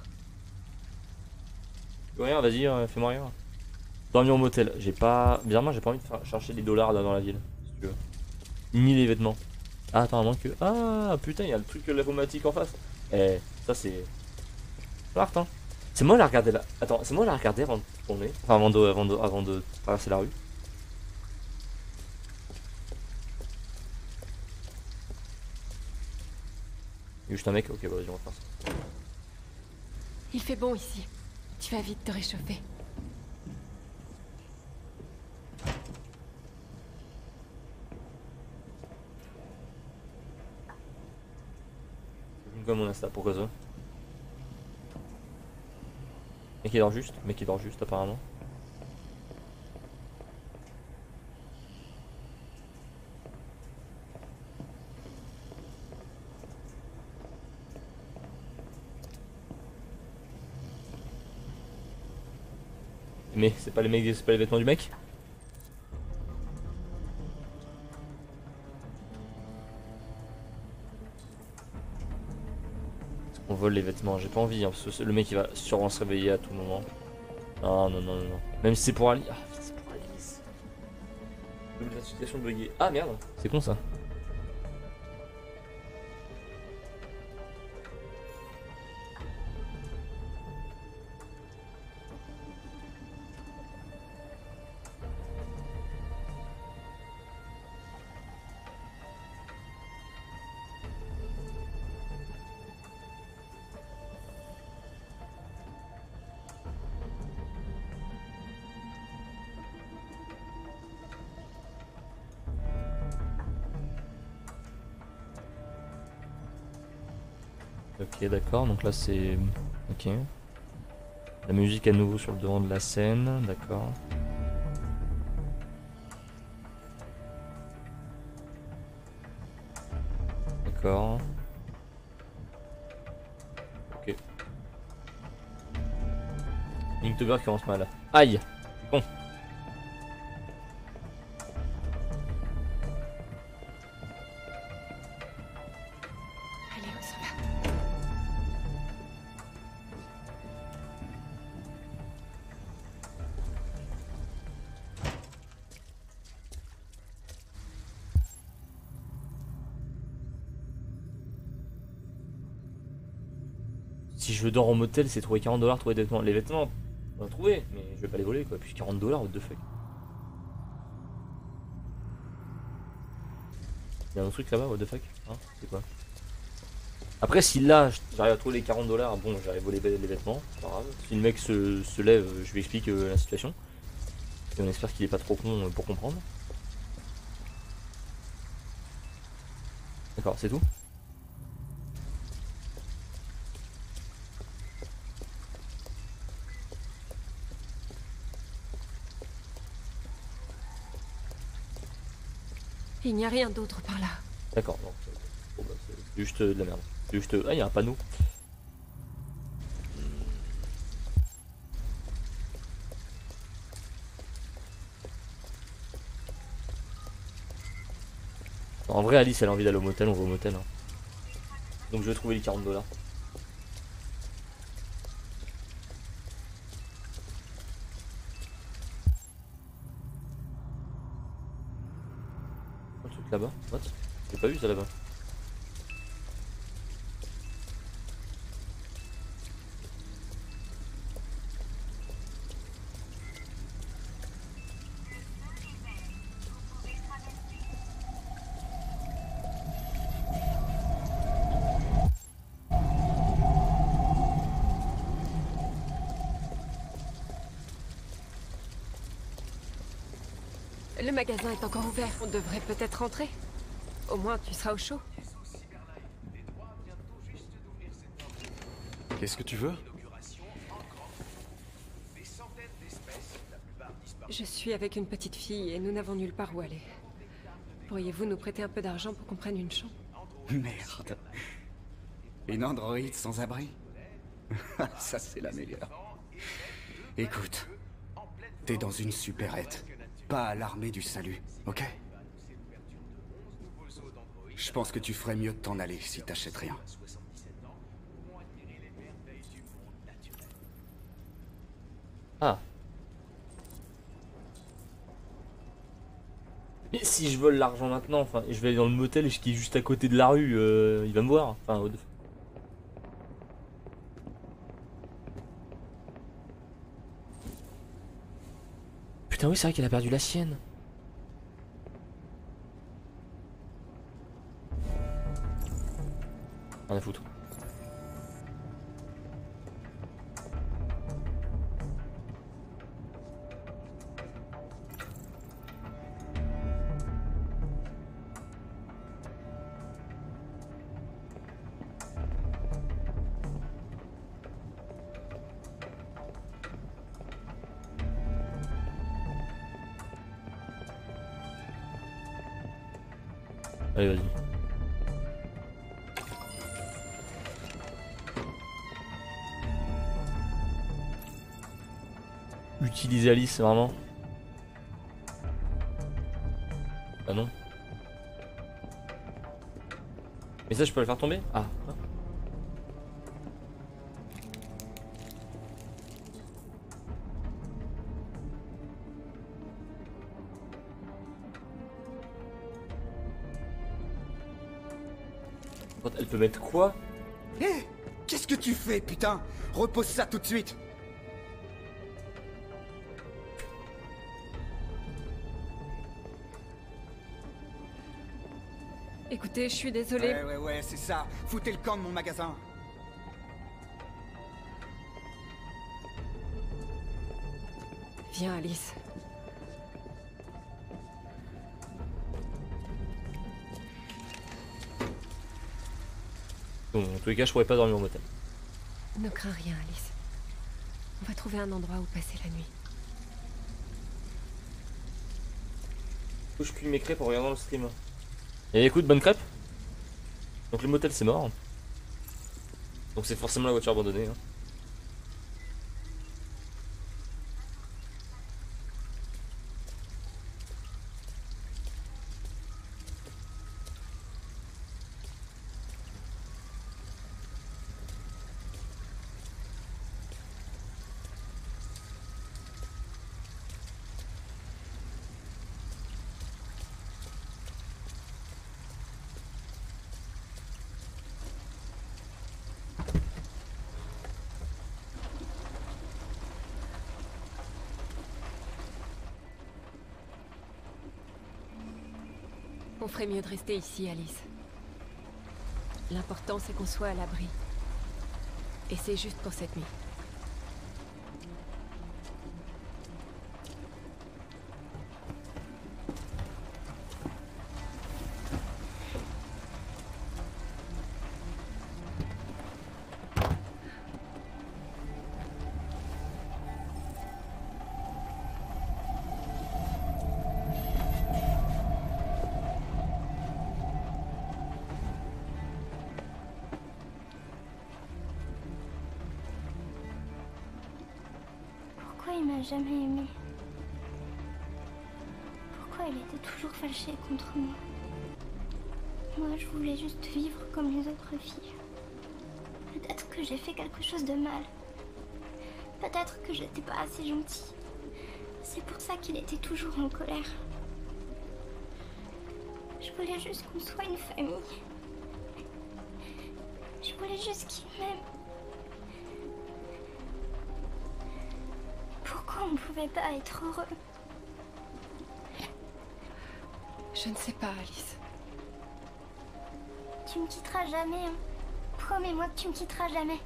Rien, vas-y, fais-moi rien. Dormir au motel. J'ai pas. Bizarrement, j'ai pas envie de chercher des dollars là dans la ville. Si tu veux. Ni les vêtements. Ah, attends, à moins que. Ah, putain, il y a le truc lavomatique en face. Eh, ça c'est. Smart, hein. C'est moi la regarder là. Attends, c'est moi la regarder avant de tourner. Enfin, avant de traverser la rue. Il y a juste un mec, ok, bah vas-y, on va faire ça. Il fait bon ici. Tu vas vite te réchauffer. Comme mon Insta, pourquoi ça? Mec qui dort juste apparemment. Mais c'est pas les vêtements du mec? On vole les vêtements, j'ai pas envie, hein, parce que le mec il va sûrement se réveiller à tout moment. Non, non, non, non, non. Même si c'est pour Alice. Ah, c'est pour Alice. La situation buggée. Ah merde, c'est con ça. Ok, d'accord, donc là c'est... Ok. La musique à nouveau sur le devant de la scène, d'accord. D'accord. Ok. Inktober qui commence mal. Aïe! Bon. Allez, on s'en va. Si je dors au motel, c'est trouver 40 $, trouver des vêtements. Les vêtements, on va trouver, mais je vais pas les voler quoi. Puis 40 $, what the fuck. Il y a un autre truc là-bas, what the fuck, hein, c'est quoi? Après, si là j'arrive à trouver les 40 $, bon, j'arrive à voler les vêtements, c'est pas grave. Si le mec se lève, je lui explique la situation. Et on espère qu'il est pas trop con pour comprendre. D'accord, c'est tout? Il n'y a rien d'autre par là. D'accord, non. Bon, bah, c'est juste de la merde. C'est juste... Ah, il y a un panneau. En vrai, Alice, elle a envie d'aller au motel, on va au motel. Hein. Donc je vais trouver les 40 $. Un truc là-bas? What? J'ai pas vu ça là-bas. Le magasin est encore ouvert. On devrait peut-être rentrer. Au moins, tu seras au chaud. Qu'est-ce que tu veux? Je suis avec une petite fille et nous n'avons nulle part où aller. Pourriez-vous nous prêter un peu d'argent pour qu'on prenne une chambre? Merde. Une androïde sans abri? Ça, c'est la meilleure. Écoute, t'es dans une supérette. Pas à l'armée du salut, ok? Je pense que tu ferais mieux de t'en aller si t'achètes rien. Ah. Mais si je vole l'argent maintenant, enfin, je vais aller dans le motel qui est juste à côté de la rue, il va me voir. Enfin, what the fuck. Putain oui, c'est vrai qu'elle a perdu la sienne. Rien à foutre. Allez, vas-y. Utiliser Alice, vraiment. Ah non. Mais ça, je peux le faire tomber? Ah. Elle peut mettre quoi? Hé, qu'est-ce que tu fais, putain? Repose ça tout de suite. Écoutez, je suis désolée. Ouais, c'est ça. Foutez le camp de mon magasin. Viens, Alice. Bon, en tous les cas, je pourrais pas dormir au motel. Ne crains rien, Alice. On va trouver un endroit où passer la nuit. Faut que je cuis mes crêpes en regardant le stream. Et écoute, bonne crêpe. Donc le motel c'est mort. Donc c'est forcément la voiture abandonnée. Hein. On ferait mieux de rester ici, Alice. L'important, c'est qu'on soit à l'abri. Et c'est juste pour cette nuit. Pourquoi il m'a jamais aimé? Pourquoi il était toujours fâché contre moi? Moi, je voulais juste vivre comme les autres filles. Peut-être que j'ai fait quelque chose de mal. Peut-être que j'étais pas assez gentille. C'est pour ça qu'il était toujours en colère. Je voulais juste qu'on soit une famille. Je voulais juste qu'il m'aime. Pourquoi on ne pouvait pas être heureux? Je ne sais pas, Alice. Tu me quitteras jamais, hein. Promets-moi que tu me quitteras jamais.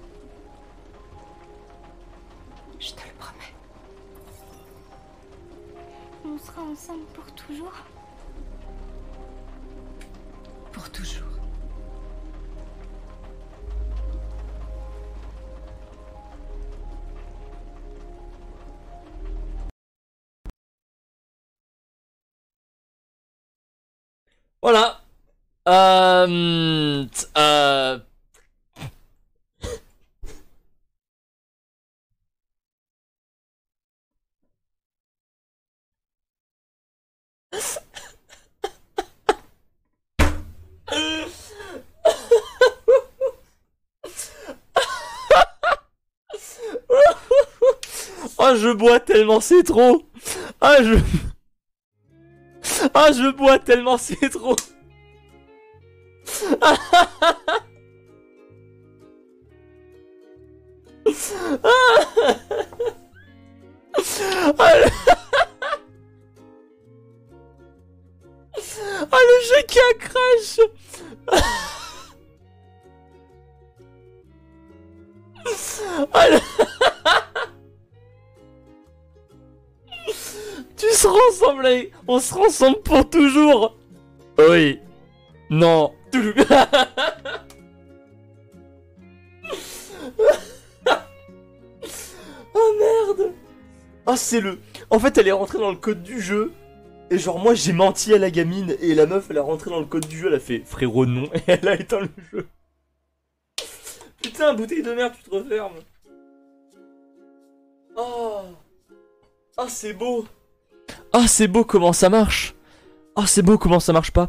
Je te le promets. On sera ensemble pour toujours. Pour toujours. Voilà. Oh, je bois tellement c'est trop. Ah, je bois tellement c'est trop. Ah, le jeu qui a crash. Tu seras ensemble, on sera ensemble pour toujours. Oui. Non. Oh merde. Ah, c'est le... En fait, elle est rentrée dans le code du jeu. Et genre, moi, j'ai menti à la gamine. Et la meuf, elle est rentrée dans le code du jeu. Elle a fait frérot, non. Et elle a éteint le jeu. Putain, bouteille de merde, tu te refermes. Oh. Ah, c'est beau. Ah, c'est beau comment ça marche. Ah, c'est beau comment ça marche pas.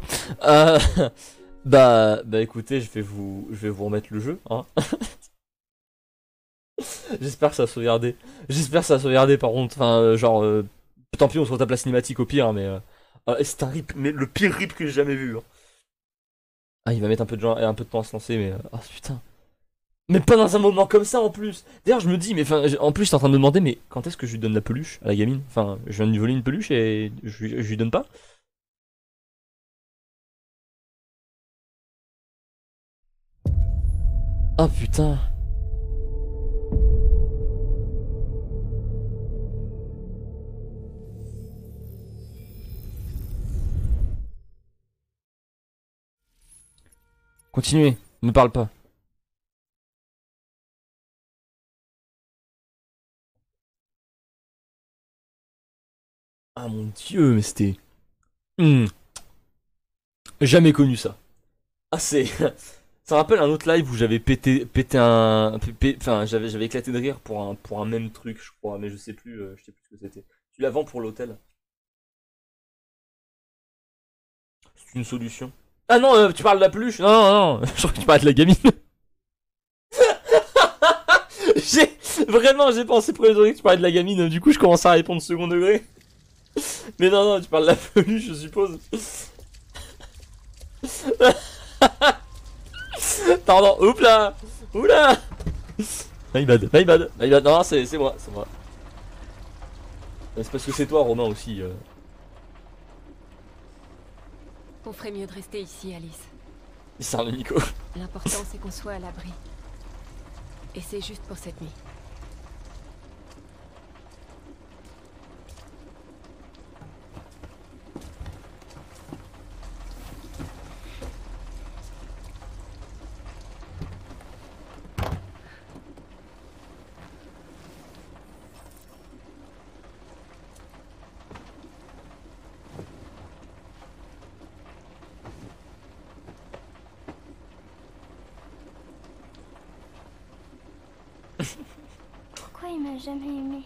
Bah écoutez, je vais vous remettre le jeu, hein. J'espère que ça a sauvegardé. J'espère que ça a sauvegardé par contre. Enfin, tant pis, on se retape la cinématique au pire, hein, mais c'est un rip, mais le pire rip que j'ai jamais vu. Hein. Ah, il va mettre un peu de temps à se lancer, mais... Ah, putain. Mais pas dans un moment comme ça, en plus. D'ailleurs, je me dis, mais enfin, en plus, j'étais en train de me demander, mais quand est-ce que je lui donne la peluche à la gamine? Enfin, je viens de lui voler une peluche et je lui donne pas? Ah, putain. Continuez, ne parle pas. Ah mon dieu, mais c'était... Jamais connu ça. Ah c'est... Ça rappelle un autre live où j'avais pété un... Enfin, j'avais éclaté de rire pour un même truc, je crois, mais je sais plus ce que c'était. Tu la vends pour l'hôtel? C'est une solution. Ah non, tu parles de la peluche? Non, non, non, je crois que tu parles de la gamine. J'ai pensé premier degré que tu parlais de la gamine, du coup je commence à répondre second degré. Mais non, non, tu parles de la peluche, je suppose. Pardon, oups là. Oula. My bad. Non, c'est moi, c'est moi. C'est parce que c'est toi, Romain, aussi. On ferait mieux de rester ici, Alice. Il sert le Nico. L'important, c'est qu'on soit à l'abri. Et c'est juste pour cette nuit. Pourquoi il m'a jamais aimé?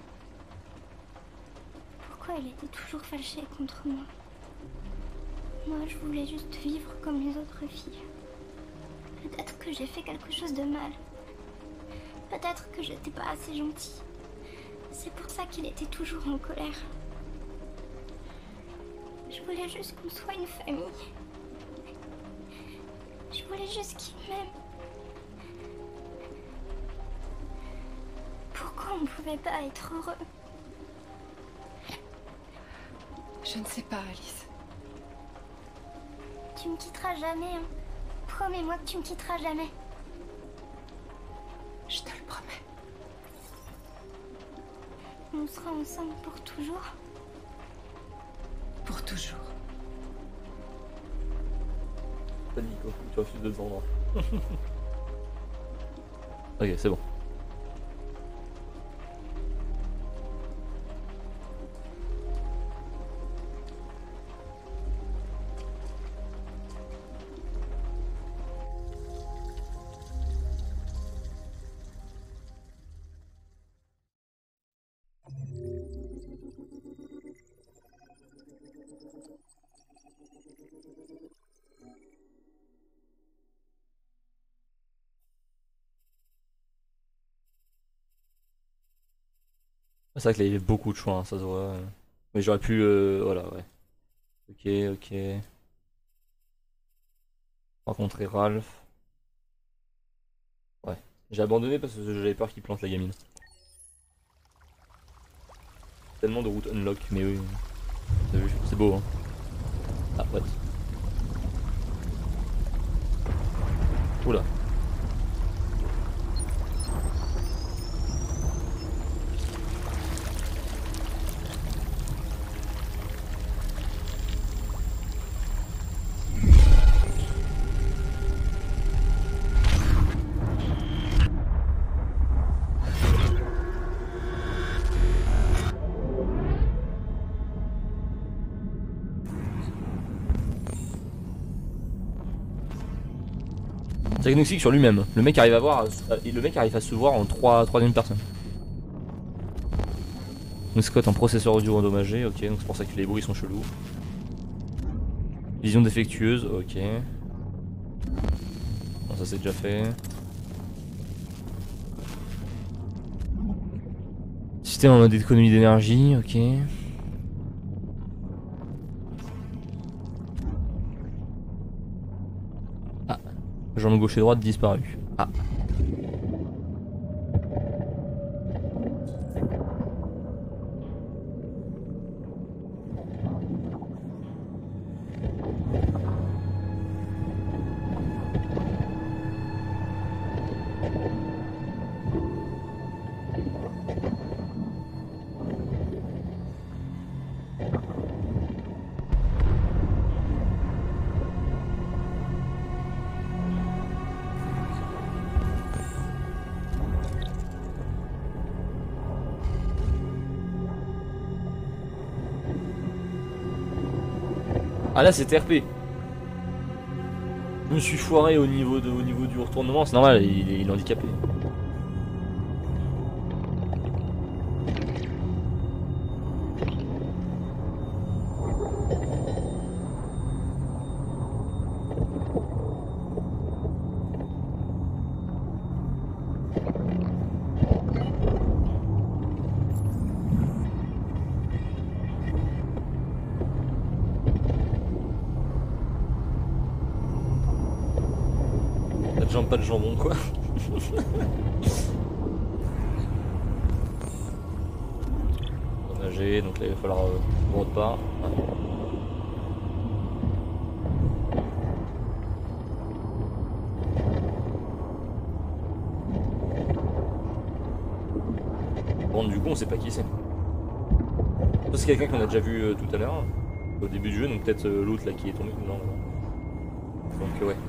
Pourquoi il était toujours fâché contre moi? Moi, je voulais juste vivre comme les autres filles. Peut-être que j'ai fait quelque chose de mal. Peut-être que j'étais pas assez gentille. C'est pour ça qu'il était toujours en colère. Je voulais juste qu'on soit une famille. Je voulais juste qu'il m'aime. Pourquoi on ne pouvait pas être heureux? Je ne sais pas, Alice. Tu me quitteras jamais, hein. Promets-moi que tu me quitteras jamais. Je te le promets. On sera ensemble pour toujours. Pour toujours. Pas Nico, tu refuses de te vendre. Ok, c'est bon. C'est vrai qu'il y avait beaucoup de choix, hein, ça se voit. Mais j'aurais pu... voilà, ouais. Ok. Rencontrer Ralph. Ouais. J'ai abandonné parce que j'avais peur qu'il plante la gamine. Tellement de routes unlock, mais oui. T'as vu, c'est beau, hein. Ah, what? Oula. C'est agnostique sur lui-même. Le mec arrive à se voir en troisième personne. Donc Scott en processeur audio endommagé, ok, donc c'est pour ça que les bruits sont chelous. Vision défectueuse, ok. Bon, ça c'est déjà fait. Système en mode économie d'énergie, ok. Jambes gauche et droite disparues. Ah. Ah là c'était RP. Je me suis foiré au niveau du retournement, c'est normal, il est handicapé. Pas de jambon quoi. Dommagé, donc là il va falloir on repart. Bon du coup on sait pas qui c'est. C'est quelqu'un qu'on a déjà vu tout à l'heure au début du jeu, donc peut-être l'autre là qui est tombé. Non, non. Donc ouais.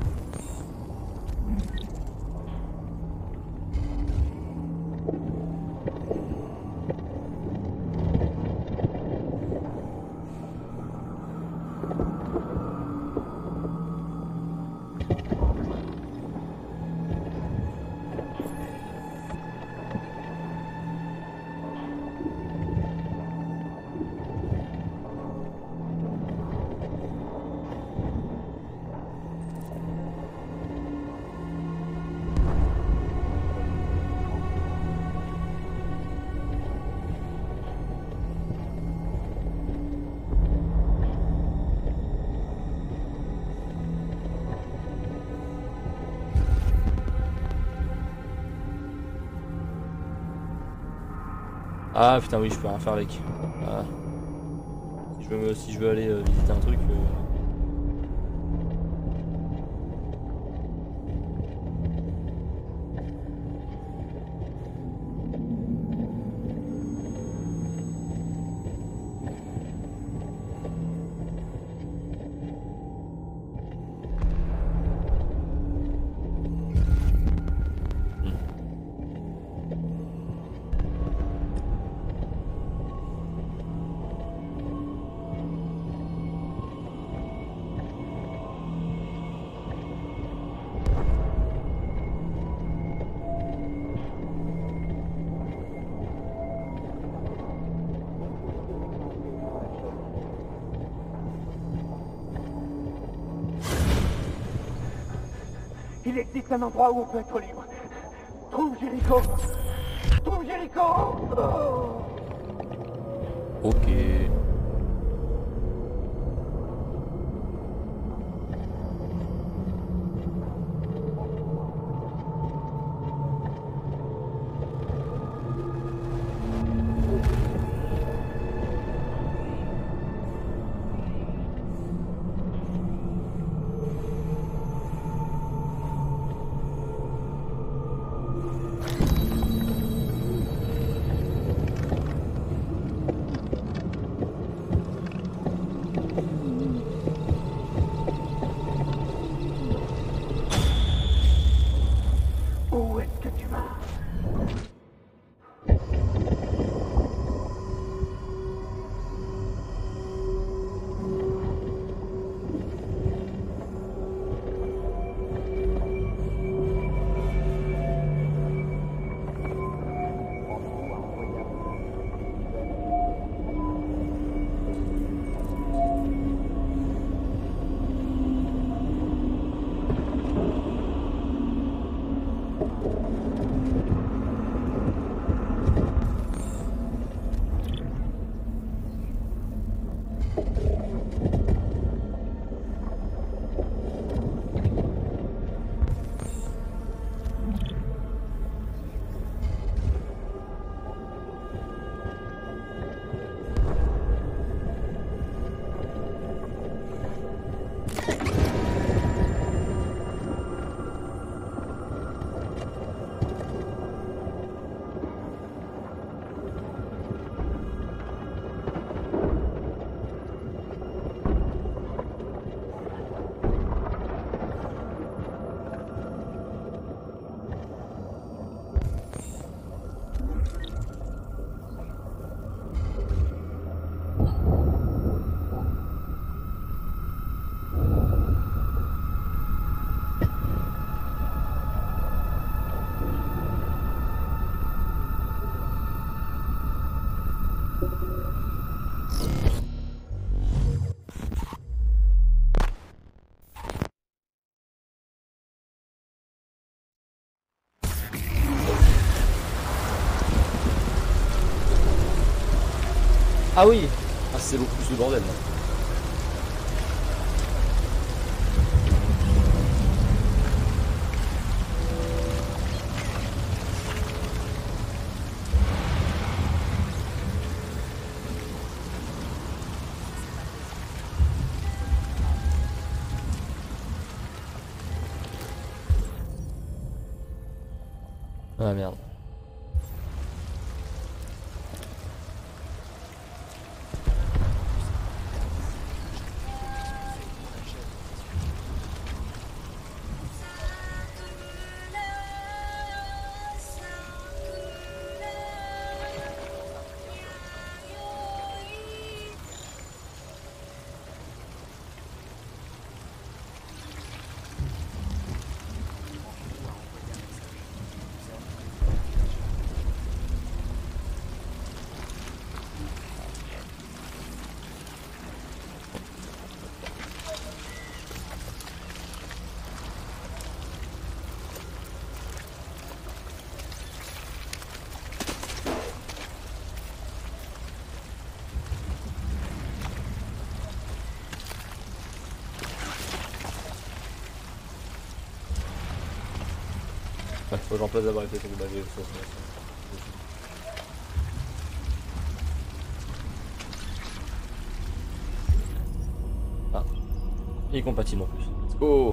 Ah putain oui je peux rien faire avec. Ah. Si je veux aller visiter un truc. Il existe un endroit où on peut être libre. Trouve Jericho. Trouve Jericho. Oh. Ok. Ah oui. Ah c'est beaucoup plus le bordel là. Ah merde. Ouais, faut que j'en place d'abord avec les tombages. Ah. Il est compatible en plus. Oh.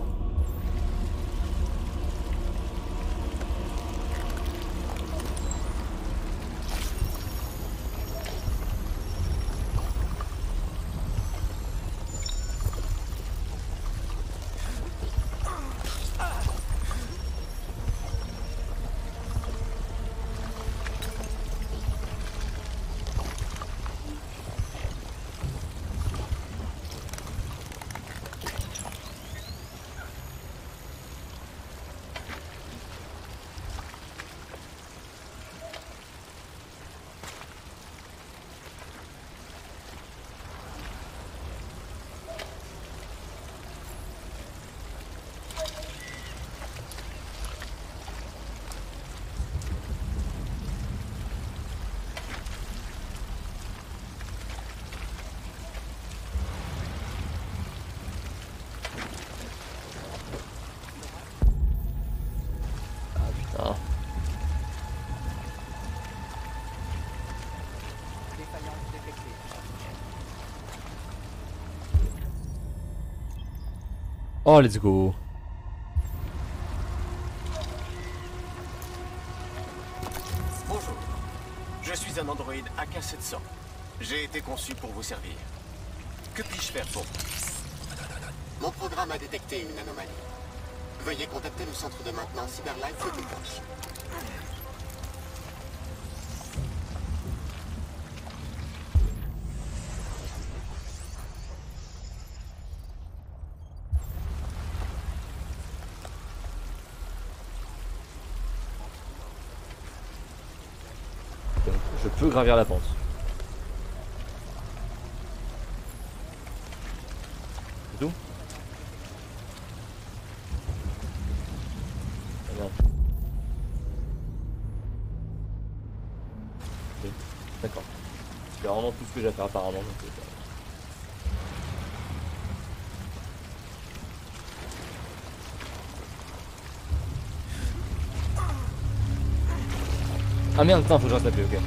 Oh, let's go. Bonjour, je suis un androïde AK-700. J'ai été conçu pour vous servir. Que puis-je faire pour vous? Mon programme a détecté une anomalie. Veuillez contacter le centre de maintenance CyberLife le plus proche. Je peux gravir la pente. C'est tout? Ah non. Ok. D'accord. C'est vraiment tout ce que j'ai à faire apparemment. Donc, ah merde, putain, faut que je reste appelé, ok.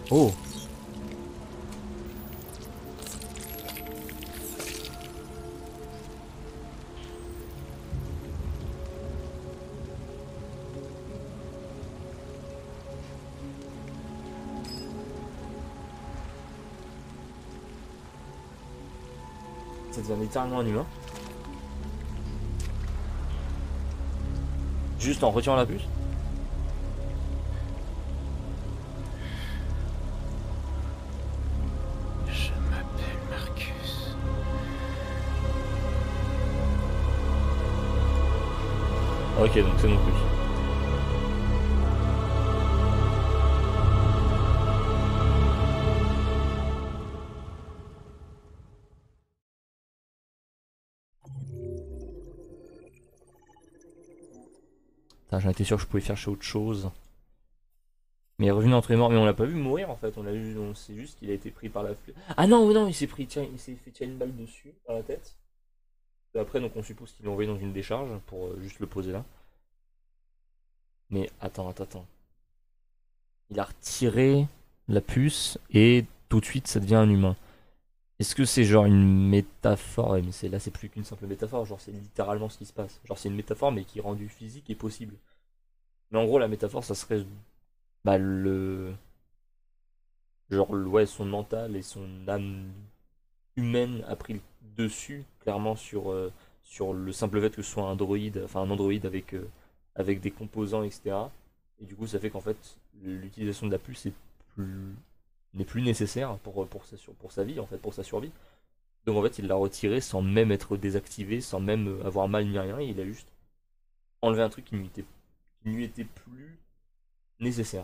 Oh. Ça devient littéralement un humain. Juste en retirant la puce. Je m'appelle Marcus. Ok, donc c'est non plus. J'en étais sûr que je pouvais faire chez autre chose. Mais il est revenu entre les morts, mais on l'a pas vu mourir en fait, on sait juste qu'il a été pris par la flûte. Ah non, non, il s'est fait tirer une balle dessus, dans la tête. Et après, donc on suppose qu'il l'a envoyé dans une décharge pour juste le poser là. Mais attends. Il a retiré la puce et tout de suite ça devient un humain. Est-ce que c'est genre une métaphore? Ouais, mais là c'est plus qu'une simple métaphore, genre c'est littéralement ce qui se passe. Genre c'est une métaphore mais qui est rendue physique et possible. Mais en gros la métaphore ça serait bah ouais, son mental et son âme humaine a pris le dessus clairement sur le simple fait que ce soit un droïde, enfin un androïde avec des composants etc. Et du coup ça fait qu'en fait l'utilisation de la puce n'est plus nécessaire pour sa vie en fait, pour sa survie. Donc en fait il l'a retiré sans même être désactivé, sans même avoir mal ni rien, et il a juste enlevé un truc qui ne lui était plus nécessaire.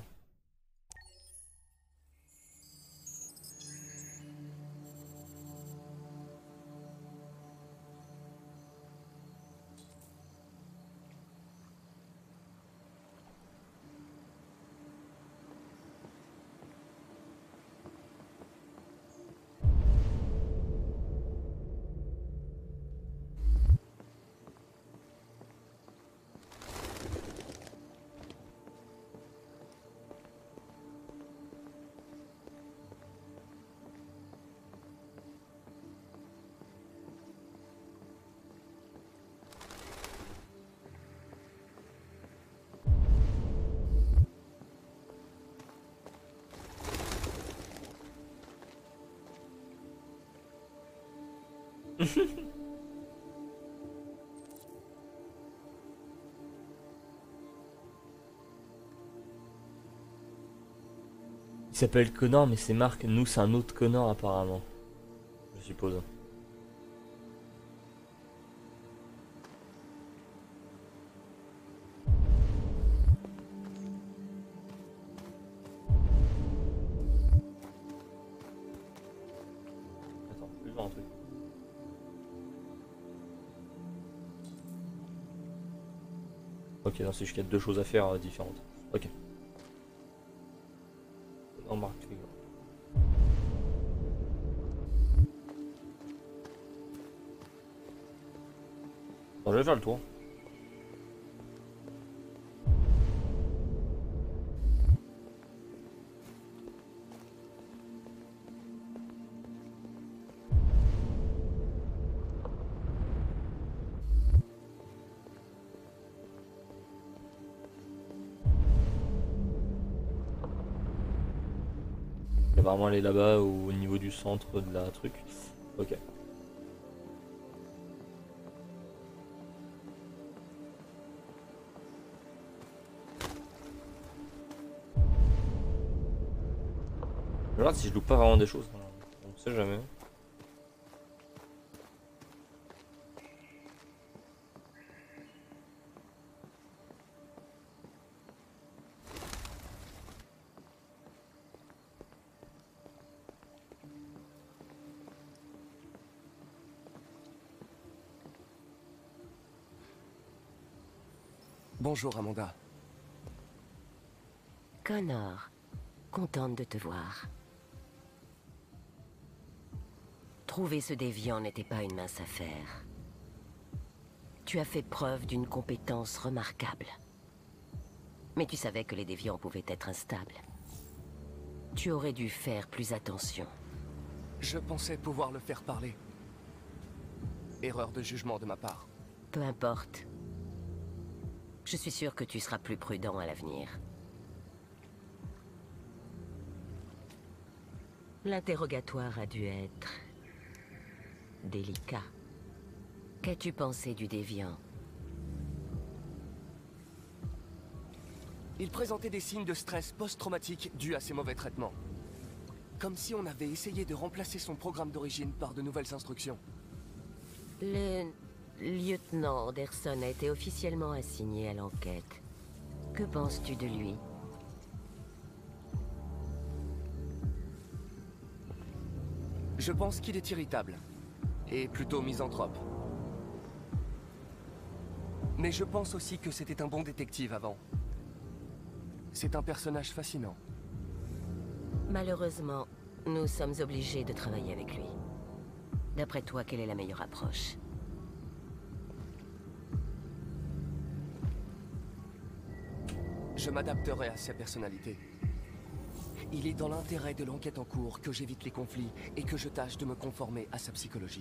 Il s'appelle Connor, mais c'est Marc. Nous, c'est un autre Connor apparemment. Je suppose. Attends, je vais voir un truc. Ok, non, c'est juste qu'il y a deux choses à faire différentes. Ok. On marque les gars. Bon, je vais faire le tour. Il va vraiment aller là-bas au niveau du centre de la truc. Ok. Je regarde si je loupe pas vraiment des choses. On ne sait jamais. Bonjour Amanda. Connor, contente de te voir. Trouver ce déviant n'était pas une mince affaire. Tu as fait preuve d'une compétence remarquable. Mais tu savais que les déviants pouvaient être instables. Tu aurais dû faire plus attention. Je pensais pouvoir le faire parler. Erreur de jugement de ma part. Peu importe. Je suis sûr que tu seras plus prudent à l'avenir. L'interrogatoire a dû être délicat. Qu'as-tu pensé du déviant? Il présentait des signes de stress post-traumatique dus à ses mauvais traitements. Comme si on avait essayé de remplacer son programme d'origine par de nouvelles instructions. Le lieutenant Anderson a été officiellement assigné à l'enquête. Que penses-tu de lui? Je pense qu'il est irritable. Et plutôt misanthrope. Mais je pense aussi que c'était un bon détective avant. C'est un personnage fascinant. Malheureusement, nous sommes obligés de travailler avec lui. D'après toi, quelle est la meilleure approche? Je m'adapterai à sa personnalité. Il est dans l'intérêt de l'enquête en cours que j'évite les conflits et que je tâche de me conformer à sa psychologie.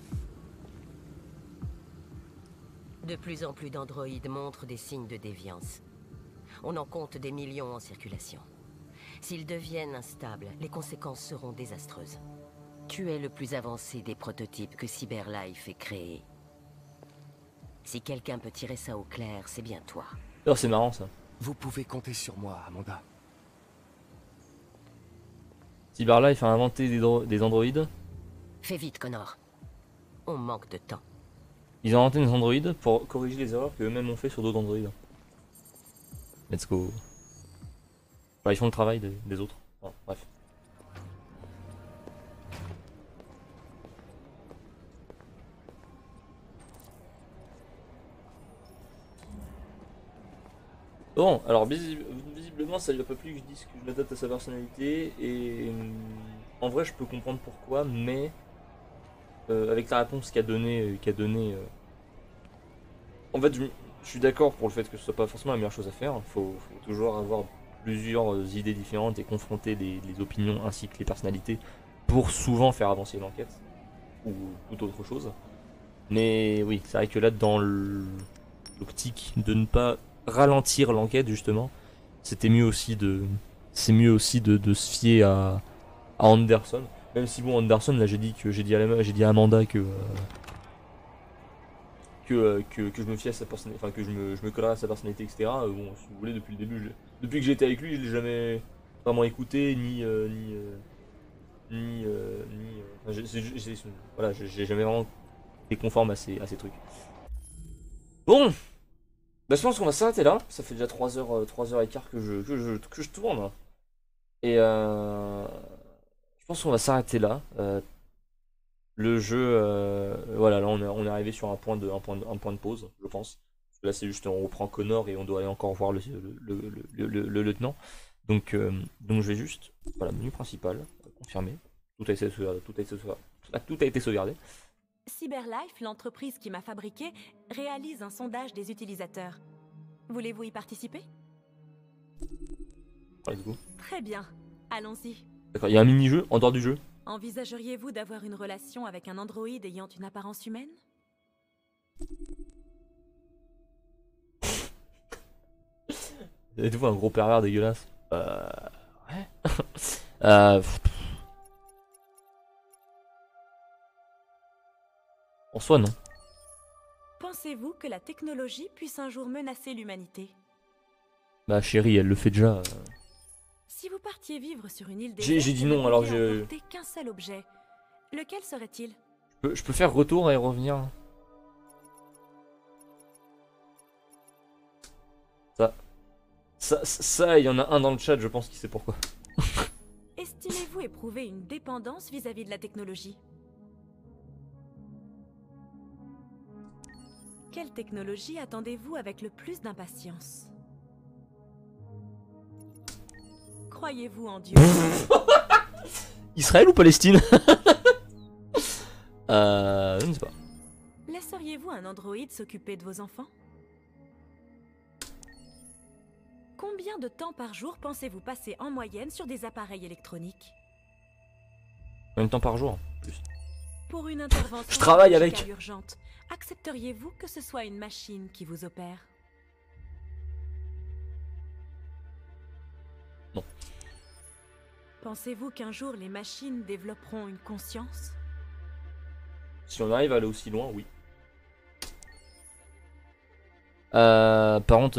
De plus en plus d'androïdes montrent des signes de déviance. On en compte des millions en circulation. S'ils deviennent instables, les conséquences seront désastreuses. Tu es le plus avancé des prototypes que CyberLife ait créés. Si quelqu'un peut tirer ça au clair, c'est bien toi. Oh, c'est marrant ça. Vous pouvez compter sur moi, Amanda. CyberLife a inventé des androïdes. Fais vite, Connor. On manque de temps. Ils ont inventé des androïdes pour corriger les erreurs qu'eux-mêmes ont fait sur d'autres androïdes. Let's go. Bah, ils font le travail des autres. Bon, bref. Bon, alors visiblement ça lui a pas plu que je dise que je m'adapte à sa personnalité et en vrai je peux comprendre pourquoi, mais avec la réponse qu'a donné, en fait je suis d'accord pour le fait que ce soit pas forcément la meilleure chose à faire. Faut toujours avoir plusieurs idées différentes et confronter les opinions ainsi que les personnalités pour souvent faire avancer l'enquête ou toute autre chose. Mais oui, c'est vrai que là dans l'optique de ne pas ralentir l'enquête justement, c'est mieux aussi de se fier à Anderson, même si bon Anderson là j'ai dit à Amanda que je me fie à sa personnalité, enfin que je me collerai à sa personnalité, etc. Bon, si vous voulez, depuis le début, depuis que j'étais avec lui, je l'ai jamais vraiment écouté voilà, j'ai jamais vraiment été conforme à ces trucs. Bon. Bah, je pense qu'on va s'arrêter là, ça fait déjà 3h15 que je tourne. Hein. Et je pense qu'on va s'arrêter là. Le jeu, voilà, là on est arrivé sur un point de pause, je pense. Parce que là c'est juste, on reprend Connor et on doit aller encore voir le lieutenant. Donc je vais juste, voilà, menu principal, confirmé. Tout a été sauvegardé. CyberLife, l'entreprise qui m'a fabriqué, réalise un sondage des utilisateurs. Voulez-vous y participer? Let's go. Très bien, allons-y. D'accord, il y a un mini-jeu en dehors du jeu. Envisageriez-vous d'avoir une relation avec un androïde ayant une apparence humaine? Êtes-vous un gros pervers dégueulasse? Ouais. En soi, non. Pensez-vous que la technologie puisse un jour menacer l'humanité? Bah chérie, elle le fait déjà. Si vous partiez vivre sur une île J'ai dit non, alors je... qu'un seul objet, lequel serait-il? Je peux faire retour et revenir. Ça, il y en a un dans le chat, je pense qu'il sait pourquoi. Estimez-vous éprouver une dépendance vis-à-vis de la technologie? Quelle technologie attendez-vous avec le plus d'impatience? Croyez-vous en Dieu? Israël ou Palestine? Je ne sais pas. Laisseriez-vous un androïde s'occuper de vos enfants? Combien de temps par jour pensez-vous passer en moyenne sur des appareils électroniques? Combien de temps par jour? Pour une intervention Je travaille chirurgicale avec. urgente, accepteriez-vous que ce soit une machine qui vous opère? Non. Pensez-vous qu'un jour les machines développeront une conscience? Si on arrive à aller aussi loin, oui. Par contre,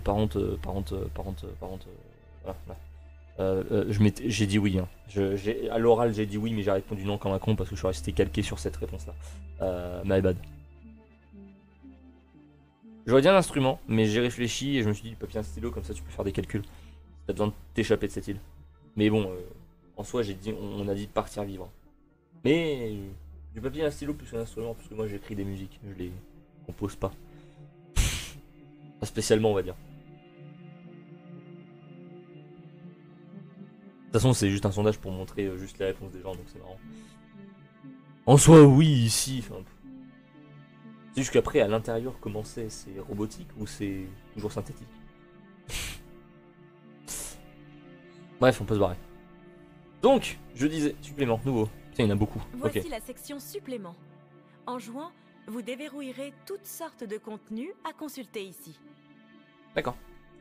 voilà, voilà. J'ai dit oui. Hein. À l'oral, j'ai dit oui, mais j'ai répondu non comme un con parce que je suis resté calqué sur cette réponse-là. My bad. J'aurais dit un instrument, mais j'ai réfléchi et je me suis dit papier, un stylo, comme ça tu peux faire des calculs. T'as besoin de t'échapper de cette île. Mais bon, en soi, on a dit de partir vivre. Mais du papier et un stylo plus qu'un instrument, parce que moi j'écris des musiques, je les compose pas. Pas spécialement, on va dire. De toute façon, c'est juste un sondage pour montrer juste les réponses des gens, donc c'est marrant. En soi, oui, ici. C'est juste qu'après, à l'intérieur, comment c'est robotique ou c'est toujours synthétique? Bref, on peut se barrer. Donc, je disais, supplément, nouveau. Tiens, il y en a beaucoup. Voici Ok. la section supplément. En jouant, vous déverrouillerez toutes sortes de contenus à consulter ici. D'accord.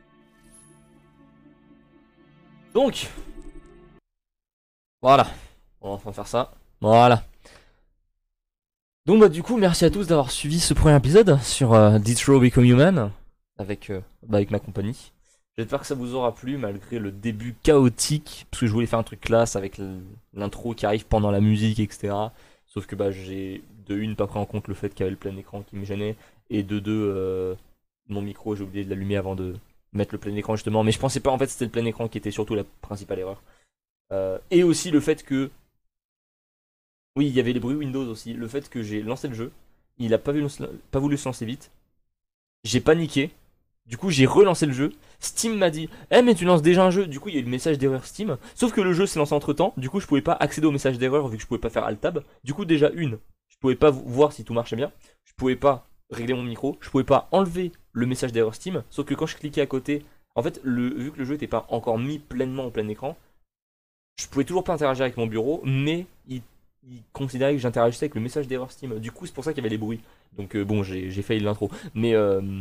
Donc, voilà. On va enfin faire ça. Voilà. Donc bah du coup, merci à tous d'avoir suivi ce premier épisode sur Detroit Become Human avec ma compagnie. J'espère que ça vous aura plu malgré le début chaotique, parce que je voulais faire un truc classe avec l'intro qui arrive pendant la musique, etc. Sauf que j'ai de une pas pris en compte le fait qu'il y avait le plein écran qui me gênait, et de deux, mon micro j'ai oublié de l'allumer avant de mettre le plein écran justement, mais je pensais pas en fait c'était le plein écran qui était surtout la principale erreur. Et aussi le fait que... Oui, il y avait les bruits Windows aussi, le fait que j'ai lancé le jeu, il a pas voulu se lancer vite, j'ai paniqué, du coup j'ai relancé le jeu, Steam m'a dit « Eh mais tu lances déjà un jeu !» Du coup il y a eu le message d'erreur Steam, sauf que le jeu s'est lancé entre temps, du coup je pouvais pas accéder au message d'erreur vu que je pouvais pas faire Alt-Tab, du coup déjà je pouvais pas voir si tout marchait bien, je pouvais pas régler mon micro, je pouvais pas enlever le message d'erreur Steam, sauf que quand je cliquais à côté, en fait vu que le jeu était pas encore mis pleinement au plein écran, je pouvais toujours pas interagir avec mon bureau, mais il considérait que j'interagissais avec le message d'erreur Steam, du coup c'est pour ça qu'il y avait les bruits, donc bon j'ai failli l'intro, mais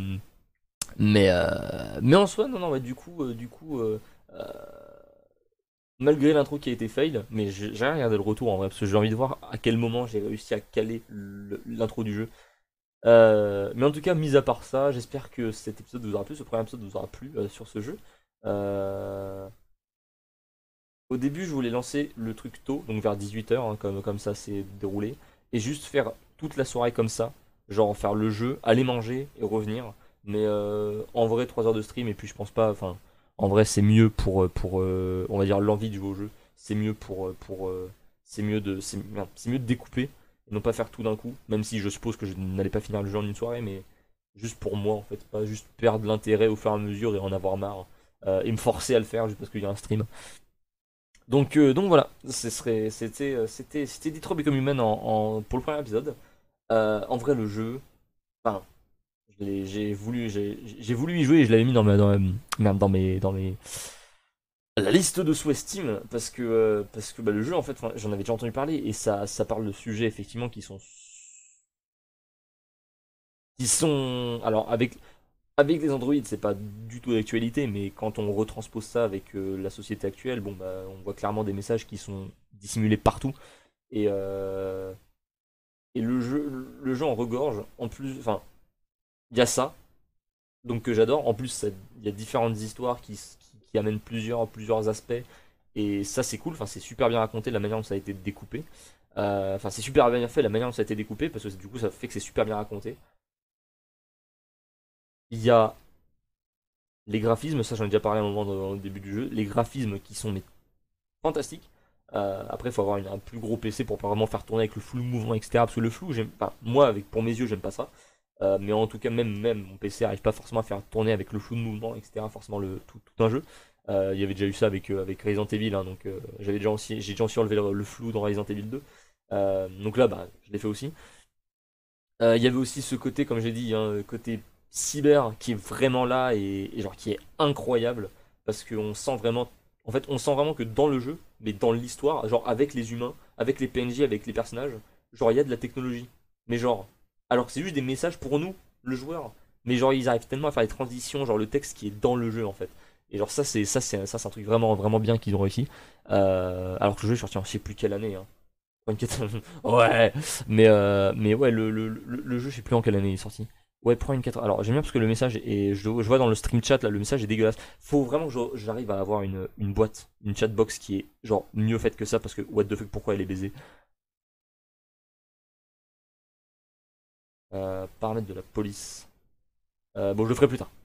en soi non ouais, du coup malgré l'intro qui a été fail, mais j'ai regardé le retour en vrai, parce que j'ai envie de voir à quel moment j'ai réussi à caler l'intro du jeu. Mais en tout cas, mis à part ça, j'espère que cet épisode vous aura plu, ce premier épisode vous aura plu sur ce jeu. Au début, je voulais lancer le truc tôt, donc vers 18h, hein, comme ça s'est déroulé, et juste faire toute la soirée comme ça, genre faire le jeu, aller manger et revenir. Mais en vrai, 3 heures de stream, et puis je pense pas, enfin, en vrai, c'est mieux pour on va dire, l'envie de jouer au jeu. C'est mieux c'est mieux de découper et non pas faire tout d'un coup, même si je suppose que je n'allais pas finir le jeu en une soirée, mais juste pour moi en fait, pas juste perdre l'intérêt au fur et à mesure et en avoir marre et me forcer à le faire juste parce qu'il y a un stream. Donc voilà, c'était Detroit Become Human pour le premier épisode. En vrai, le jeu, enfin, j'ai voulu y jouer et je l'avais mis dans la liste de souhaits Steam parce que le jeu en fait, j'en avais déjà entendu parler et ça parle de sujets effectivement qui sont alors avec les Android c'est pas du tout d'actualité, mais quand on retranspose ça avec la société actuelle, bon bah on voit clairement des messages qui sont dissimulés partout et le jeu en regorge. En plus, enfin, il y a ça donc que j'adore. En plus il y a différentes histoires qui amènent plusieurs aspects et ça c'est cool. Enfin, c'est super bien raconté la manière dont ça a été découpé. Enfin, c'est super bien fait la manière dont ça a été découpé parce que du coup ça fait que c'est super bien raconté. Il y a les graphismes, ça j'en ai déjà parlé à un moment au début du jeu, les graphismes qui sont fantastiques. Après il faut avoir un plus gros PC pour pas vraiment faire tourner avec le flou mouvement, etc. Parce que le flou, moi pour mes yeux j'aime pas ça. Mais en tout cas même mon PC arrive pas forcément à faire tourner avec le flou de mouvement, etc. Forcément tout un jeu. Il y avait déjà eu ça avec Resident Evil, hein, donc j'ai déjà aussi enlevé le flou dans Resident Evil 2. Donc là je l'ai fait aussi. Il y avait aussi ce côté, comme j'ai dit, côté cyber qui est vraiment là et genre qui est incroyable. parce qu'on sent vraiment, en fait, on sent vraiment que dans le jeu, mais dans l'histoire, genre avec les humains, avec les PNJ, avec les personnages, genre il y a de la technologie. Mais genre, alors que c'est juste des messages pour nous, le joueur. Mais genre ils arrivent tellement à faire des transitions, genre le texte qui est dans le jeu en fait. Et genre c'est un truc vraiment vraiment bien qu'ils ont réussi. Alors que le jeu est sorti en je sais plus quelle année. Hein. Ouais, mais ouais le jeu je sais plus en quelle année il est sorti. Ouais, prends une 4. Alors j'aime bien parce que le message et je vois dans le stream chat là le message est dégueulasse. Faut vraiment que j'arrive à avoir une boîte, une chatbox qui est genre mieux faite que ça parce que what the fuck pourquoi elle est baisée. Paramètres de la police. Bon je le ferai plus tard.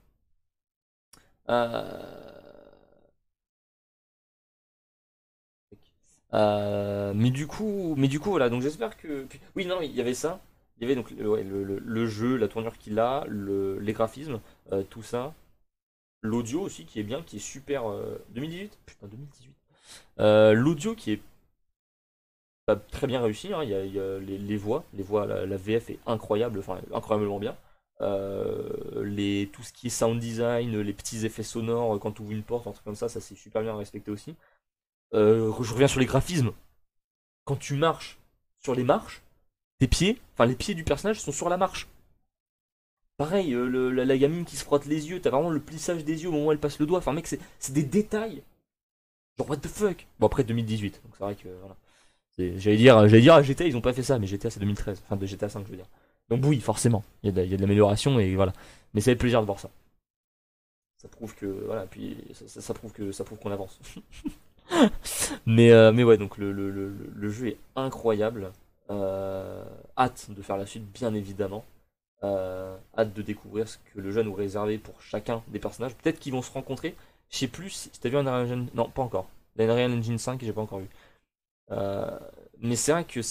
Mais du coup voilà donc j'espère que oui non il y avait ça il y avait donc ouais, le jeu la tournure qu'il a les graphismes tout ça l'audio aussi qui est bien qui est super 2018 putain 2018 l'audio qui est pas très bien réussi hein. Il y a les voix la VF est incroyable enfin incroyablement bien tout ce qui est sound design les petits effets sonores quand tu ouvres une porte un truc comme ça c'est super bien respecté aussi. Je reviens sur les graphismes. Quand tu marches sur les marches, tes pieds, enfin les pieds du personnage sont sur la marche. Pareil, la gamine qui se frotte les yeux, t'as vraiment le plissage des yeux au moment où elle passe le doigt. Enfin mec, c'est des détails. Genre what the fuck. Bon après 2018, donc c'est vrai que voilà. J'allais dire à GTA ils ont pas fait ça, mais GTA c'est 2013, enfin de GTA 5 je veux dire. Donc oui, forcément, il y a de l'amélioration et voilà. Mais ça fait plaisir de voir ça. Ça prouve que voilà, puis ça prouve qu'on avance. mais ouais donc le jeu est incroyable. Hâte de faire la suite bien évidemment. Hâte de découvrir ce que le jeu nous réservé pour chacun des personnages. Peut-être qu'ils vont se rencontrer. Je sais plus si t'as vu Unreal Engine. Non pas encore. Unreal Engine 5 j'ai pas encore vu. Mais c'est vrai que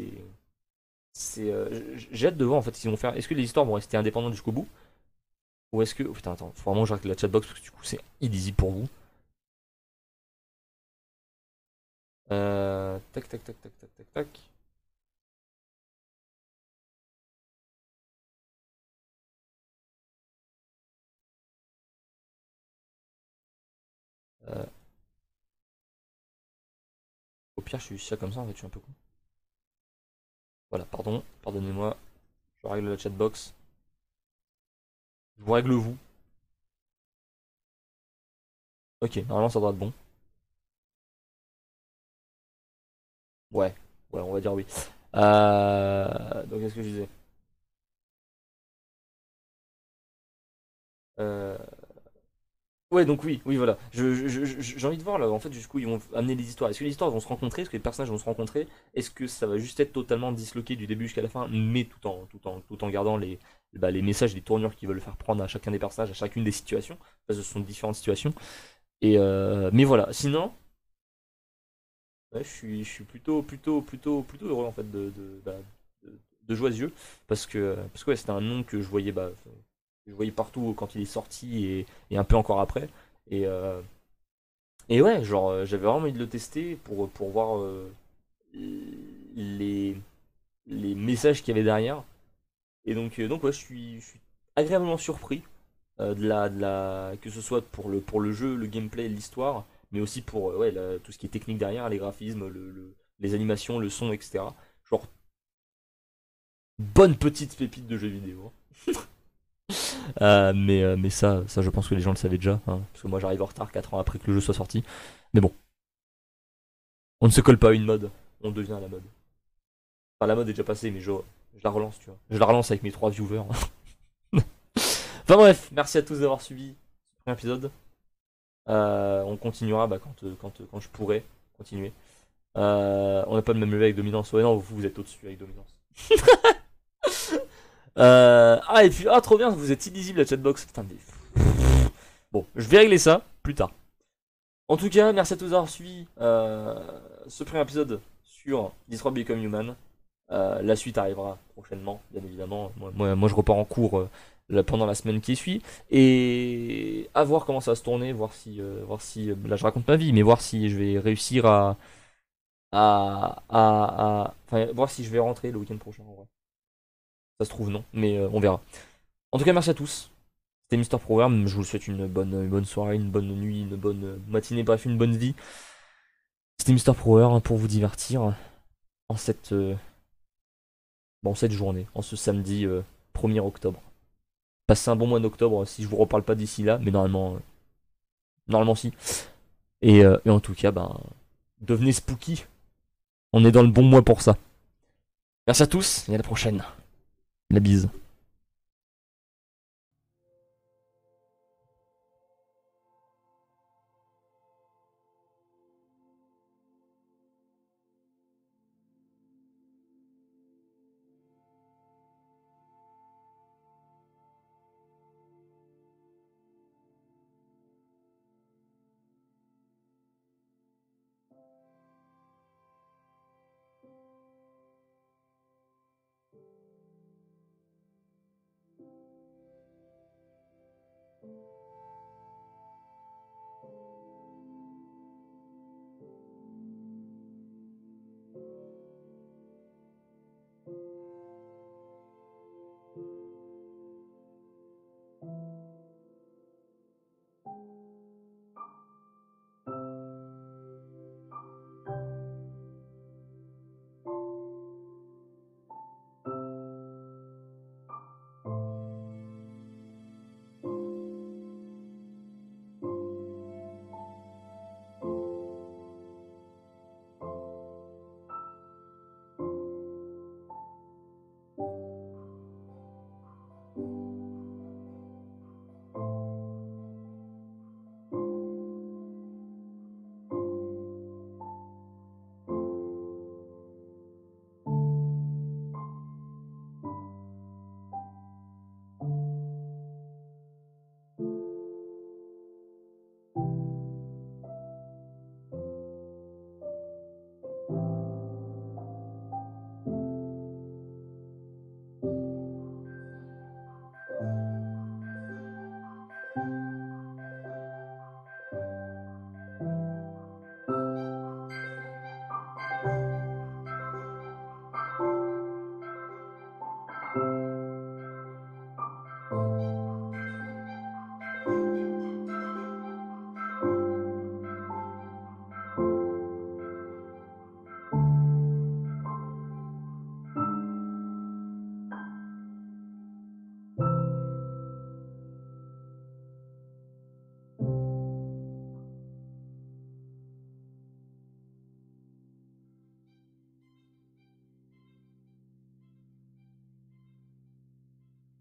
j'ai hâte de voir en fait s'ils vont faire. Est-ce que les histoires vont rester indépendantes jusqu'au bout? Ou est-ce que. Oh, putain attends, faut vraiment que j'arrête la chatbox parce que du coup c'est illisible pour vous. Tac tac tac tac tac tac tac. Au pire je suis ça comme ça en fait je suis un peu con. Voilà pardonnez-moi. Je règle la chatbox. Je vous règle vous. Ok normalement ça doit être bon. Ouais on va dire oui. Donc qu'est-ce que je disais? Ouais donc oui voilà. J'ai envie de voir là en fait jusqu'où ils vont amener les histoires. Est-ce que les histoires vont se rencontrer? Est-ce que les personnages vont se rencontrer? Est-ce que ça va juste être totalement disloqué du début jusqu'à la fin, mais tout en gardant les messages, les tournures qu'ils veulent faire prendre à chacun des personnages, à chacune des situations, parce que ce sont différentes situations. Et mais voilà, sinon ouais, je suis plutôt heureux en fait de Joisieux parce que ouais, c'était un nom que je voyais partout quand il est sorti et un peu encore après et ouais genre j'avais vraiment envie de le tester pour voir les messages qu'il y avait derrière et donc ouais je suis agréablement surpris que ce soit pour le jeu, le gameplay, l'histoire, mais aussi pour ouais, tout ce qui est technique derrière, les graphismes, les animations, le son, etc. Genre, bonne petite pépite de jeu vidéo. Mais ça, je pense que les gens le savaient déjà, hein, parce que moi j'arrive en retard 4 ans après que le jeu soit sorti. Mais bon, on ne se colle pas à une mode, on devient la mode. Enfin, la mode est déjà passée, mais je la relance, tu vois. Je la relance avec mes 3 viewers. Enfin bref, merci à tous d'avoir suivi ce premier épisode. On continuera quand je pourrai continuer. On n'a pas le même level avec Dominance. Ouais, non, vous êtes au-dessus avec Dominance. Et puis, trop bien, vous êtes illisible la chatbox. Putain, mais... Bon, je vais régler ça plus tard. En tout cas, merci à tous d'avoir suivi ce premier épisode sur Detroit Become Human. La suite arrivera prochainement, bien évidemment. Moi je repars en cours pendant la semaine qui suit. Et à voir comment ça va se tourner, voir si là je raconte ma vie, mais voir si je vais réussir enfin, voir si je vais rentrer le week-end prochain en vrai. Ça se trouve non, mais on verra. En tout cas, merci à tous. C'était Mister Programme, je vous souhaite une bonne soirée, une bonne nuit, une bonne matinée, bref, une bonne vie. C'était Mister Power pour vous divertir en cette journée, en ce samedi 1er octobre. Passez un bon mois d'octobre si je vous reparle pas d'ici là, mais normalement si. Et en tout cas, devenez spooky. On est dans le bon mois pour ça. Merci à tous et à la prochaine. La bise.